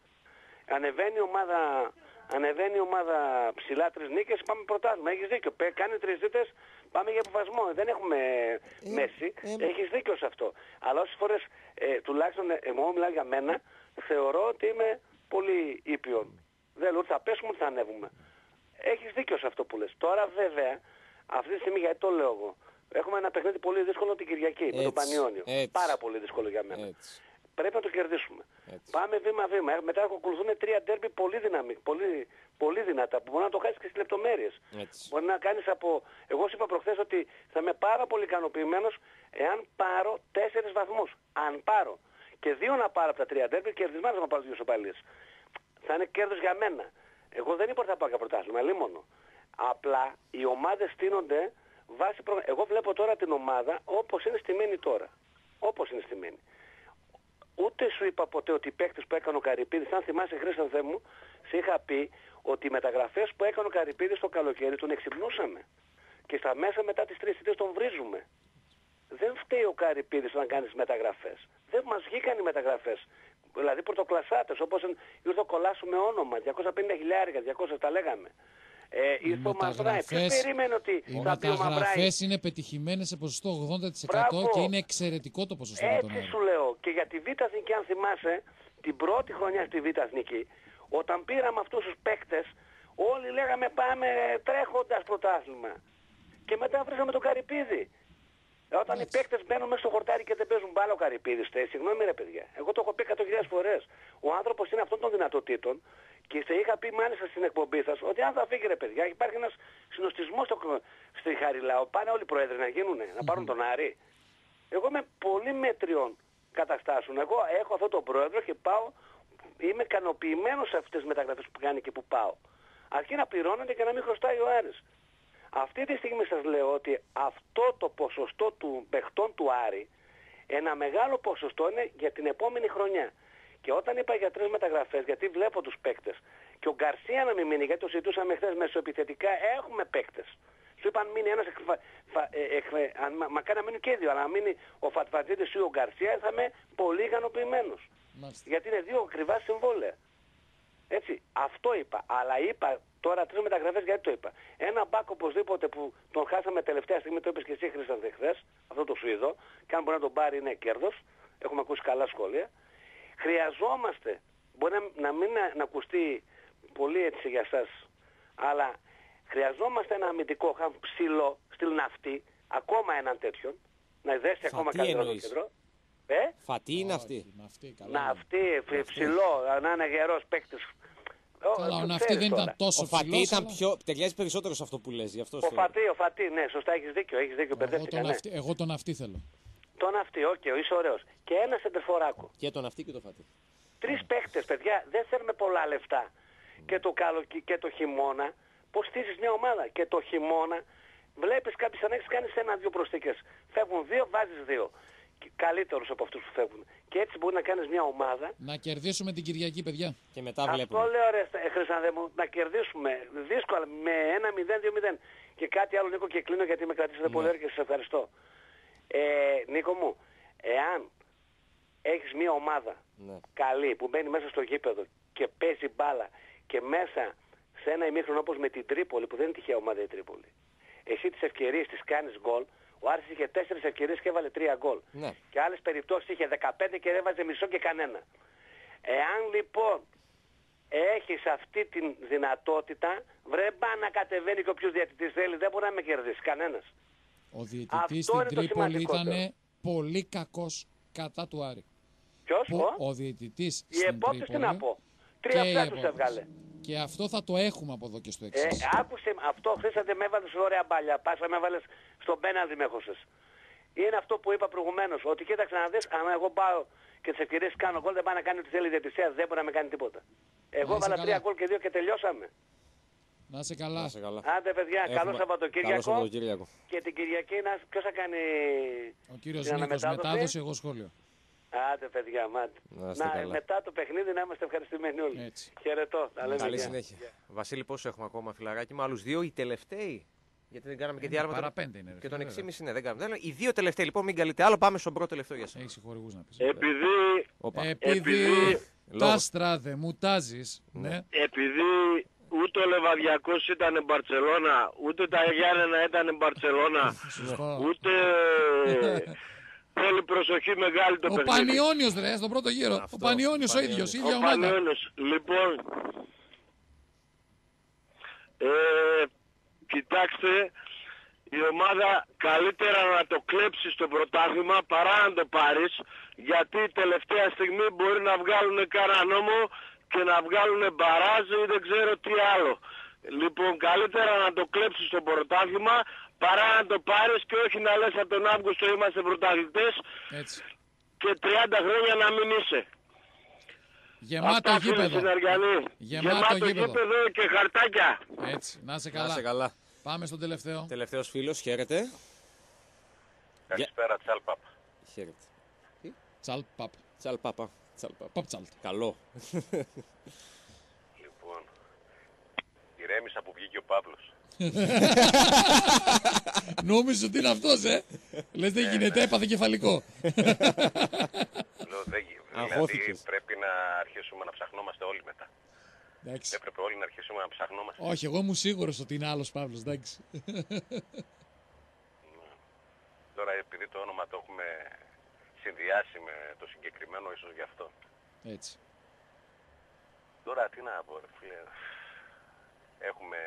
Ανεβαίνει η ομάδα ψηλά 3 νίκες, πάμε πρωτάθλημα. Έχεις δίκιο. Κάνει 3 ζήτες, πάμε για αποφασμό. Δεν έχουμε μέση. Έχεις δίκιο σε αυτό. Αλλά όσες φορές, τουλάχιστον εγώ μιλάω για μένα, θεωρώ ότι είμαι πολύ ήπιον. Δεν λέω ότι θα πέσουμε, ότι θα ανέβουμε. Έχεις δίκιο σε αυτό που λες. Τώρα βέβαια, αυτή τη στιγμή, γιατί το λέω εγώ, έχουμε ένα παιχνίδι πολύ δύσκολο την Κυριακή με τον Πανιόνιο. Πάρα πολύ δύσκολο για μένα. Πρέπει να το κερδίσουμε. Έτσι. Πάμε βήμα-βήμα. Μετά ακολουθούν 3 ντέρμπι πολύ δυνατά που μπορεί να το χάσεις και στις λεπτομέρειες. Μπορεί να κάνεις Εγώ σου είπα προχθές ότι θα είμαι πάρα πολύ ικανοποιημένος εάν πάρω 4 βαθμούς. Αν πάρω. Και 2 να πάρω από τα 3 ντέρμπι, κερδισμένος να πάρω 2 σοπαλίες. Θα είναι κέρδος για μένα. Εγώ δεν είπα ότι θα πάω για πρωτάθλημα, λίμωνο. Απλά οι ομάδες στείνονται βάσει Εγώ βλέπω τώρα την ομάδα όπως είναι στημένη τώρα. Όπως είναι στημένη. Ούτε σου είπα ποτέ ότι οι παίκτες που έκανε ο Καρυπίδης, αν θυμάσαι Χρήσταθέ μου, σε είχα πει ότι οι μεταγραφές που έκανε ο Καρυπίδης το καλοκαίρι τον εξυπνούσαμε. Και στα μέσα μετά τις 3 θητείες τον βρίζουμε. Δεν φταίει ο Καρυπίδης όταν κάνεις μεταγραφές. Δεν μας βγήκαν οι μεταγραφές. Δηλαδή πρωτοκλασσάτες, όπως ήρθε ο Κολάσου με όνομα, 250.000, 200 τα λέγαμε. Ήρθε ο Μαυράη. Ποιος περίμενε ότι θα πει ο Μαυράη? Οι μεταγραφές είναι πετυχημένες σε ποσοστό 80% και είναι εξαιρετικό το ποσοστό για τον Άρη. Έτσι σου λέω. Και για τη Β' Εθνική, αν θυμάσαι, την πρώτη χρονιά στη Β' Εθνική, όταν πήραμε αυτούς τους παίκτες, όλοι λέγαμε πάμε τρέχοντας πρωτάθλημα. Και μετά βρίζαμε τον Καρυπίδη. Όταν οι παίκτες μπαίνουν μέσα στο χορτάρι και δεν παίζουν μπάλα, ο Καρυπίδης, συγγνώμη ρε παιδιά, εγώ το έχω πει 100.000 φορές. Ο άνθρωπος είναι αυτών των δυνατοτήτων και σε είχα πει μάλιστα στην εκπομπή σας ότι αν θα φύγει ρε παιδιά, υπάρχει ένας συνοστισμός στη Χαριλάου. Πάνε όλοι οι πρόεδροι να γίνουνε, να πάρουν τον Άρη. Εγώ είμαι πολύ μέτριων καταστάσεων. Εγώ έχω αυτόν τον πρόεδρο και πάω, είμαι ικανοποιημένος σε αυτές τις μεταγραφές που κάνει και που πάω. Αρκεί να πληρώνονται και να μην χρωστάει ο Άρης. Αυτή τη στιγμή σας λέω ότι αυτό το ποσοστό των παιχτών του Άρη, ένα μεγάλο ποσοστό είναι για την επόμενη χρονιά. Και όταν είπα για 3 μεταγραφές, γιατί βλέπω τους παίκτες, και ο Γκαρσία να μην μείνει, γιατί το συζητούσαμε χθες μεσοεπιθετικά, έχουμε παίκτες. Σου είπαν μείνει ένας, μακάρι να μείνει και 2, αλλά να μείνει ο Φατφατζίδης ή ο Γκαρσία, θα είμαι πολύ ικανοποιημένος. Γιατί είναι 2 ακριβά συμβόλαια. Έτσι, αυτό είπα. Αλλά είπα τώρα 3 μεταγραφές, γιατί το είπα. Ένα μπακ οπωσδήποτε που τον χάσαμε τελευταία στιγμή, το είπες και εσύ Χρήστανθε χθες, αυτό το Σουηδό, και αν μπορεί να τον πάρει είναι κέρδος. Έχουμε ακούσει καλά σχόλια. Χρειαζόμαστε, μπορεί να μην να ακουστεί πολύ έτσι για σας, αλλά χρειαζόμαστε ένα αμυντικό ψηλό, στυλ ναυτί, ακόμα έναν τέτοιον, να δέσει ακόμα καλύτερο το κέντρο. Φατί είναι αυτή. Ναυτί, ψηλό, να είναι γερός παίκτης. Καλά, ο Ναυτί δεν ήταν τόσο ψηλός. Ο Φατί ήταν ταιριάζει περισσότερο σε αυτό που λες. Ο Φατί, ναι, σωστά, έχεις δίκιο. Εγώ τον Ναυτί θέλω. Τον Ναυτί, είσαι ωραίος. Και ένα σεντερφοράκο. Και τον Ναυτί και το Φατί. 3 παίκτες, παιδιά, δεν θέλουμε πολλά λεφτά. Και το χειμώνα, πώς στήσεις μια ομάδα. Και το χειμώνα, βλέπεις κάποιες ανάγκες, κάνεις 1-2 προσθήκες. Φεύγουν 2, βάζεις 2. Καλύτερους από αυτούς που φεύγουν. Και έτσι μπορεί να κάνεις μια ομάδα. Να κερδίσουμε την Κυριακή, παιδιά. Και μετά βλέπουμε. Αυτό λέω ρε Χρυσάνδε μου, να κερδίσουμε δύσκολα με 1-0-2-0. Και κάτι άλλο, Νίκο, και κλείνω γιατί με κρατήσατε πολύ ωραία και σας ευχαριστώ. Νίκο μου, εάν έχεις μια ομάδα καλή που μπαίνει μέσα στο γήπεδο και παίζει μπάλα και μέσα σε ένα ημίχρονο όπως με την Τρίπολη, που δεν είναι τυχαία ομάδα η Τρίπολη, εσύ τις ευκαιρίες τις κάνεις γκολ. Ο Άρης είχε 4 ευκαιρίες και έβαλε 3 γκολ. Ναι. Και άλλες περιπτώσεις είχε 15 και δεν έβαζε μισό και κανένα. Εάν λοιπόν έχεις αυτή τη δυνατότητα, βρέμπα να κατεβαίνει και όποιος διαιτητής θέλει, δεν μπορεί να με κερδίσει κανένας. Ο διαιτητής στην Τρίπολη ήταν πολύ κακός κατά του Άρη. Ποιος? Ο διαιτητής στην Τρίπολη. Τι να πω. 3 αυτά τους έβγαλε. Και αυτό θα το έχουμε από εδώ και στο εξής. Άκουσε αυτό, Χρήσταντε, με έβαλες ωραία μπάλια. Πάσα με έβαλες στον πέναλτι με έχωσες. Είναι αυτό που είπα προηγουμένως, ότι κοίταξε να δεις, αν εγώ πάω και τις ευκαιρίες κάνω γκολ, δεν πάει να κάνει ό,τι θέλει η διαιτησία, δεν μπορεί να με κάνει τίποτα. Εγώ έβαλα 3 γκολ και 2 και τελειώσαμε. Να είσαι καλά. Άντε παιδιά, καλό Σαββατοκύριακο. Και την Κυριακή ποιος θα κάνει ο κύριος Νίκος, μετάδοση, εγώ σχόλιο. Άντε παιδιά, μετά το παιχνίδι να είμαστε ευχαριστημένοι όλοι. Έτσι. Χαιρετώ. Καλή συνέχεια. Βασίλη, πόσο έχουμε ακόμα, φιλαράκι μου, άλλους 2, οι τελευταίοι. Γιατί δεν κάναμε και διάλειμμα. Παραπέντε είναι. Και τον 6,5 είναι, δεν κάναμε. Οι 2 τελευταίοι, λοιπόν, μην καλείτε άλλο, πάμε στον πρώτο τελευταίο για σας. Έχεις χορηγούς να πεις. Επειδή τα άστρα δεν μου τάζεις. Ναι. Επειδή ούτε ο Λεβαδιακός ήταν Μπαρτσελώνα, ούτε τα Γιάννενα ήταν Μπαρτσελώνα, ούτε... Θέλει προσοχή μεγάλη το παιχνίδι. Ο Πανιώνιος ρε, στον πρώτο γύρο. Αυτό, ο Πανιώνιος ο ίδιος, η ίδια ομάδα. Πανιώνιος. Λοιπόν, κοιτάξτε, η ομάδα καλύτερα να το κλέψει στο πρωτάθλημα παρά να το πάρεις, γιατί τελευταία στιγμή μπορεί να βγάλουν κανένα νόμο και να βγάλουν μπαράζ ή δεν ξέρω τι άλλο. Λοιπόν, καλύτερα να το κλέψεις στο πρωτάθλημα παρά να το πάρεις και όχι να λες από τον Αύγουστο είμαστε πρωταθλητές και 30 χρόνια να μην είσαι. Γεμάτο γήπεδο. Γεμάτο γήπεδο και χαρτάκια. Έτσι, να είσαι καλά. Πάμε στον τελευταίο. Τελευταίος φίλος, χαίρετε. Καλησπέρα, Τσάλπαπ. Χαίρετε. Τσάλπαπ. Καλό. Λοιπόν, ηρέμησα που βγήκε ο Παύλος. Νόμιζες ότι είναι αυτός, Λες δεν γίνεται, έπαθε κεφαλικό. Δηλαδή πρέπει να αρχίσουμε να ψαχνόμαστε όλοι μετά. Εντάξει. Έπρεπε όλοι να αρχίσουμε να ψαχνόμαστε. Όχι, εγώ ήμουν σίγουρος ότι είναι άλλος Παύλος, εντάξει. Τώρα επειδή το όνομα το έχουμε συνδυάσει με το συγκεκριμένο, ίσως γι' αυτό. Έτσι. Τώρα τι να πω, ρε φίλε. Έχουμε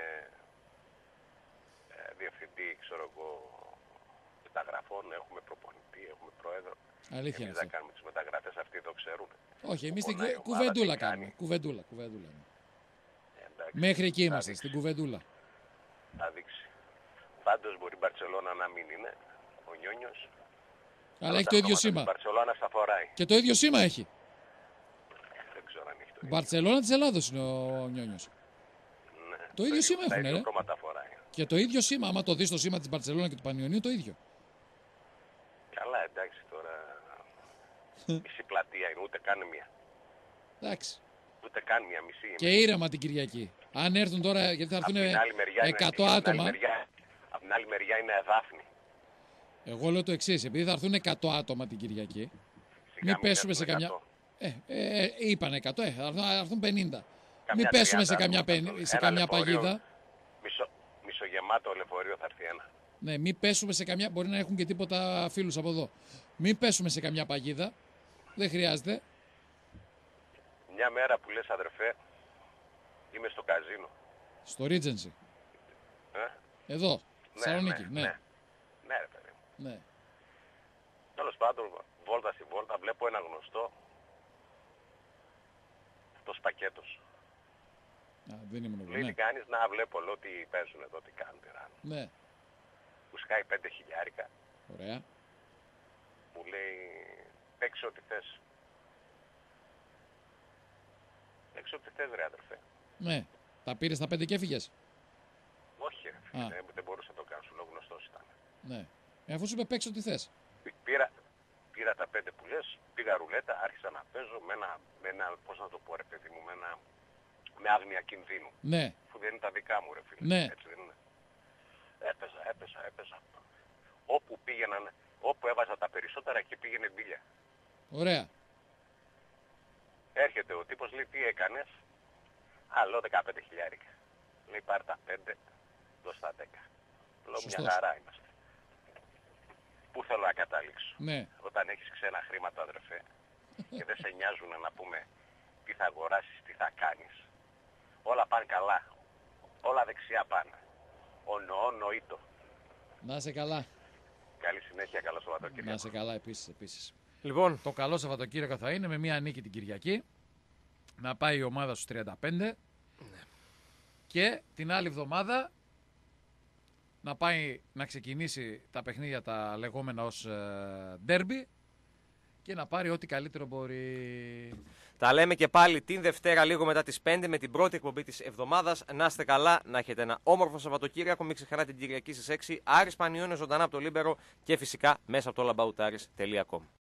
διευθυντή, ξέρω εγώ, μεταγραφών, έχουμε προπονητή, έχουμε πρόεδρο. Αλήθεια. Εμείς δεν κάνουμε τις μεταγραφές, αυτοί το ξέρουν. Όχι, εμείς την κουβεντούλα κάνουμε. Κουβεντούλα. Μέχρι εκεί είμαστε, στην κουβεντούλα. Θα δείξει. Πάντως μπορεί η Μπαρτσελώνα να μην είναι ο Νιόνιος. Αλλά έχει το ίδιο σήμα. Η Μπαρτσελώνα στα φοράει. Και το ίδιο σήμα έχει. Δεν ξέρω αν έχει το ίδιο. Η Μπαρτσελώνα της Ελλάδος είναι ο Νιόνιος. Ναι. Το ίδιο σήμα έχουν, ρε. Φοράει. Και το ίδιο σήμα, άμα το δεις το σήμα της Μπαρτσελώνα και του Πανιωνίου, το ίδιο. Καλά, εντάξει τώρα. Μισή πλατεία είναι, ούτε καν μία. Εντάξει. Ούτε καν μία μισή. Και ήρεμα την Κυριακή. Αν έρθουν τώρα, γιατί θα έρθουν 100 άτομα. Από την άλλη μεριά είναι εδάφνη. Εγώ λέω το εξής, επειδή θα έρθουν 100 άτομα την Κυριακή, μην πέσουμε σε καμιά. Είπαν 100, θα έρθουν 50. Μην πέσουμε σε καμιά παγίδα. Μισογεμάτο λεωφορείο θα έρθει ένα. Ναι, μην πέσουμε σε καμιά. Μπορεί να έχουν και τίποτα φίλους από εδώ. Μην πέσουμε σε καμιά παγίδα. Δεν χρειάζεται. Μια μέρα που λες, αδερφέ, είμαι στο καζίνο. Στο Regency. Εδώ, Θεσσαλονίκη. Ναι, ρε παιδί. Ναι. Τέλος πάντων, βόλτα στη βόλτα, βλέπω ένα γνωστό. Το Σπακέτος. Δεν ήμουν εγώ. Λέει τι κάνεις, να βλέπω, λέω τι παίζουν εδώ, τι κάνουν. Ναι. Μου σκάει 5 χιλιάρικα. Ωραία. Μου λέει, παίξε ό,τι θες. Παίξε ό,τι θες, ρε αδερφέ. Ναι. Τα πήρες τα 5 και έφυγες. Όχι, ρε φίλε, δεν μπορούσα να το κάνω, σου λέω γνωστός ήταν. Ναι. Αφού σου είπε παίξε ό,τι θες. Πήρα τα 5 που λες, πήγα ρουλέτα, άρχισα να παίζω με ένα πώς να το πω ρε παιδί μου, με άγνοια κινδύνου. Ναι. Που δεν είναι τα δικά μου ρε φίλε. Ναι. Έτσι δεν είναι. Έπαιζα. Όπου έβαζα τα περισσότερα και πήγαινε μπίλια. Ωραία. Έρχεται ο τύπος, λέει τι έκανες. Λέω 15 χιλιάρικα. Λέει πάρε τα 5, δώσ' τα 10. Λέω μια χαρά είμαστε. Πού θέλω να καταλήξω. Ναι. Όταν έχεις ξένα χρήματα αδερφέ και δεν σε νοιάζουν να πούμε τι θα αγοράσεις, τι θα κάνεις. Όλα πάνε καλά. Όλα δεξιά πάνε. Νοήτο. Να είσαι καλά. Καλή συνέχεια, καλό Σαββατοκύριακο. Να είσαι καλά επίσης. Λοιπόν, το καλό Σαββατοκύριακο θα είναι με μια νίκη την Κυριακή. Να πάει η ομάδα στους 35. Ναι. Και την άλλη εβδομάδα να πάει να ξεκινήσει τα παιχνίδια τα λεγόμενα ως ντέρμπι και να πάρει ό,τι καλύτερο μπορεί. Τα λέμε και πάλι την Δευτέρα λίγο μετά τις 5 με την πρώτη εκπομπή της εβδομάδας. Να είστε καλά, να έχετε ένα όμορφο Σαββατοκύριακο. Μην ξεχνάτε την Κυριακή στις 6. Άρης Πανιώνιος ζωντανά από το Λίμπερο και φυσικά μέσα από το allaboutaris.com.